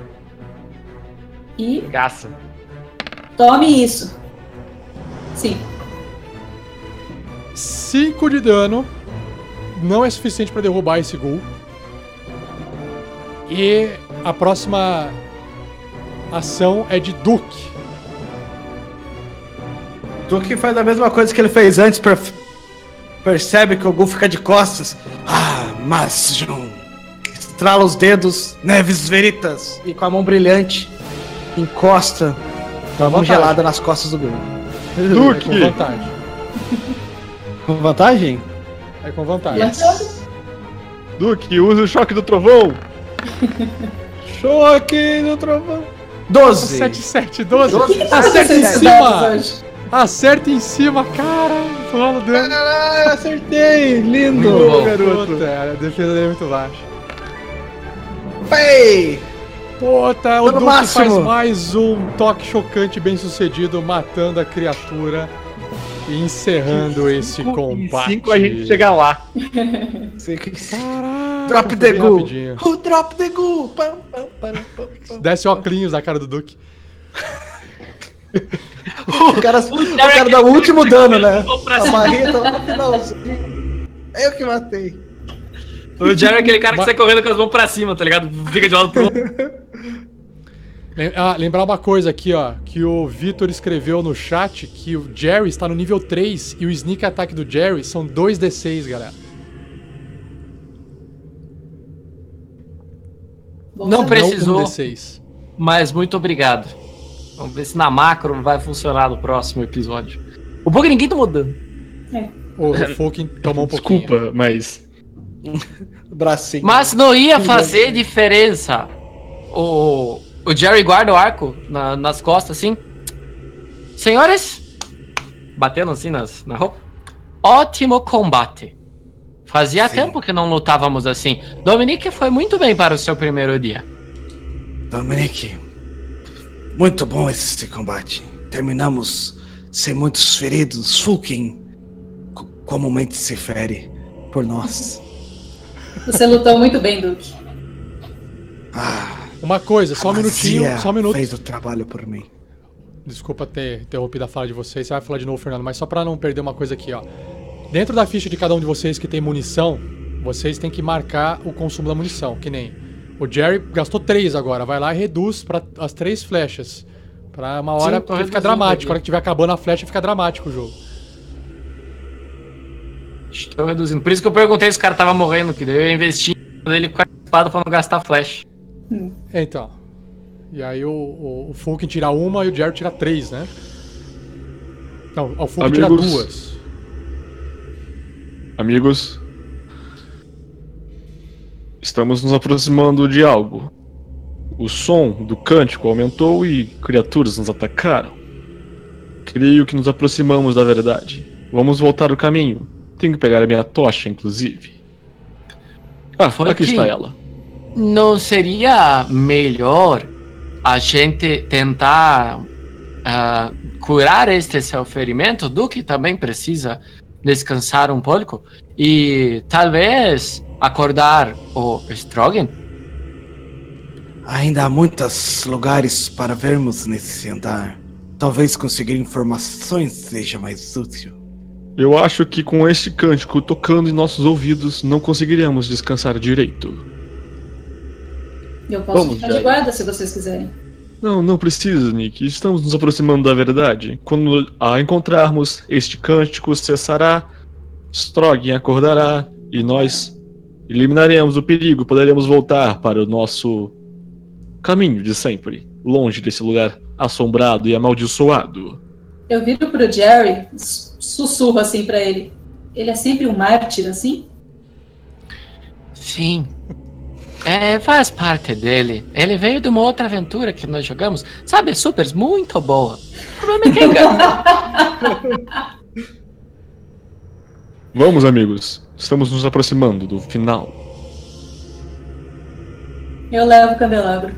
E Gaça. tome isso. Sim. cinco de dano. Não é suficiente para derrubar esse ghoul. E a próxima ação é de Duke. Duke faz a mesma coisa que ele fez antes, per- percebe que o Gu fica de costas. Ah, mas John. Estrala os dedos, Neves Veritas. E com a mão brilhante, encosta a mão vantagem. gelada nas costas do Gu. É Duke! com vantagem. Com vantagem? É com vantagem. Yes. Duke, use o choque do trovão! Choque no trovão. doze. sete, sete, doze. doze. Acerta em Essas cima. dados hoje. Acerta em cima, cara. Rola o dano. Ah, acertei! Lindo, Muito bom. garoto. Puta, a defesa dele é muito baixa. Ei! Puta, o Dano Duke máximo. faz mais um toque chocante bem sucedido, matando a criatura e encerrando esse combate. cinco a gente chega lá. Caraca, Drop foi the bem Gu. rapidinho. O drop the Gu. Pam, pam, pam, pam, pam. Desce óculos da cara do Duke. O cara, o cara dá o último dano, né? A marreta lá no finalzinho. Eu que matei. O Jerry é aquele cara que sai correndo com as mãos pra cima, tá ligado? Fica de lado pro outro. Lem- Ah, lembrar uma coisa aqui, ó, que o Vitor escreveu no chat que o Jerry está no nível três e o sneak attack do Jerry são dois D seis, galera. Bom Não saber. precisou. Não um D seis. Mas muito obrigado. Vamos ver se na macro vai funcionar no próximo episódio. O bom é que ninguém tomou dano. O Fulkin tomou um pouquinho. Desculpa, mas. Bracinho. Mas não ia fazer diferença. O, o Jerry guarda o arco na- nas costas, assim. Senhores, batendo assim nas, na roupa. Ótimo combate. Fazia Sim. tempo que não lutávamos assim. Dominique foi muito bem para o seu primeiro dia. Dominique, muito bom esse combate. Terminamos sem muitos feridos. Fulkin co- comumente se fere por nós. Você lutou muito bem, Duke. Ah, Uma coisa, só um a minutinho, magia só um minuto. fez o trabalho por mim. Desculpa ter interrompido a fala de vocês, você vai falar de novo, Fernando, mas só pra não perder uma coisa aqui, ó. Dentro da ficha de cada um de vocês que tem munição, vocês têm que marcar o consumo da munição, que nem o Jerry gastou três agora, vai lá e reduz para as três flechas. Pra uma hora Sim, tô porque fica reduzindo dramático, aqui. a hora que tiver acabando a flecha fica dramático o jogo. Estou reduzindo. Por isso que eu perguntei se o cara tava morrendo, que daí eu investi nele com a espada pra não gastar flash. É, então. E aí o, o, o Fulkin tira uma e o Jerry tira três, né? Não, o Fulkin tira Amigos. duas. Amigos, estamos nos aproximando de algo. O som do cântico aumentou e criaturas nos atacaram. Creio que nos aproximamos da verdade. Vamos voltar o caminho. Tenho que pegar a minha tocha, inclusive. Ah, Foi aqui que- está ela. Não seria melhor a gente tentar ah, curar este seu ferimento? Duke também precisa descansar um pouco e talvez acordar o Strogan? Ainda há muitos lugares para vermos nesse andar. Talvez conseguir informações seja mais útil. Eu acho que com este cântico tocando em nossos ouvidos, não conseguiremos descansar direito. Eu posso Vamos, ficar de Jair. guarda se vocês quiserem. Não, não precisa, Nick. Estamos nos aproximando da verdade. Quando a encontrarmos, este cântico cessará, Strogan acordará e nós eliminaremos o perigo. Poderemos voltar para o nosso caminho de sempre, longe desse lugar assombrado e amaldiçoado. Eu viro pro Jerry, sussurro assim pra ele. Ele é sempre um mártir, assim? Sim. É, faz parte dele. Ele veio de uma outra aventura que nós jogamos. Sabe, Supers, muito boa. O problema é quem ganha. Vamos, amigos. Estamos nos aproximando do final. Eu levo o candelabro.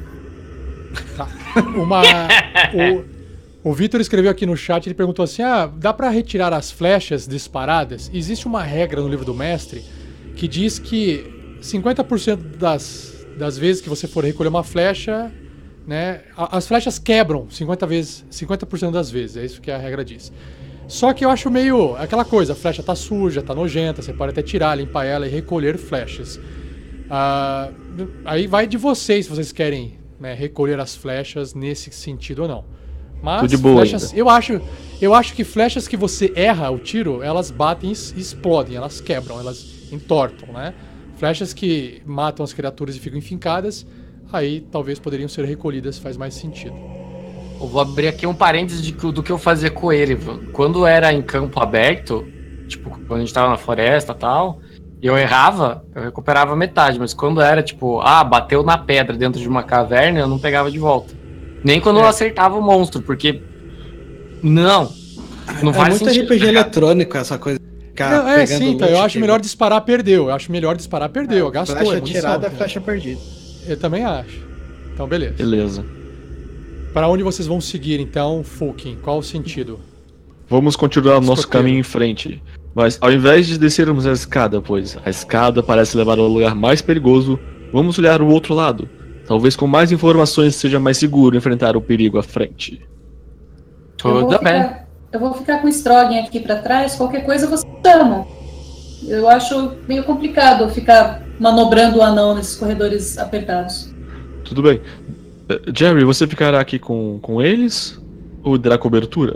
Uma. O, o Vitor escreveu aqui no chat, ele perguntou assim: ah, dá pra retirar as flechas disparadas? Existe uma regra no livro do mestre que diz que cinquenta por cento das, das vezes que você for recolher uma flecha, né, a- as flechas quebram cinquenta vezes, cinquenta por cento das vezes, é isso que a regra diz. Só que eu acho meio aquela coisa, a flecha tá suja, tá nojenta, você pode até tirar, limpar ela e recolher flechas. Ah, aí vai de vocês se vocês querem, né, recolher as flechas nesse sentido ou não. Mas Tô de boa flechas, eu acho, eu acho que flechas que você erra o tiro, elas batem e s- explodem, elas quebram, elas entortam, né? Flechas que matam as criaturas e ficam enfincadas, aí talvez poderiam ser recolhidas, faz mais sentido. Eu vou abrir aqui um parênteses de que- do que eu fazia com ele. viu? Quando era em campo aberto, tipo, quando a gente tava na floresta e tal, e eu errava, eu recuperava metade. Mas quando era, tipo, ah, bateu na pedra dentro de uma caverna, eu não pegava de volta. Nem quando É. eu acertava o monstro, porque... Não. Não é faz muito sentido. R P G tá ligado? eletrônico essa coisa. Ficar Não, é pegando sim, então, loot eu acho que- melhor disparar, perdeu. Eu acho melhor disparar, perdeu. Gastou, é Flecha munição, tirada, né? flecha perdida. Eu também acho. Então, beleza. Beleza. Para onde vocês vão seguir, então, Fulkin? Qual o sentido? Vamos continuar o nosso Escoteiro. caminho em frente. Mas ao invés de descermos a escada, pois a escada parece levar ao lugar mais perigoso, vamos olhar o outro lado. Talvez com mais informações seja mais seguro enfrentar o perigo à frente. Eu vou, Tudo bem. ficar, eu vou ficar com o Strogan aqui pra trás, qualquer coisa você chama. Eu acho meio complicado ficar manobrando o anão nesses corredores apertados. Tudo bem. Eh, Jerry, você ficará aqui com, com eles? Ou dará cobertura?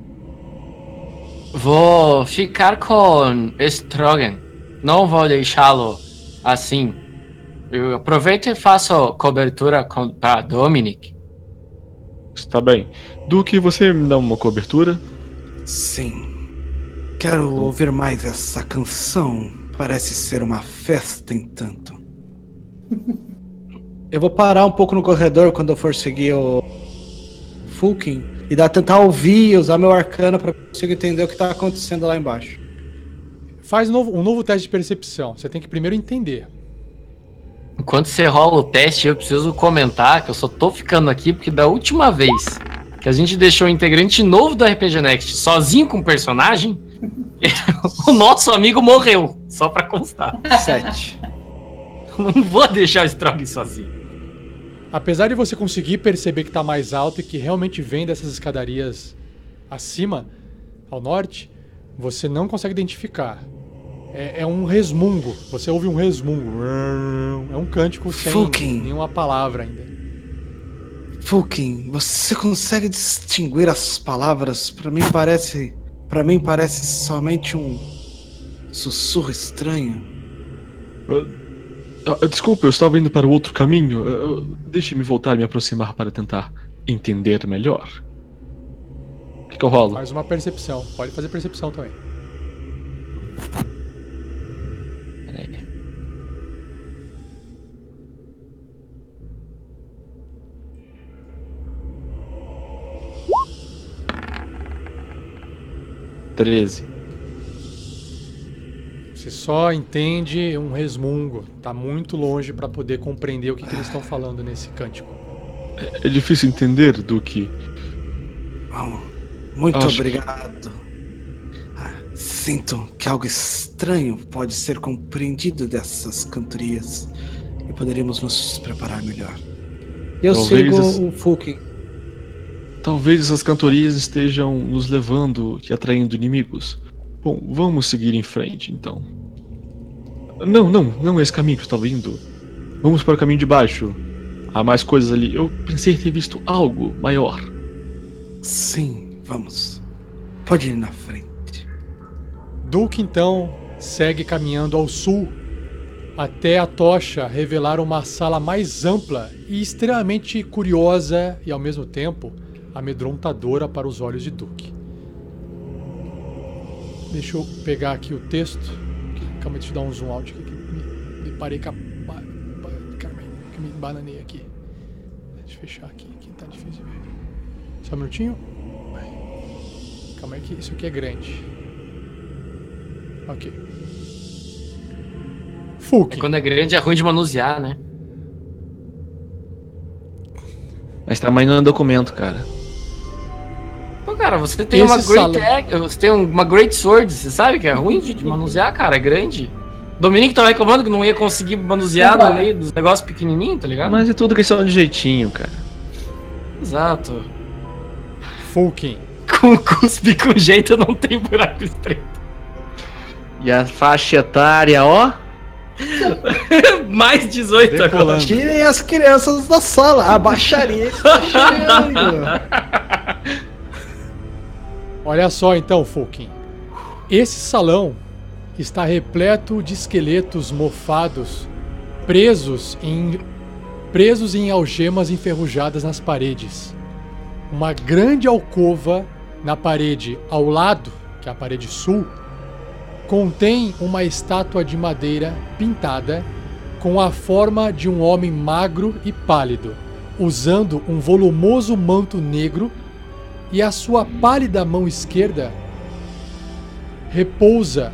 Vou ficar com Strogan. Não vou deixá-lo assim. Eu aproveito e faço cobertura com, pra Dominic. Está bem. Duque, você me dá uma cobertura? Sim. Quero ouvir mais essa canção. Parece ser uma festa, entanto. Eu vou parar um pouco no corredor quando eu for seguir o Fulkin e dar tentar ouvir e usar meu arcana pra conseguir entender o que tá acontecendo lá embaixo. Faz novo- um novo teste de percepção. Você tem que primeiro entender. Enquanto você rola o teste, eu preciso comentar que eu só tô ficando aqui porque da última vez que a gente deixou um integrante novo do R P G Next sozinho com o personagem, o nosso amigo morreu. Só pra constar. Sete. Não vou deixar o Strog sozinho. Apesar de você conseguir perceber que está mais alto e que realmente vem dessas escadarias acima, ao norte, você não consegue identificar. É, é um resmungo. Você ouve um resmungo. É um cântico sem Fulkin. nenhuma palavra ainda. Fulkin, você consegue distinguir as palavras? Para mim parece, para mim parece somente um sussurro estranho. Ah, desculpa, eu estava indo para o outro caminho. Ah, Deixe-me voltar e me aproximar para tentar entender melhor. O que, que eu rolo? Faz uma percepção. Pode fazer percepção também. Peraí. treze. Você só entende um resmungo. Tá muito longe para poder compreender o que, que eles estão falando nesse cântico. É difícil entender, Duque. Bom, muito Acho que- obrigado. Ah, sinto que algo estranho pode ser compreendido dessas cantorias e poderíamos nos preparar melhor. Eu Talvez sigo as- o Fulkin. Talvez essas cantorias estejam nos levando e atraindo inimigos. Bom, vamos seguir em frente, então. Não, não, não é esse caminho que eu estava indo. Vamos para o caminho de baixo. há mais coisas ali. Eu pensei ter visto algo maior. Sim, vamos. Pode ir na frente. Duke então segue caminhando ao sul até a tocha revelar uma sala mais ampla e extremamente curiosa e ao mesmo tempo amedrontadora para os olhos de Duke. Deixa eu pegar aqui o texto. Calma, deixa eu dar um zoom out aqui. Me, me parei com a... Calma aí, que me bananei aqui. Deixa eu fechar aqui, que tá difícil de ver. Só um minutinho. Calma aí que isso aqui é grande. Ok. Fulk. É quando é grande é ruim de manusear, né? Mas tamanho não é documento, cara. Pô, cara, você tem Esse uma great salão- egg, você tem uma great sword, você sabe que é ruim de manusear, cara, é grande. Dominique tava reclamando que não ia conseguir manusear no meio dos negócios pequenininhos, tá ligado? Mas é tudo questão de jeitinho, cara. Exato. Fulkin. Com cuspe com jeito não tem buraco estreito. E a faixa etária, ó. Mais dezoito agora. Decolando. Tirem as crianças da sala. A baixaria está chegando. Olha só então, Fulkin. Esse salão está repleto de esqueletos mofados, presos em presos em algemas enferrujadas nas paredes. Uma grande alcova na parede ao lado, que é a parede sul, contém uma estátua de madeira pintada com a forma de um homem magro e pálido, usando um volumoso manto negro, e a sua pálida mão esquerda repousa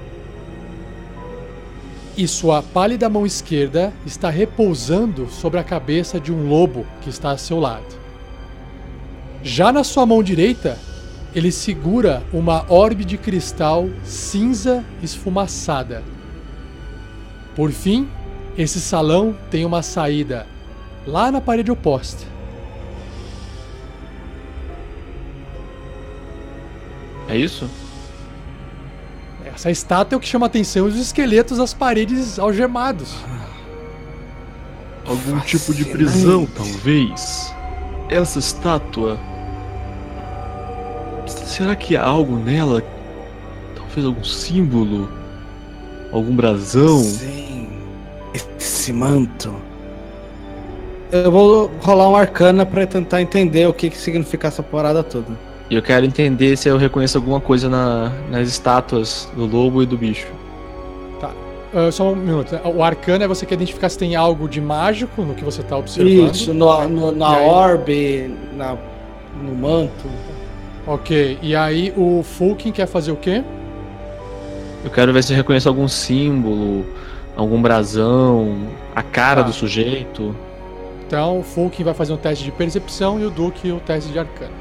e sua pálida mão esquerda está repousando sobre a cabeça de um lobo que está a seu lado. Já na sua mão direita, ele segura uma orbe de cristal cinza esfumaçada. Por fim, esse salão tem uma saída lá na parede oposta. É isso? Essa estátua é o que chama a atenção, os esqueletos das paredes algemados. Algum tipo de prisão, talvez. Essa estátua. Será que há algo nela? Talvez algum símbolo? Algum brasão? Sim. Esse manto. Eu vou rolar um arcana pra tentar entender o que, que significa essa parada toda. E eu quero entender se eu reconheço alguma coisa na, nas estátuas do lobo e do bicho. Tá. Uh, só um minuto. O arcana é você quer identificar se tem algo de mágico no que você está observando. Isso, no, no, na E aí? orbe, na, no manto. Ok. E aí o Fulkin quer fazer o quê? Eu quero ver se eu reconheço algum símbolo, algum brasão, a cara Tá. do sujeito. Então o Fulkin vai fazer um teste de percepção e o Duke o teste de arcana.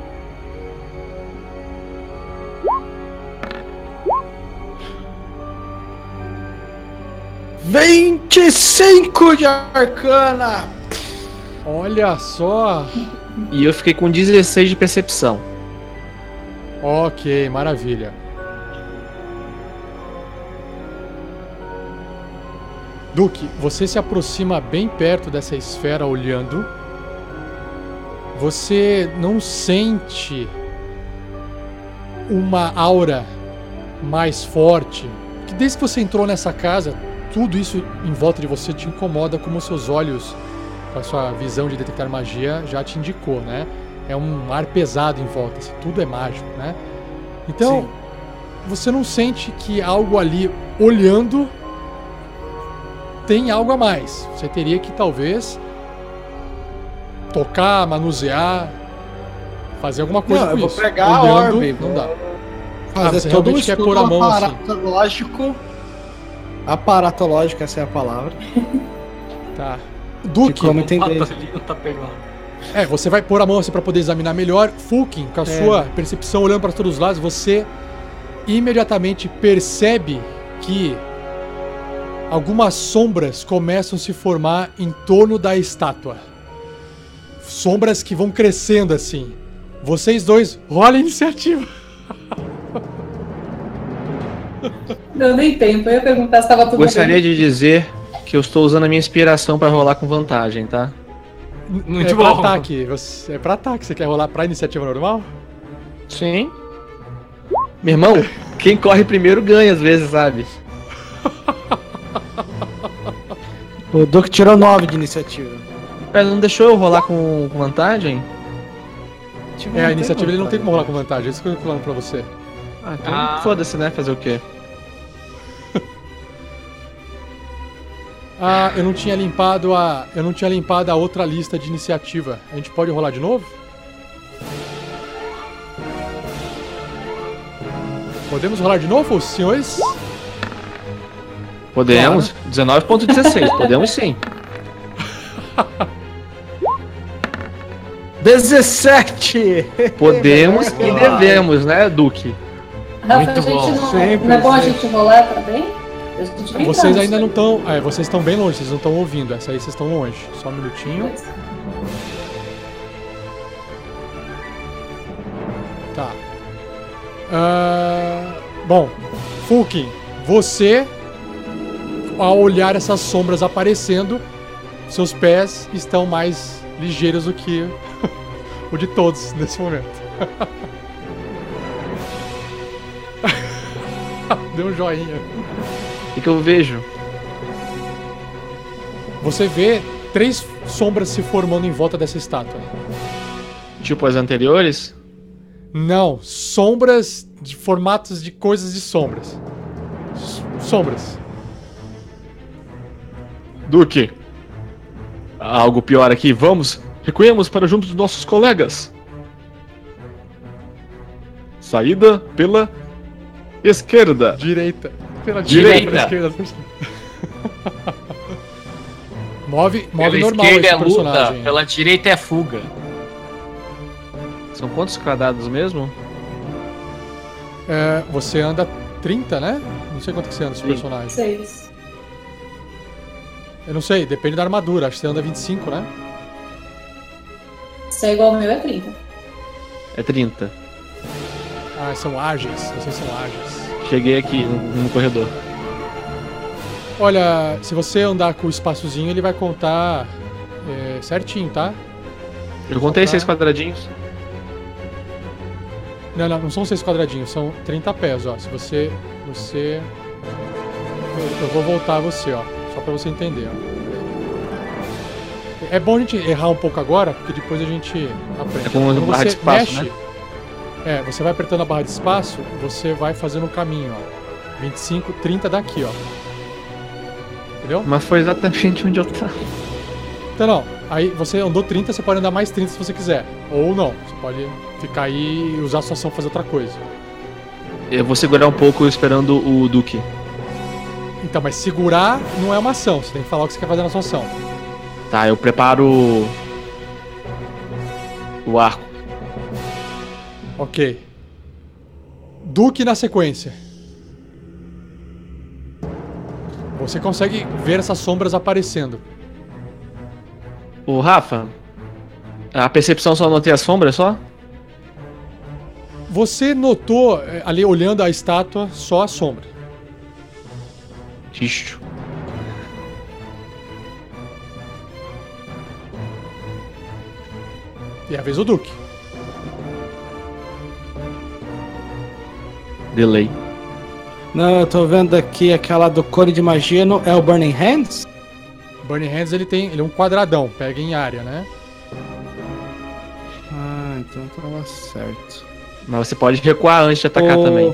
vinte e cinco de arcana! Olha só! E eu fiquei com dezesseis de percepção. Ok, maravilha. Duke, você se aproxima bem perto dessa esfera olhando. Você não sente uma aura mais forte. Que desde que você entrou nessa casa, tudo isso em volta de você te incomoda, como seus olhos, com a sua visão de detectar magia, já te indicou, né? É um ar pesado em volta, assim, tudo é mágico, né? Então, Sim. você não sente que algo ali olhando tem algo a mais. Você teria que talvez tocar, manusear, fazer alguma coisa Não, com eu vou isso. pegar a Olhando, orbe, não dá. Fazer Ah, você todo um realmente quer estudo pôr a mão assim. aparatológico. Aparatológico, essa é a palavra. Tá. De Duke, como entender. Bota ali, não tá pegando. é, você vai pôr a mão assim para poder examinar melhor. Fulkin, com a É. sua percepção olhando para todos os lados, você imediatamente percebe que algumas sombras começam a se formar em torno da estátua. Sombras que vão crescendo assim. Vocês dois, rola a iniciativa. Não, nem tempo. Eu ia perguntar se tava tudo Gostaria bem. de dizer que eu estou usando a minha inspiração para rolar com vantagem, tá? Muito é bom. pra ataque. Você, é pra ataque. Você quer rolar pra iniciativa normal? Sim. Meu irmão, quem corre primeiro ganha às vezes, sabe? O Duque tirou nove de iniciativa. Pera, não deixou eu rolar com, com vantagem? É, a iniciativa ele não tem como rolar com vantagem. É isso que eu tô falando pra você. Ah, então Ah. foda-se, né? Fazer o quê? Ah, eu não tinha limpado a. Eu não tinha limpado a outra lista de iniciativa. A gente pode rolar de novo? Podemos rolar de novo, senhores? Podemos. dezenove ponto dezesseis, podemos sim. dezessete! Podemos e devemos, né, Duque? Rafa, Muito a gente bom. não, Sempre, não é bom a sempre. gente rolar também? A gente nem Vocês tá, ainda né? não estão. É, vocês estão bem longe, vocês não estão ouvindo. Essa aí vocês estão longe. Só um minutinho. Tá. Ah, bom, Fulkin, você, ao olhar essas sombras aparecendo, seus pés estão mais ligeiros do que o de todos nesse momento. Deu um joinha. O que, que eu vejo? Você vê três sombras se formando em volta dessa estátua. Tipo as anteriores? Não, sombras de formatos de coisas de sombras. S- Sombras. Duque. Há algo pior aqui. Vamos, recuemos para junto dos nossos colegas. Saída pela esquerda. Direita. Pela Direita. pela esquerda. move move Pela normal esquerda esse é luta, personagem. pela direita é fuga. São quantos quadrados mesmo? É, você anda trinta, né? Não sei quanto que você anda esse Sim. personagem. Seis. Eu não sei, depende da armadura. Acho que você anda vinte e cinco, né? Se é igual ao meu, é trinta. É trinta. Ah, são ágeis. Vocês são ágeis. Cheguei aqui no, no corredor. Olha, se você andar com o espaçozinho, ele vai contar é, certinho, tá? Eu contei Tá. seis quadradinhos. Não, não, não são seis quadradinhos, são trinta pés, ó. Se você. Você. Eu, eu vou voltar a você, ó. Só pra você entender, ó. É bom a gente errar um pouco agora, porque depois a gente aprende. É como uma Quando barra você de espaço, mexe, né? É, você vai apertando a barra de espaço, você vai fazendo o caminho, ó. vinte e cinco, trinta daqui, ó. Entendeu? Mas foi exatamente onde eu tava. Então não, aí você andou trinta, você pode andar mais trinta se você quiser. Ou não, você pode ficar aí e usar a sua ação pra fazer outra coisa. Eu vou segurar um pouco esperando o Duque. Então, mas segurar não é uma ação, você tem que falar o que você quer fazer na sua ação. Tá, eu preparo o arco. Ok. Duque na sequência. Você consegue ver essas sombras aparecendo. O Rafa, a percepção só notei as sombras só? Você notou, eh, ali olhando a estátua, só a sombra. Ixi. E é a vez do Duque. Delay. Não, eu tô vendo aqui aquela do Cone de Magia, no, é o Burning Hands? Burning Hands ele tem, ele é um quadradão, pega em área, né? Ah, então tava certo. Mas você pode recuar antes de atacar O- também.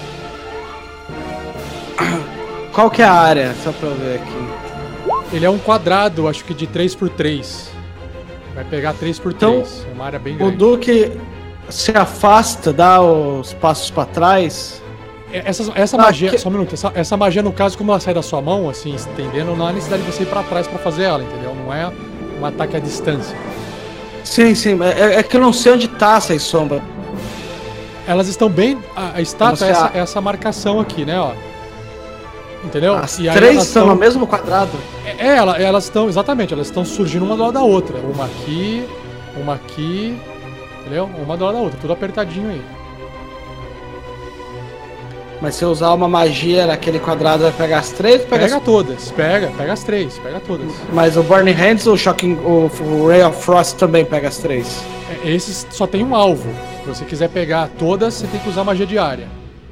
Qual que é a área? Só pra eu ver aqui. Ele é um quadrado, acho que de três por três. Vai pegar três por Então, três. É uma área bem O grande. Duque se afasta, dá os passos pra trás. Essa, essa Ah, magia, que- só um minuto, essa, essa magia no caso, como ela sai da sua mão, assim, estendendo, não há necessidade de você ir pra trás pra fazer ela, entendeu? Não é um ataque à distância. Sim, sim, é, é que eu não sei onde tá essas sombras. Elas estão bem. A, a estátua Você é essa, a- essa marcação aqui, né, ó. Entendeu? As E aí três elas estão tão- no mesmo quadrado. É, é, ela- elas estão, exatamente, elas estão surgindo uma do lado da outra. Uma aqui, uma aqui, entendeu? Uma do lado da outra, tudo apertadinho aí. Mas se eu usar uma magia naquele quadrado, vai pegar as três? Pega, Pega as... todas, pega, pega as três, pega todas. Mas o Burning Hands, o Shocking, o, o Ray of Frost também pega as três. É, esses só tem um alvo. Se você quiser pegar todas, você tem que usar magia diária.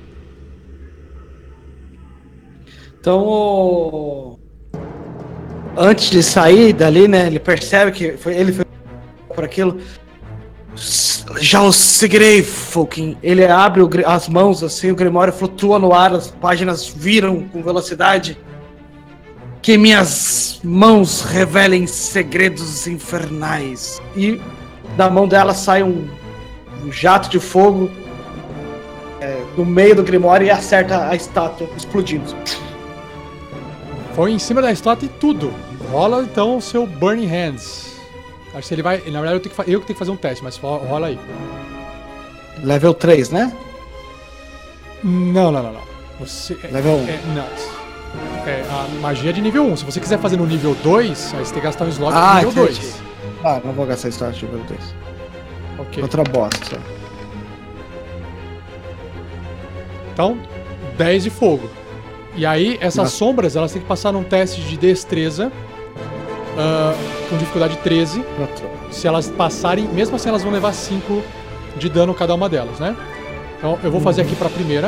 Então, o... antes de sair dali, né, ele percebe que foi, ele foi por aquilo. Já o seguirei, Fulkin. Ele abre o, as mãos assim, o Grimório flutua no ar, as páginas viram com velocidade. Que minhas mãos revelem segredos infernais. E da mão dela sai um, um jato de fogo é, no meio do Grimório e acerta a estátua, explodindo. Foi em cima da estátua e tudo. Rola então o seu Burning Hands. Acho que ele vai. Na verdade, eu, tenho que, eu que tenho que fazer um teste, mas rola aí. Level três, né? Não, não, não, não. Você, Level um. É, não. É, a magia é de nível um. Se você quiser fazer no nível dois, aí você tem que gastar um slot Ah, no nível entendi. dois. Ah, não vou gastar slot de nível dois. Ok. Outra bosta só. Então, dez de fogo. E aí, essas Nossa. sombras, elas têm que passar num teste de destreza. Uh, com dificuldade treze. Se elas passarem, mesmo assim elas vão levar cinco de dano cada uma delas, né? Então eu vou fazer aqui pra primeira.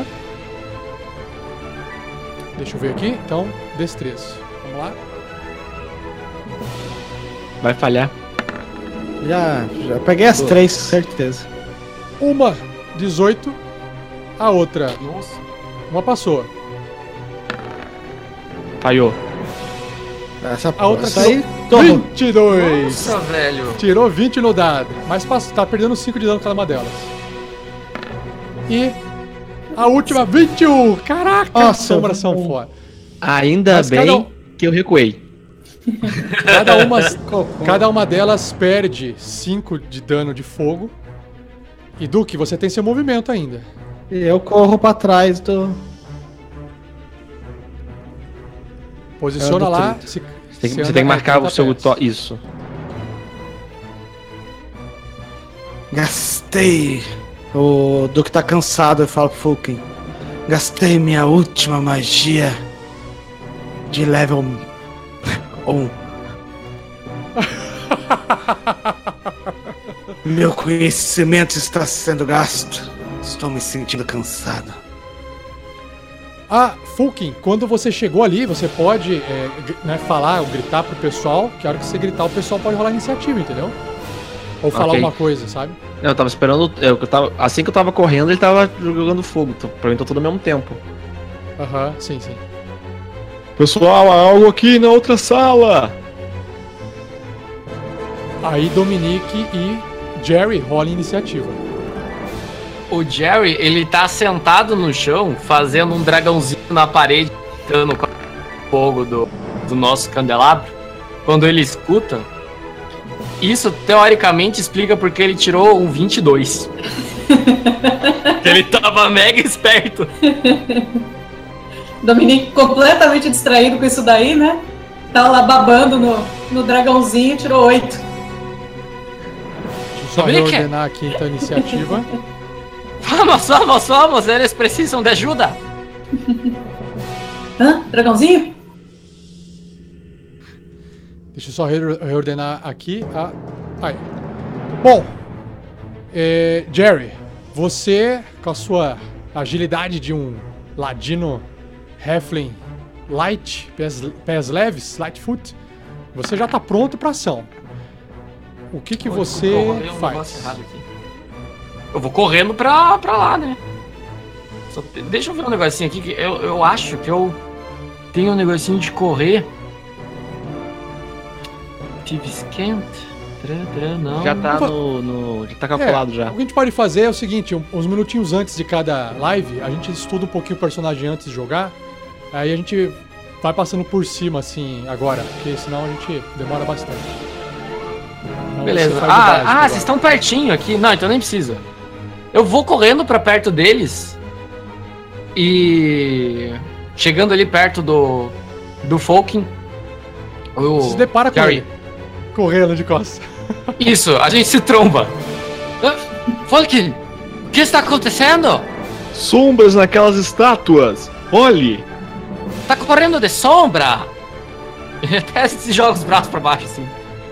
Deixa eu ver aqui. Então, destreza. Vamos lá. Vai falhar. Já, já peguei as três, certeza. Uma, dezoito. A outra, Nossa. uma passou. Falhou. Essa A outra essa aí, tirou torrou. vinte e dois. Nossa, velho. Tirou vinte no dado. Mas passou, tá perdendo cinco de dano cada uma delas. E a última, vinte e um. Caraca, Nossa, as sombras são um. foda. Ainda Mas bem cada um- que eu recuei. Cada uma, cada uma delas perde cinco de dano de fogo. E Duque, você tem seu movimento ainda. E eu corro pra trás do. Posiciona É, do lá. trinta. Se, Você tem, se que- você anda tem que marcar o trinta seu pés. to... Isso. Gastei. O Duque tá cansado, eu falo pro Fulkin. Gastei minha última magia de level um. Meu conhecimento está sendo gasto. Estou me sentindo cansado. Ah, Fulkin, quando você chegou ali, você pode é, gr- né, falar ou gritar pro pessoal, que a hora que você gritar, o pessoal pode rolar iniciativa, entendeu? Ou falar Ok. alguma coisa, sabe? Eu tava esperando. Eu, eu tava, assim que eu tava correndo, ele tava jogando fogo. Então, pra mim tá tudo ao mesmo tempo. Aham, sim, sim. Pessoal, há algo aqui na outra sala! Aí Dominique e Jerry rolam iniciativa. O Jerry, ele tá sentado no chão, fazendo um dragãozinho na parede, gritando com o fogo do, do nosso candelabro. Quando ele escuta, isso teoricamente explica porque ele tirou um vinte e dois. Ele tava mega esperto. Dominique completamente distraído com isso daí, né? Tá lá babando no, no dragãozinho e tirou oito. Deixa eu só Dominique! reordenar aqui então a iniciativa. Vamos, vamos, vamos, eles precisam de ajuda. Hã? Dragãozinho? Deixa eu só re- reordenar aqui a. Aí. Bom, é, Jerry, você, com a sua agilidade de um ladino Halfling light, pés, pés leves, lightfoot, você já tá pronto pra ação. O que que você Eu rolei um negócio faz? errado aqui. Eu vou correndo pra, pra lá, né? Só te- deixa eu ver um negocinho aqui que eu, eu acho que eu tenho um negocinho de correr. Tive esquenta. Tran, tran, não. Já tá no. no- já tá calculado É, já. O que a gente pode fazer é o seguinte, um- uns minutinhos antes de cada live, a gente estuda um pouquinho o personagem antes de jogar, aí a gente vai passando por cima, assim, agora, porque senão a gente demora bastante. Então Beleza. você faz o Ah, básico ah agora. vocês estão pertinho aqui. Não, então nem precisa. Eu vou correndo pra perto deles. E. Chegando ali perto do. Do Folkin. O Se depara com Jerry. ele, correndo de costas. Isso, a gente se tromba. Ah, Folkin, o que está acontecendo? Sombras naquelas estátuas! Olhe! Tá correndo de sombra! Ele até se joga os braços pra baixo, assim.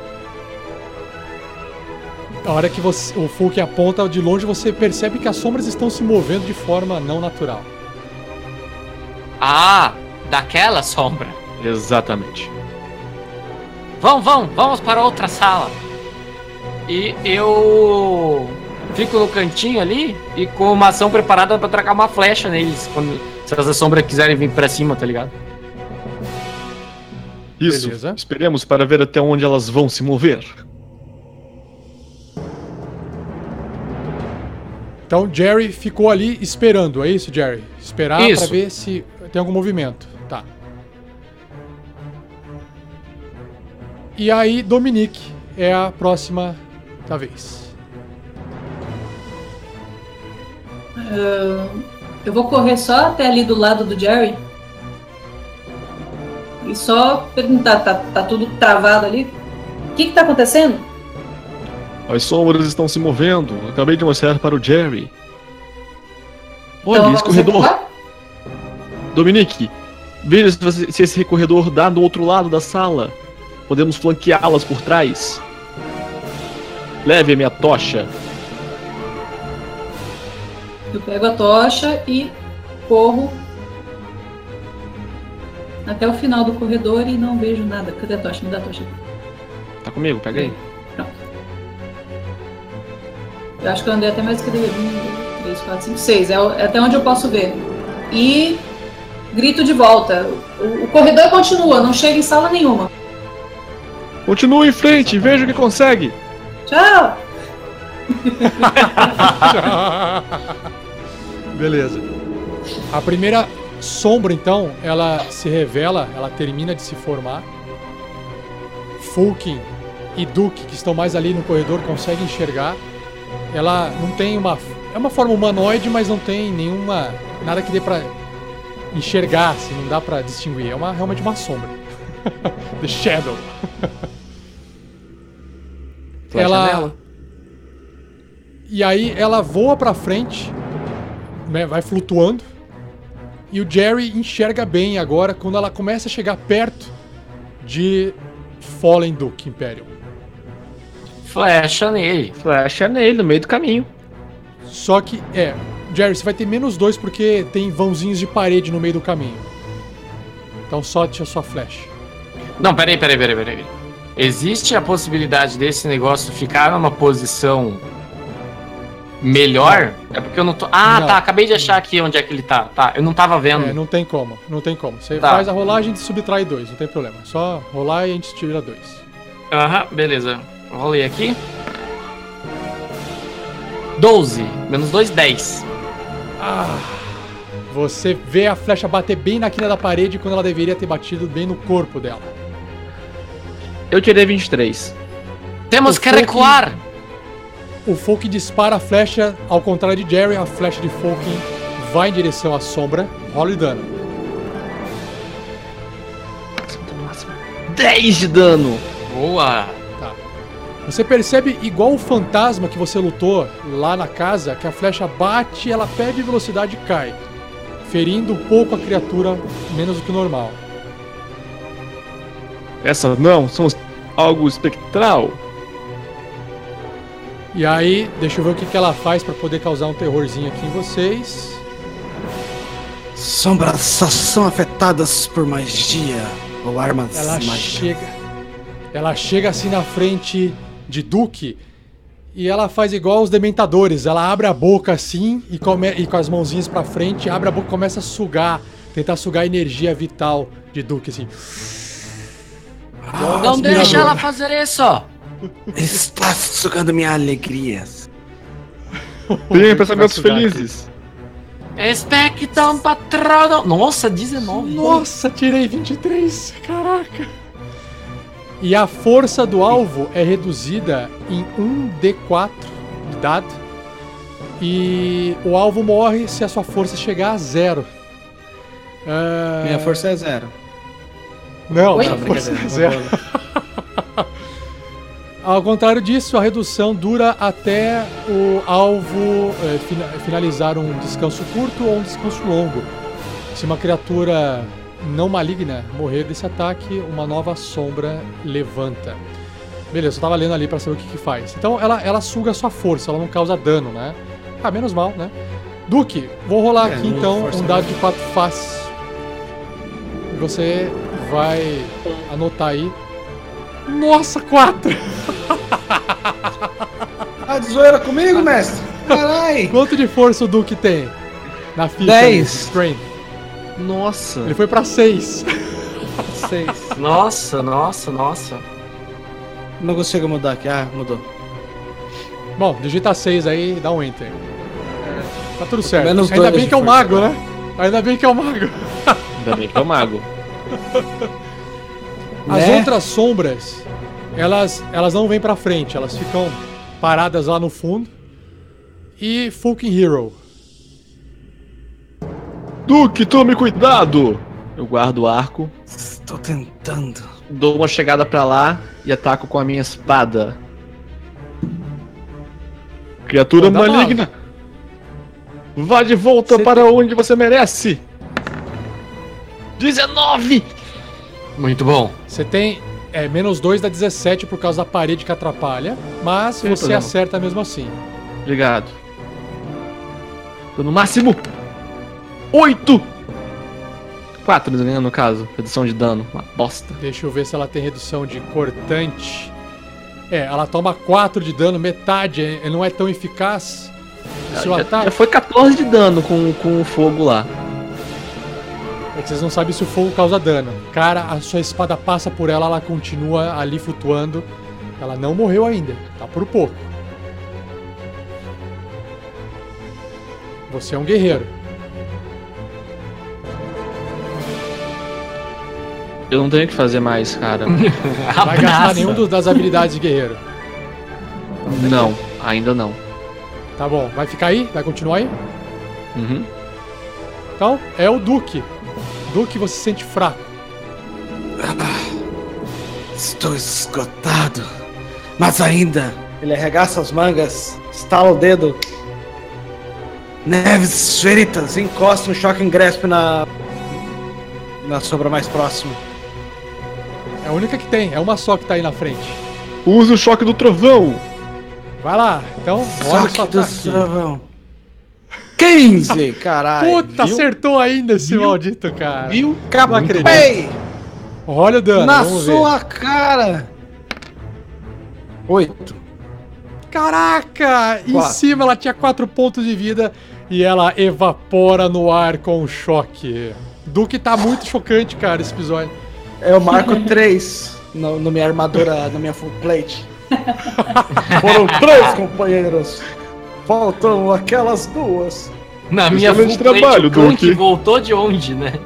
A hora que você, o Fulk aponta de longe, você percebe que as sombras estão se movendo de forma não natural. Ah, daquela sombra. Exatamente. Vamos, vamos, vamos para outra sala. E eu fico no cantinho ali e com uma ação preparada pra tracar uma flecha neles, quando, se as sombras quiserem vir pra cima, tá ligado? Isso. Beleza. Esperemos para ver até onde elas vão se mover. Então Jerry ficou ali esperando, é isso, Jerry? Esperar Isso. pra ver se tem algum movimento. Tá. E aí, Dominique é a próxima da vez. Uh, eu vou correr só até ali do lado do Jerry. E só perguntar, tá, tá tudo travado ali? O que que tá acontecendo? As sombras estão se movendo. Acabei de mostrar para o Jerry. Olha, Então, esse vamos corredor. recuar? Dominique, veja se, você- se esse corredor dá do outro lado da sala. Podemos flanqueá-las por trás. Leve a minha tocha. Eu pego a tocha e corro até o final do corredor e não vejo nada. Cadê a tocha? Me dá a tocha. Tá comigo? Pega aí. Pronto. Eu acho que eu andei até mais do que deveria. Um, dois, três, quatro, cinco, seis. É o- é até onde eu posso ver. E grito de volta. O, o corredor continua, não chega em sala nenhuma. Continue em frente, veja o que consegue. Tchau! Beleza. A primeira sombra, então, ela se revela, ela termina de se formar. Fulkin e Duke, que estão mais ali no corredor, conseguem enxergar. Ela não tem uma... É uma forma humanoide, mas não tem nenhuma... Nada que dê pra enxergar, assim, não dá pra distinguir. É uma, realmente uma sombra. The Shadow. Flecha ela... nela. E aí ela voa pra frente, né, vai flutuando. E o Jerry enxerga bem agora quando ela começa a chegar perto de Fallen Duke Imperium. Flecha nele. Flecha nele, no meio do caminho. Só que, é, Jerry, você vai ter menos dois porque tem vãozinhos de parede no meio do caminho. Então solte a sua flecha. Não, peraí, peraí, peraí, peraí. Existe a possibilidade desse negócio ficar numa posição melhor? É porque eu não tô... Ah, Não. tá, acabei de achar aqui onde é que ele tá. Tá, eu não tava vendo. É, não tem como, não tem como. Você Tá. faz a rolagem e subtrai dois, não tem problema. Só rolar e a gente tira dois. Aham, beleza. Rolei aqui. doze. Menos dois, dez. Ah, você vê a flecha bater bem na quina da parede quando ela deveria ter batido bem no corpo dela. Eu tirei vinte e três. Temos O que Fulkin- recuar. O Fulkin dispara a flecha, ao contrário de Jerry, a flecha de Fulkin vai em direção à sombra. Rola o dano. dez de dano. Boa. Tá. Você percebe, igual o fantasma que você lutou lá na casa, que a flecha bate, ela perde velocidade e cai, ferindo um pouco a criatura menos do que o normal. Essa não, somos algo espectral. E aí, deixa eu ver o que, que ela faz pra poder causar um terrorzinho aqui em vocês. Sombras só são afetadas por magia ou armas Ela mágicas. chega, ela chega assim na frente de Duke e ela faz igual os dementadores. Ela abre a boca assim e, come, e com as mãozinhas pra frente, abre a boca e começa a sugar, tentar sugar a energia vital de Duke assim. Ah, Não aspirador. deixa ela fazer isso. está sugando minha alegria. Tenha pensamentos felizes. Expectam patrono. Nossa, dezenove. Nossa, tirei vinte e três. Caraca. E a força do alvo é reduzida em um D quatro de dado. E o alvo morre se a sua força chegar a zero. Ah, Minha força é zero. Não, Oi? a Não, força é brincadeira. zero. Ao contrário disso, a redução dura até o alvo é, fina- finalizar um descanso curto ou um descanso longo. Se uma criatura não maligna morrer desse ataque, uma nova sombra levanta. Beleza, eu tava lendo ali pra saber o que que faz. Então ela, ela suga a sua força, ela não causa dano, né? Ah, menos mal, né? Duque, vou rolar É, aqui não então força um dado de quatro faces. E você vai anotar aí. Nossa, quatro! Ah, de zoeira comigo, mestre? Carai! Quanto de força o Duque tem? Na ficha? Dez. Strength. Nossa. Ele foi pra seis. Seis. Nossa, nossa, nossa. Não consigo mudar aqui. Ah, mudou. Bom, digita seis aí e dá um enter. Tá tudo certo. Menos Ainda dois bem de que é o força, mago, né? Ainda bem que é o mago. Ainda bem que é o mago. As Né? outras sombras, elas, elas não vêm pra frente, elas ficam paradas lá no fundo. E Fucking Hero. Duque, tome cuidado! Eu guardo o arco, Estou tentando. dou uma chegada pra lá e ataco com a minha espada. Criatura Manda maligna! Vá de volta Você para onde você merece! dezenove! Muito bom. Você tem é, menos dois dá dezessete por causa da parede que atrapalha, mas Sem você problema. acerta mesmo assim. Obrigado. Tô no máximo! oito! quatro, no caso. Redução de dano. Uma bosta. Deixa eu ver se ela tem redução de cortante. É, ela toma quatro de dano, metade, é, não é tão eficaz. O seu Já, ataque. já foi quatorze de dano com, com o fogo lá. É que vocês não sabem se o fogo causa dano. Cara, a sua espada passa por ela, ela continua ali flutuando. Ela não morreu ainda, tá por pouco. Você é um guerreiro. Eu não tenho o que fazer mais, cara. Não vai gastar nenhum dos- das habilidades de guerreiro. Não, ainda não. Tá bom, vai ficar aí? Vai continuar aí? Uhum. Então, é o Duque. Duque, você se sente fraco. Estou esgotado. Mas ainda. Ele arregaça as mangas, estala o dedo, Neves feritas. encosta um choque em grasp na. na sombra mais próxima. É a única que tem, é uma só que tá aí na frente. Use o choque do trovão! Vai lá, então, olha o seu Saque do ataque. trovão. quinze. Caralho. Puta, viu? acertou ainda esse Viu? maldito, cara. Viu? Não acredito. Ei! Olha o dano, Na vamos ver. sua cara! Oito. Caraca! Em Quatro. cima ela tinha quatro pontos de vida e ela evapora no ar com um choque. Duque tá muito chocante, cara, esse episódio. Eu marco três no, no minha armadura, na minha full plate. Foram três, companheiros. Faltam aquelas duas. Na minha Excelente full plate, trabalho, o Clank Duque. voltou de onde, né?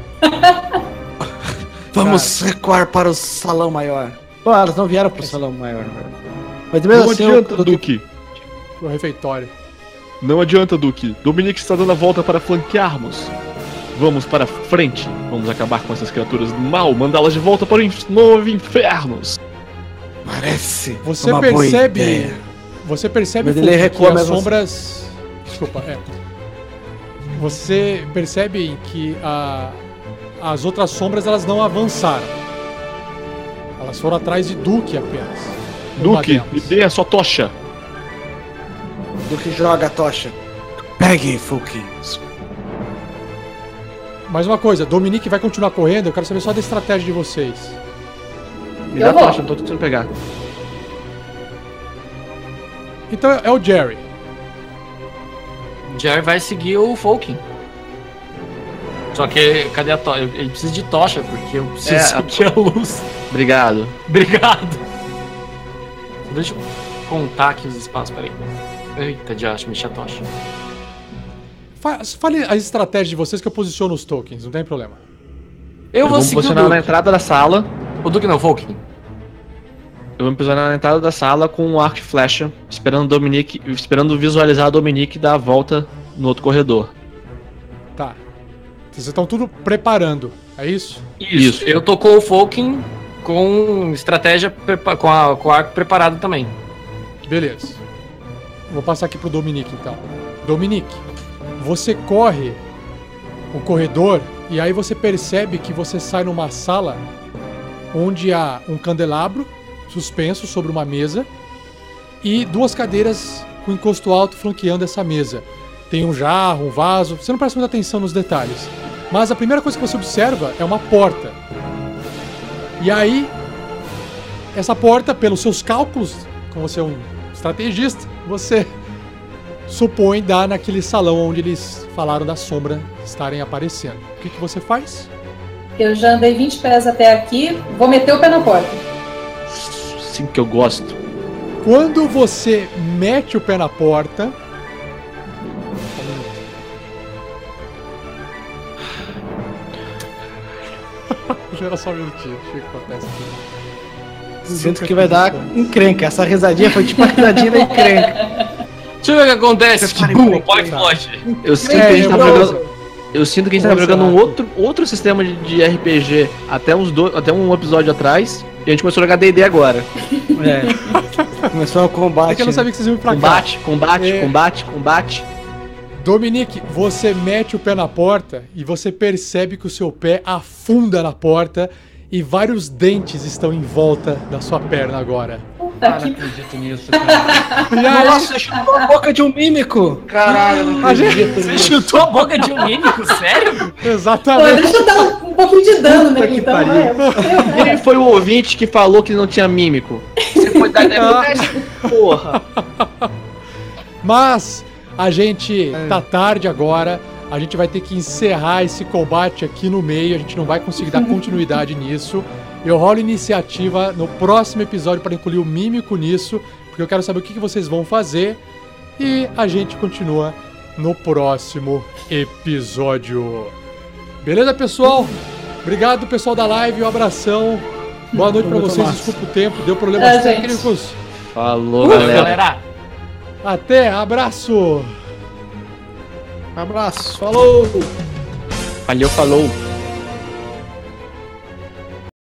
Vamos recuar para o Salão maior. Pô, elas não vieram pro salão maior, velho. Mas mesmo Não assim, adianta, eu, Duque. O refeitório. Não adianta, Duque. Dominique está dando a volta para flanquearmos. Vamos para frente. Vamos acabar com essas criaturas do mal, mandá-las de volta para o inf- novo infernos. Parece Você uma boa percebe. ideia. Você percebe Mas ele Fulk, recua que as mesmo assim. sombras. Desculpa, é. Você percebe que a... as outras sombras elas não avançaram. Elas foram atrás de Duque apenas. Uma Duque, delas. me dê a sua tocha. do que joga a tocha. Pegue, Fulkin. Mais uma coisa, Dominique vai continuar correndo, eu quero saber só da estratégia de vocês. Me dá a Eu vou. tocha, não tô tentando pegar. Então é o Jerry. O Jerry vai seguir o Folkin. Só que, cadê a tocha? Ele precisa de tocha, porque eu preciso É, a sentir a luz. Obrigado. Obrigado. Deixa eu contar aqui os espaços, peraí. Eita, já acho, mexi a tocha. Fa- Fale as estratégias de vocês que eu posiciono os tokens, não tem problema. Eu, Eu vou vou seguir o posicionar na Duke. entrada da sala. O Duke não, o Folkin. Eu vou me posicionar na entrada da sala com um arco e flecha, esperando o Dominique, esperando visualizar a Dominique dar a volta no outro corredor. Tá. Vocês estão tudo preparando, é isso? Isso. Isso. Eu tô com o Folkin com estratégia, prepa- com, a, com o arco preparado também. Beleza. Vou passar aqui pro Dominique, então. Dominique, você corre o corredor e aí você percebe que você sai numa sala onde há um candelabro suspenso sobre uma mesa e duas cadeiras com encosto alto flanqueando essa mesa. Tem um jarro, um vaso, você não presta muita atenção nos detalhes. Mas a primeira coisa que você observa é uma porta. E aí, essa porta, pelos seus cálculos, como você é um estrategista, você supõe dar naquele salão onde eles falaram da sombra estarem aparecendo. O que, que você faz? Eu já andei vinte pés até aqui, vou meter o pé na porta. Assim que eu gosto. Quando você mete o pé na porta... Gera só um minutinho, deixa eu ver o que acontece aqui. Sinto que vai dar encrenca. Essa risadinha foi tipo a risadinha da encrenca. Deixa eu ver o que acontece. Bum, pode foge. Eu sinto É, que a gente eu tá vou- jogando. Eu sinto que a gente tá Vamos jogando um lá. outro, outro sistema de, de R P G até, uns do, até um episódio atrás. E a gente começou a jogar D e D agora. É. Começou o combate. É que eu não sabia que vocês iam pra cá. Combate, combate, É. combate, combate. Dominique, você mete o pé na porta e você percebe que o seu pé afunda na porta e vários dentes estão em volta da sua perna agora. Puta que... acredito nisso, cara. E aí, Nossa, você chutou a boca de um mímico. Caralho, não a gente... Você chutou a boca de um mímico, sério? Pô, Exatamente. deixa eu dar um, um pouquinho de dano Puta nele, que então. pariu. Vai. Ele foi o ouvinte que falou que não tinha mímico. Você foi dar porra. Mas a gente tá tarde agora. A gente vai ter que encerrar esse combate aqui no meio. A gente não vai conseguir dar continuidade nisso. Eu rolo iniciativa no próximo episódio para incluir o mímico nisso, porque eu quero saber o que que vocês vão fazer. E a gente continua no próximo episódio. Beleza, pessoal? Obrigado, pessoal da live. Um abração. Boa noite pra Muito vocês. massa. Desculpa o tempo. Deu problemas É, gente. técnicos. Falou, Valeu, galera. galera. Até. Abraço. Abraço. Falou. Valeu, falou.